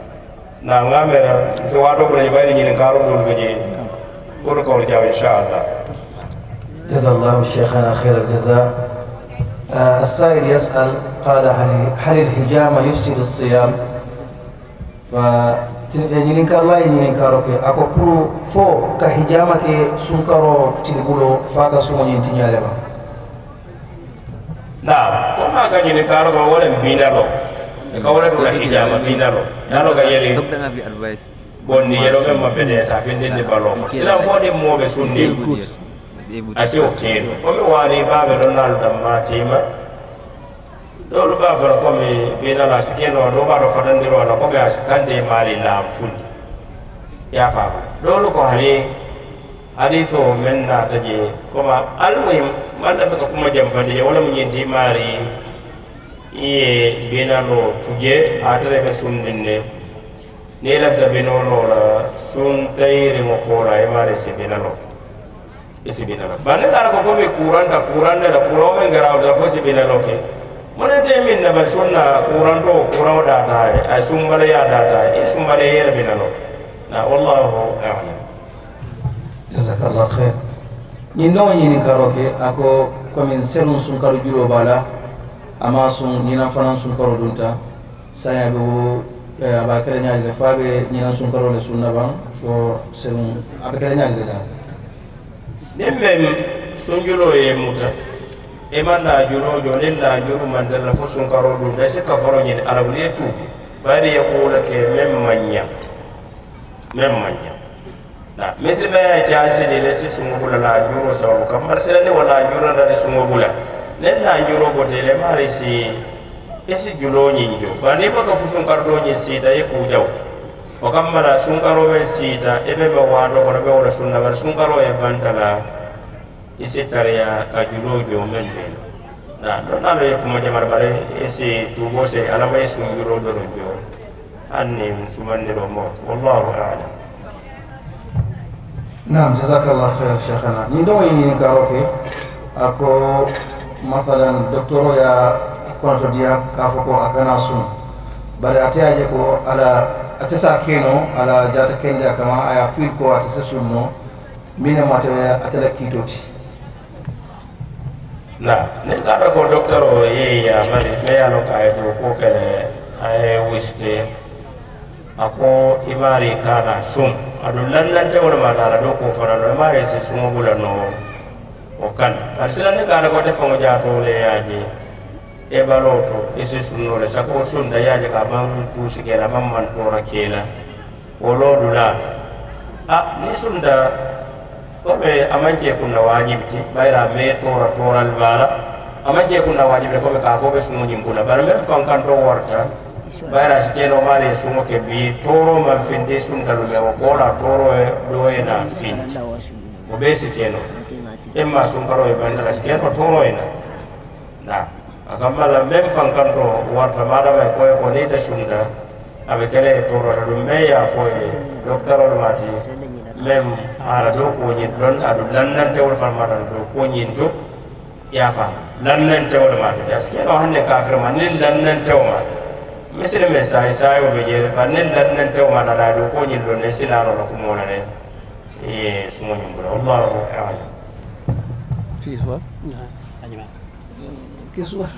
na ngamera so wato ko bayni ni karo do beje ko ko jaw inshallah. Jazallahu shaykhana khair al-jaza. السائل يسأل قال هل الحجامة يفسد الصيام؟ ñinin karla e ñinin karo ke ako pour fo ka hijama ke sunkaro tilibulo fa ka sumo ñin tiñale ba na ko ma ka ñinin karo ko wala binalo e ka wala ko hijama binalo nalo ka yeli docteur nga bi advice bonni yelo mem ma bede sa fi ndinde ballo sila fo de mo be sunni asi o keno ko mi wani ba be don nal damma tima dolu ba fara ko mi bina la sikeno do ba do fadandiro na ko be kande mali la fundi ya fa dolu ko hali hadiso men na taje ko ma almuhim man da ko kuma jamfande wala mun yindi mari iye bina lo tuje atre be sundinde ne la da bino lo la sun tayre mo ko ra e mari se bina lo isi bina lo bane da ko mi kuranda la kuro men gara da fo se bina lo ke mone te min na ba sunna kurando kuraw da ta ay sumbale ya da ta e sumbale yer bina lo na wallahu a'lam. Jazakallah khair. Ni no ni karoke ako komin selun sun karu julo bala ama sun ni na fanan sun karu dunta saya do aba kala nyaali le fabe ni na sun karu le sunna ban fo selun aba kala nyaali da nemmem sun julo e muta e manna julo jonen na juru mandala fo sun karu dunta se ka foro ni arabiye tu bari yaqula ke memmanya na misli ya jasi de lesi sungo bula la juro sawu kamar sele ne wala juro da sungo bula nen la juro bote le mari si esi julo nyinjo bani baka fusun kardo nyi sida e ku jaw o kamala sun karo be sida e be ba wado ko be wala sunna bar sun karo e bantala isi tariya ka julo jo men be na do na le kuma jamar bare esi tubo se alama e sun julo do jo anni sumandiro mo wallahu a'lam. Naam, jazakallah khair shaykhana. Ni ndo yini karoke ako masalan doktoro ya konto dia ka foko akana sun bare ataje ko ala atasa keno ala jata kende kama aya fil ko atasa sunno mina mate atala kitoti na ne kara ko doktoro ye ya mari me ya no kay ko kele ay wiste ako ibari kana sun adu lallante wala mata do ko fara do mare se sumo bula no o kan arsila ne kana ko te fongo jato le yaji e baloto isi sunno le sako sun da yaji ka ban tusi kela mamman tora kela wolo dula ni sun da ko be amanke kunna wajibti bayra me tora bala amanke kunna wajibti ko be ka fo be sumo nyimbula bar men fan kan to warta bayra sikeno mari sumo ke bi toro man finde sun dalu me ko la toro e do e na fin o be sikeno emma sun karo e bandala sikeno toro e na akamala mem fan kan to warta mada me ko ni da sunda abe kele toro da me ya fo e doktoro mati mem ala do ko ni don adu lannan te wol farmata do ko ni to ya fa lannan te wol mati sikeno hanne kafir man lannan te wol misiri me sai wo be jere banen lannan taw ma da do ko nyin do ne silaro ko mo na ne e sumo nyum bro Allahu a'lam fi soir ke soir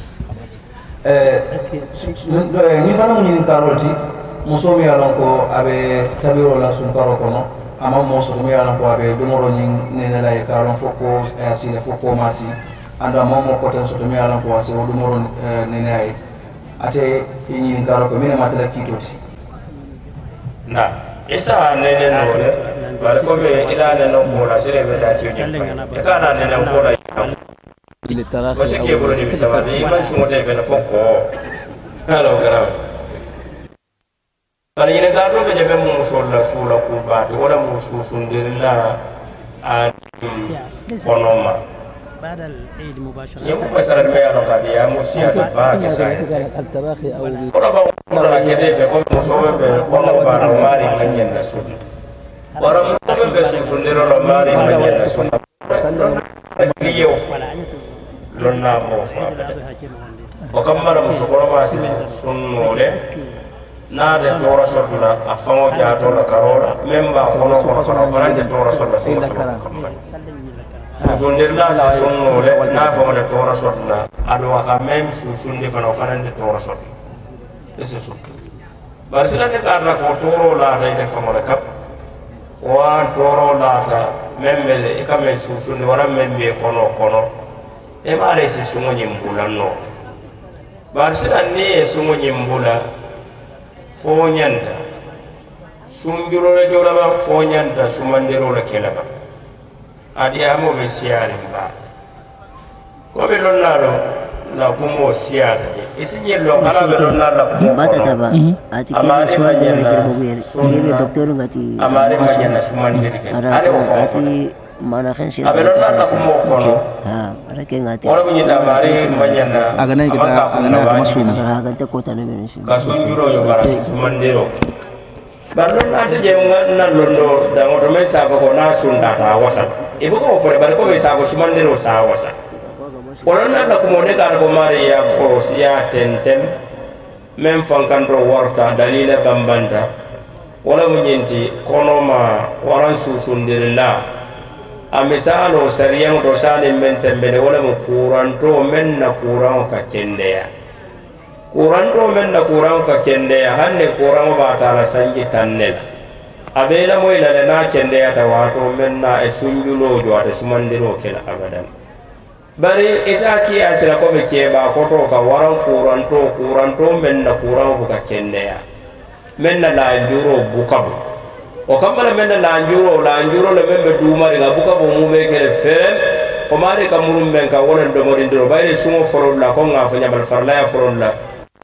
ni fana mo nyin karoti muso mi alon ko abe tabiro la sun karo kono ama mo so mi alon ko abe domoro nyin ne la e karon foko asile foko masi anda mo ko tan so mi alon ko ase o domoro ne ne ay ate yini karo ko mina matala kitoti na isa nene no le bar ko be ila ne no ko la sire be da ci ni e kana ne no ko la il est tara ko se ke bolo ni bisaba ni ban su ngote fe na foko halo garaw bar yine ga do be jabe mo so la sula ku ba to wala mo su sundirilla a konoma بعد العيد مباشرة يوم بسرة بيانو كذي يا موسيا باك ساي التراخي أو orang kede fe ko musobe be ko no bara mari manyen na sun orang musobe be sun sundero ro mari manyen na sun biyo lon na mo fa o kamara musokoro ma sun nole na de tora sodula afango ja tora karola memba kono ko farande tora sodula sundirla si sunno le na fa de tora sodula ado ka mem sundi fa no farande tora sodula ese su barsila de karra ko toro la de fa mo kap wa toro la ta membe e kame sundi wara membe kono e mare si sungo nyimbulanno barsila ni sungo nyimbula fo nyanda sunjuro le jolaba fo nyanda sumandiro le kelaba adi amo be siare ba ko be lonnalo la kumo siare isi nyello kala be lonnalo kumo bata taba ati kene so be le gerbo yele yebe docteur ngati amare majana sumandiro ke ati mana kan sih abe lonnalo kumo kono ada ke ngati wala bunyita amare majana agana kita masuma agana ta kota ne ben shi kasunjuro yo bara sumandiro barnon ate je na londo da ngoto me sa ko na sunda ta wasa ibu ko fore bar ko be sa ko sumandiro sa wasa wala na ko mo ne ka ko mari ya ko ya tentem mem fankan ro warta dalila bambanda wala munyinti kono ma waran susundirla amisalo sariyang do sale men tembele wala mo kuranto men na kuran ka cendeya kuranto men na kuran ka cendeya hanne kuran ba ta la sanji tannel abela moy la na cendeya ta wato men na e sunjulo jo ata sumandiro kala abadan bari ita ki asira ko be keba ko to ka waran kuranto men na kuran ka cendeya men na la juro bukabu o kamala men na la juro le men be dumari ga bukabu mu be kele fem o mari ka murum men ka wonen do modindiro bayre sumo forol la ko nga fa nyabal farla ya forol la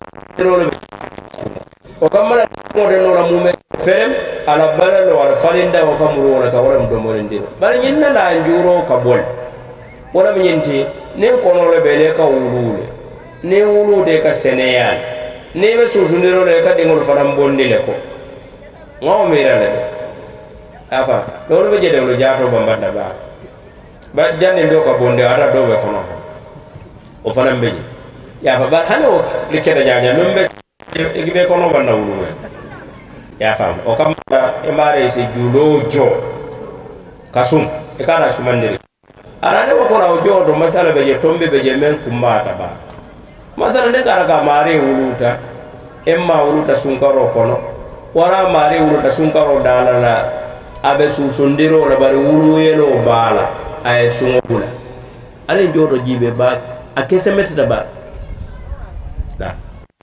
o kamala mo de no la mu me fem ala balalo wala farinda o kamuru wala ka wala do modindiro bari nyinna la juro ka bol wala nyinti ne kono le bele ka wulule ne wulude ka seneyan ne be susundiro le ka dingol faram bondile ko ngaw mira le afa do be jede lo jaato bambanda ba jani do ka bonde ara do be kono o faram be ya fa ba hano le keda jaanya lumbe be kono banda wulule ya fa o kam e mare se julo jo kasum e kana sumandiri arane ko kono jo do masala be je tombe be je men kumata ba masala ne kara ka mare wuluta emma wuluta sunkaro kono wara mare wuluta sunkaro dalala abe susundiro la bari wulu yelo bala ay sungula ale jodo jibe ba akese metata ba da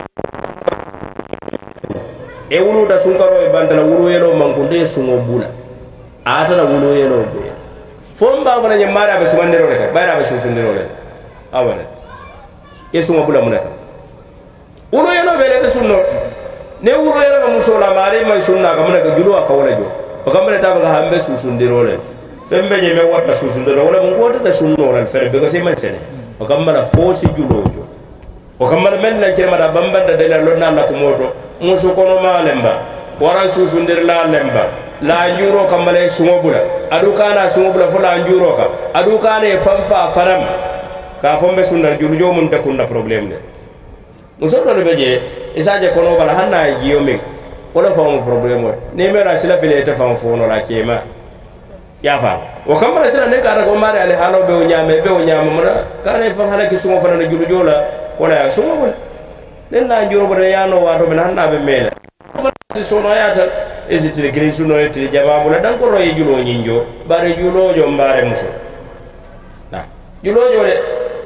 e wuluta sunkaro e bandala wulu yelo mankunde sungobula ata la wulu yelo be fomba bana nyamara abe sumandiro le bayra abe susundiro le awale yesungo bula munaka ulo yelo bele sunno ne ulo yelo musola mare ma sunna ka munaka julo aka wala jo o kambe ta ba hambe susundiro le fembe je me wata susundiro wala mun wota da sunno ran fere be ko sey man sene o kambe la fosi julo jo o kambe men la kema da bambanda de la lonna la ko moto musu kono malemba wara susundir la lemba la njuro kamale sungo bula adu kana sungo bula fo la njuro ka adu kana famfa faram ka fombe sunna jurjo mun takunda problem de musoto de beje isaje kono bala hanna jiyo min wala fa mo problem o ne mera sila file ta fa fo no la kema ya fa o kamara sila ne ka ko mare ale halo be o nyame mona kana fa hala ki sungo fa na jurjo la wala ya sungo bula den la njuro bula ya no wato men hanna be mele si sono yata esitire kiri suno etire jababu la dan ko roye julo nyinjo bare julo jo mbare muso na julo jo de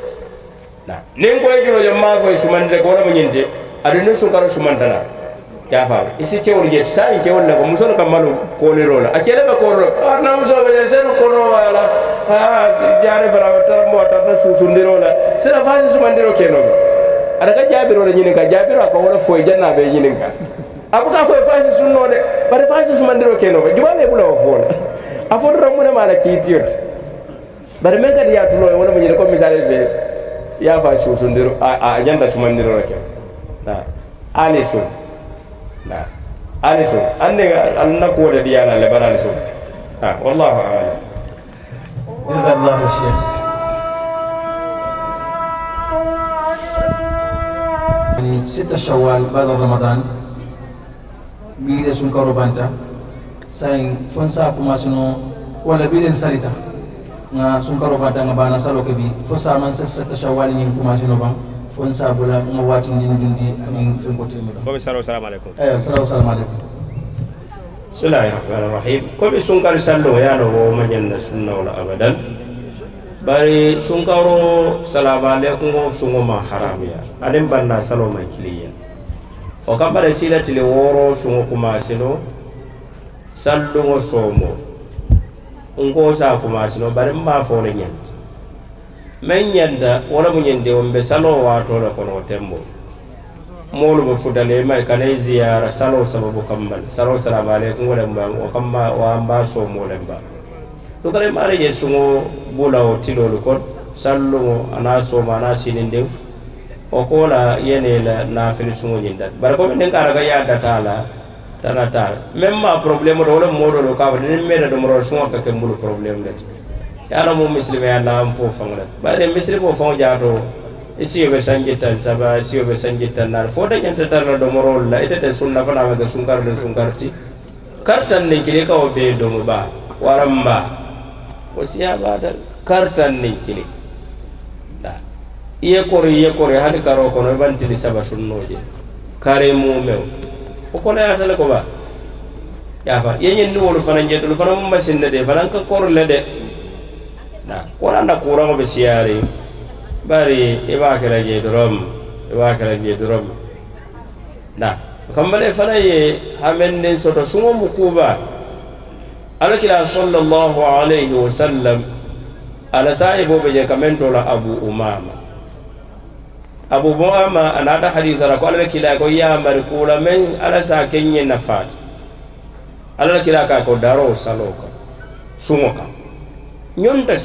na nen ko julo jo ma ko sumande ko wala nyinte adu ne so karo sumantana ya fa isi cewol je sa en cewol la ko muso ko malu ko le rola a cele ba ko ro na muso be se ko ro wala jare bara tar mo tar su sundiro la sera fa sumandiro keno ada ka jabiro la nyininka jabiro ko wala foy janna be nyininka abuka ko fasi sunno de bare fasi sumandiro keno ba jubale bula o fola afodo ramuna mala kitiyot bare men kadi ya tulo wala mo nyine ko misale be ya fasi sundiro a janda sumandiro ke na alisu na alisu ande anna ko de diana le barali so ha wallahu a'lam jazakallahu sheikh ni 6 شوال بعد رمضان bide sun karo banta sai fon sa kuma suno wala bilen salita nga sun karo banta nga bana salo ke bi fo sa man sa shawali nyin kuma suno bang fon sa bula nga wati ndin dundi anin fen ko temo ko assalamu alaikum assalamu alaikum bismillahirrahmanirrahim ko be sun kar sallo ya no wo manyan sunna wala abadan bari sun karo salamu alaikum sungo ma haramiya adem banna salo ma kiliya o kambare sila tile woro sungo kuma sino sallo somo ngo sa kuma sino bari ma fo le nyant men nyanda wala mu nyende wonbe salo wato la kono tembo molu be fudale mai kanai ziyara salo sababu kambal salo salamu alaikum wala mba o kamma wa amba somo le mba to kare mare je sungo bulawo tilolu kon sallo ana soma ana sininde o kola yene la nafil sungo jinda bar ko men kara ga yadda tala tanata même ma problème do wala modo do ka ni meda do moro sungo ka kembulu problème let yalla mo muslime yalla am fo fangla bare muslimo fo jaato isi be sanjita saba isi be sanjita nar fo da nyanta tarla do moro la ite de sunna fana ma ga sunkar de sunkarti kartan ne kire ka o be do mo ba waramba o siya ba dal kartan ne kire iye kore hadi karo kono banti di saba sunnoje kare mu mew o kono ya tale ko ba ya fa yenyen ni wolu fana jedul fana mo masinne de fana ka kor le de na ko anda kura mo be siari bari e ba kala je drom na kambale fana ye hamenne soto sumo mu kuba alakila sallallahu alaihi wasallam ala saibo be je kamento la abu umama anada haditha ra ko ala kila ko ya mar kula men ala sa kenye nafat ala kila ka ko daro saloka sumoka nyonte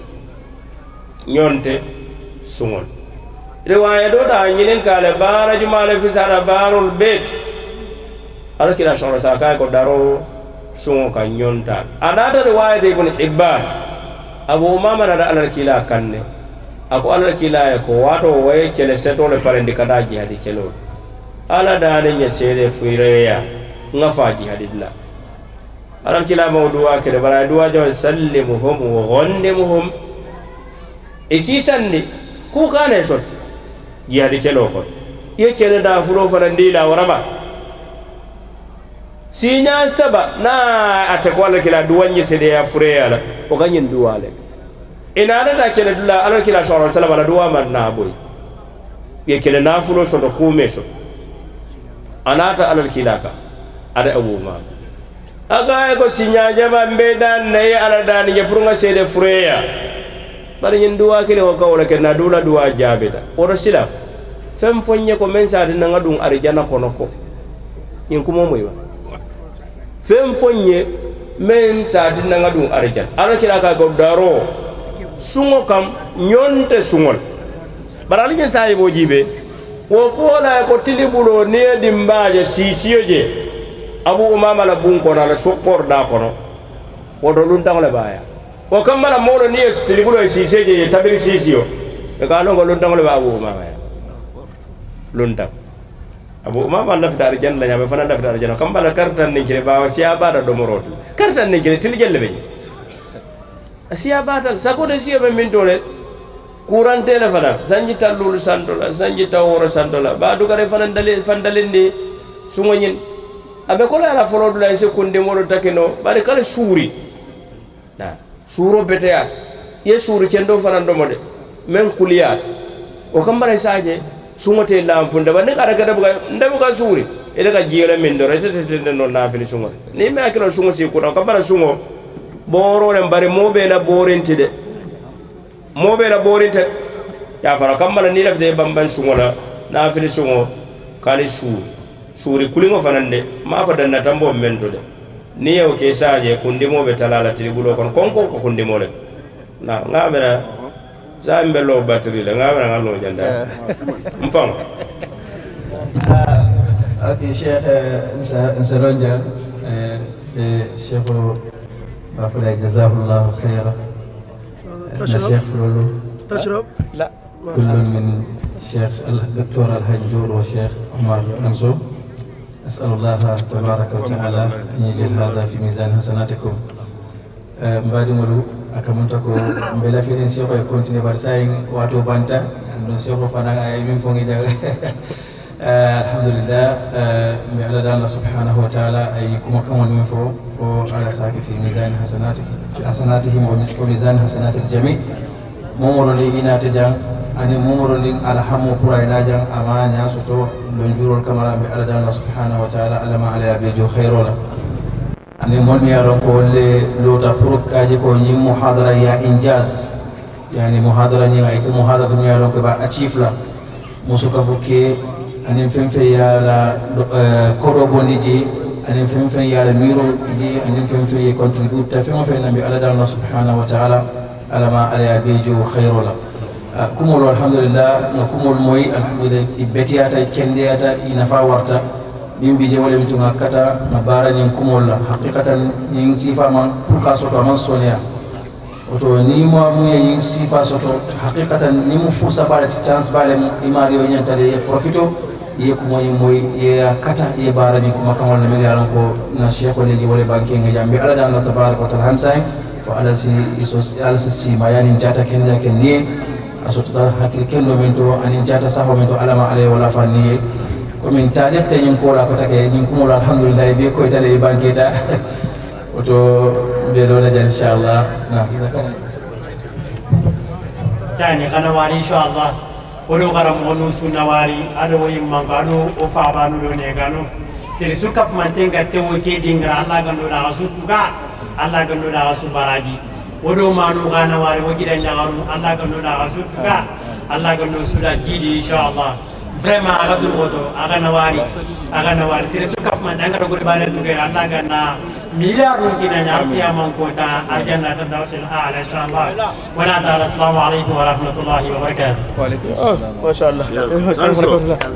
sungol riwaya do da nyinen kale bara jumale fi sara barul bait ala kila sa ka ko daro sumoka nyonta anada riwaya de ibn hibban abu umama na ala kila kanne ako ala kila ko wato waye kele seto le parendi kada jihadi kelo ala dane nya sede fuireya ngafa jihadilla ala kila mawduwa kede bara duwa jaw sallimuhum wa ghannimuhum ikisandi ku kane sot jihadi kelo ko ye kele da fulo farandi da waraba sinya saba na atako ala kila duwanyi sede ya fureya la o ganyin duwale ina da kele dula ala kila sallallahu alaihi wasallam ala duwa marna boy ye kele nafulo so do kume so anata ala kila ka ada abu ma aga ko sinya jama mbedan ne ala dan je purunga sede freya bari nyin duwa kele ko kawla ke na dula duwa jabeta oro sila fem fonye ko men sa dina ngadun arjana kono ko yin kuma moywa fem fonye men sa dina ngadun arjana ala kila ka ko daro sungo kam nyonte sungol barali nyen sayi bo jibe wo ko la ko tilibulo ne dimbaje sisiyoje abu umama la bunko na la sokor da kono wodo lun tangole baya o kam mala molo ne tilibulo sisiyoje tabiri sisiyo e ka no lun tangole ba abu umama lun tang abu umama la fdar janna nyabe fana la fdar janna kam bala kartan ni kire ba wasiya bada do moroto kartan ni kire tilijelle be asiya batal sako de siya be min dole kuran telefona sanji talul santola sanji taworo santola ba du kare fanan dalil fandalinde sungonyin abe ko la folo dula sekunde mo takino bare kala suri na suro betea ye suri kendo fanan do mode men kuliya o kambare saje sungote lam funda ba ne kada kada buga ndabuga suri ele ka jiyela min do rete no na fini sungo ni me akino sungo si ko kambara sungo boro le bare mobe la borenti de mobe la borenti ya fara kamala ni lafde bamban sungola na fini sungo kali suri kulingo fanande ma fa danna tambo mendo de ni yow ke saaje kundi mobe talala tribulo kon konko ko kundi mole na ngamera zambe lo battery la ngamera ngalo janda mfam okay cheikh nsalonja cheikh رفع جزاه الله خيرا الشيخ فلولو تشرب لا كل من الشيخ الدكتور الهجور والشيخ عمر منصور أسأل الله تبارك وتعالى أن يجعل هذا في ميزان حسناتكم بعد ملو akamuntako mbela filin seko e continue bar say wato banta andon seko fana ay min fongi da alhamdulillah mi ala dalla subhanahu wa ta'ala ay kuma kamon min fo ala saki fi mizan hasanatihim wa mizan hasanatil jami momoro li ina ta jang ani momoro li alhamu pura ina jang amanya soto don jurol kamara mi ala dalla subhanahu wa ta'ala alama ala bi jo khairola ani mon mi yaron ko le lota pour kaje ko ni muhadara ya injaz yani muhadara ni ay ko muhadara mi yaron ko ba achieve la musuka fuke ani femfe ya la kodo boniji ani femfe ya la miro ji ani femfe contribute ta femfe nabi ala dalla subhanahu wa ta'ala alama ala biju khairula kumul alhamdulillah no kumul moy alhamdulillah ibetiyata kendiyata inafa warta bimbi je wala mituma kata na bara ni kumolla haqiqatan ni sifa man puka soto man sonia oto ni mo amuye ni sifa soto haqiqatan ni mu fusa bara chance bale imari o nyantale profito ye ko moy ye kata ye bara ni kuma kamal mi yaran ko na shekho leji wala banke nga jambe ala dan tabaraka wa taala hansay fa ala si si mayani jata kenda ken ni asota hakil kendo mento anin jata saho mento alama ale wala fani komin talib te ñin ko la ko take ñin ko mo alhamdulillah be ko tale banketa oto be do la inshallah na tani kana wari inshallah wodo garam wonu sunna wari ado yimma gado o fa banu do ne gano sir sukaf mantenga te wo te dingra Allah gando da suka Allah gando da su baraji wodo manu gana wari wo gidan nyaru Allah gando da suka Allah gando suda jidi inshallah vraiment aga durwoto aga nawari sire sukaf man danga do bana duge Allah ganna miliyar no jina nyaartiya man ko ta arjanna ta dawsil ala inshallah wala ta'ala assalamu alaykum wa rahmatullahi wa barakatuh wa alaykum assalam ma sha Allah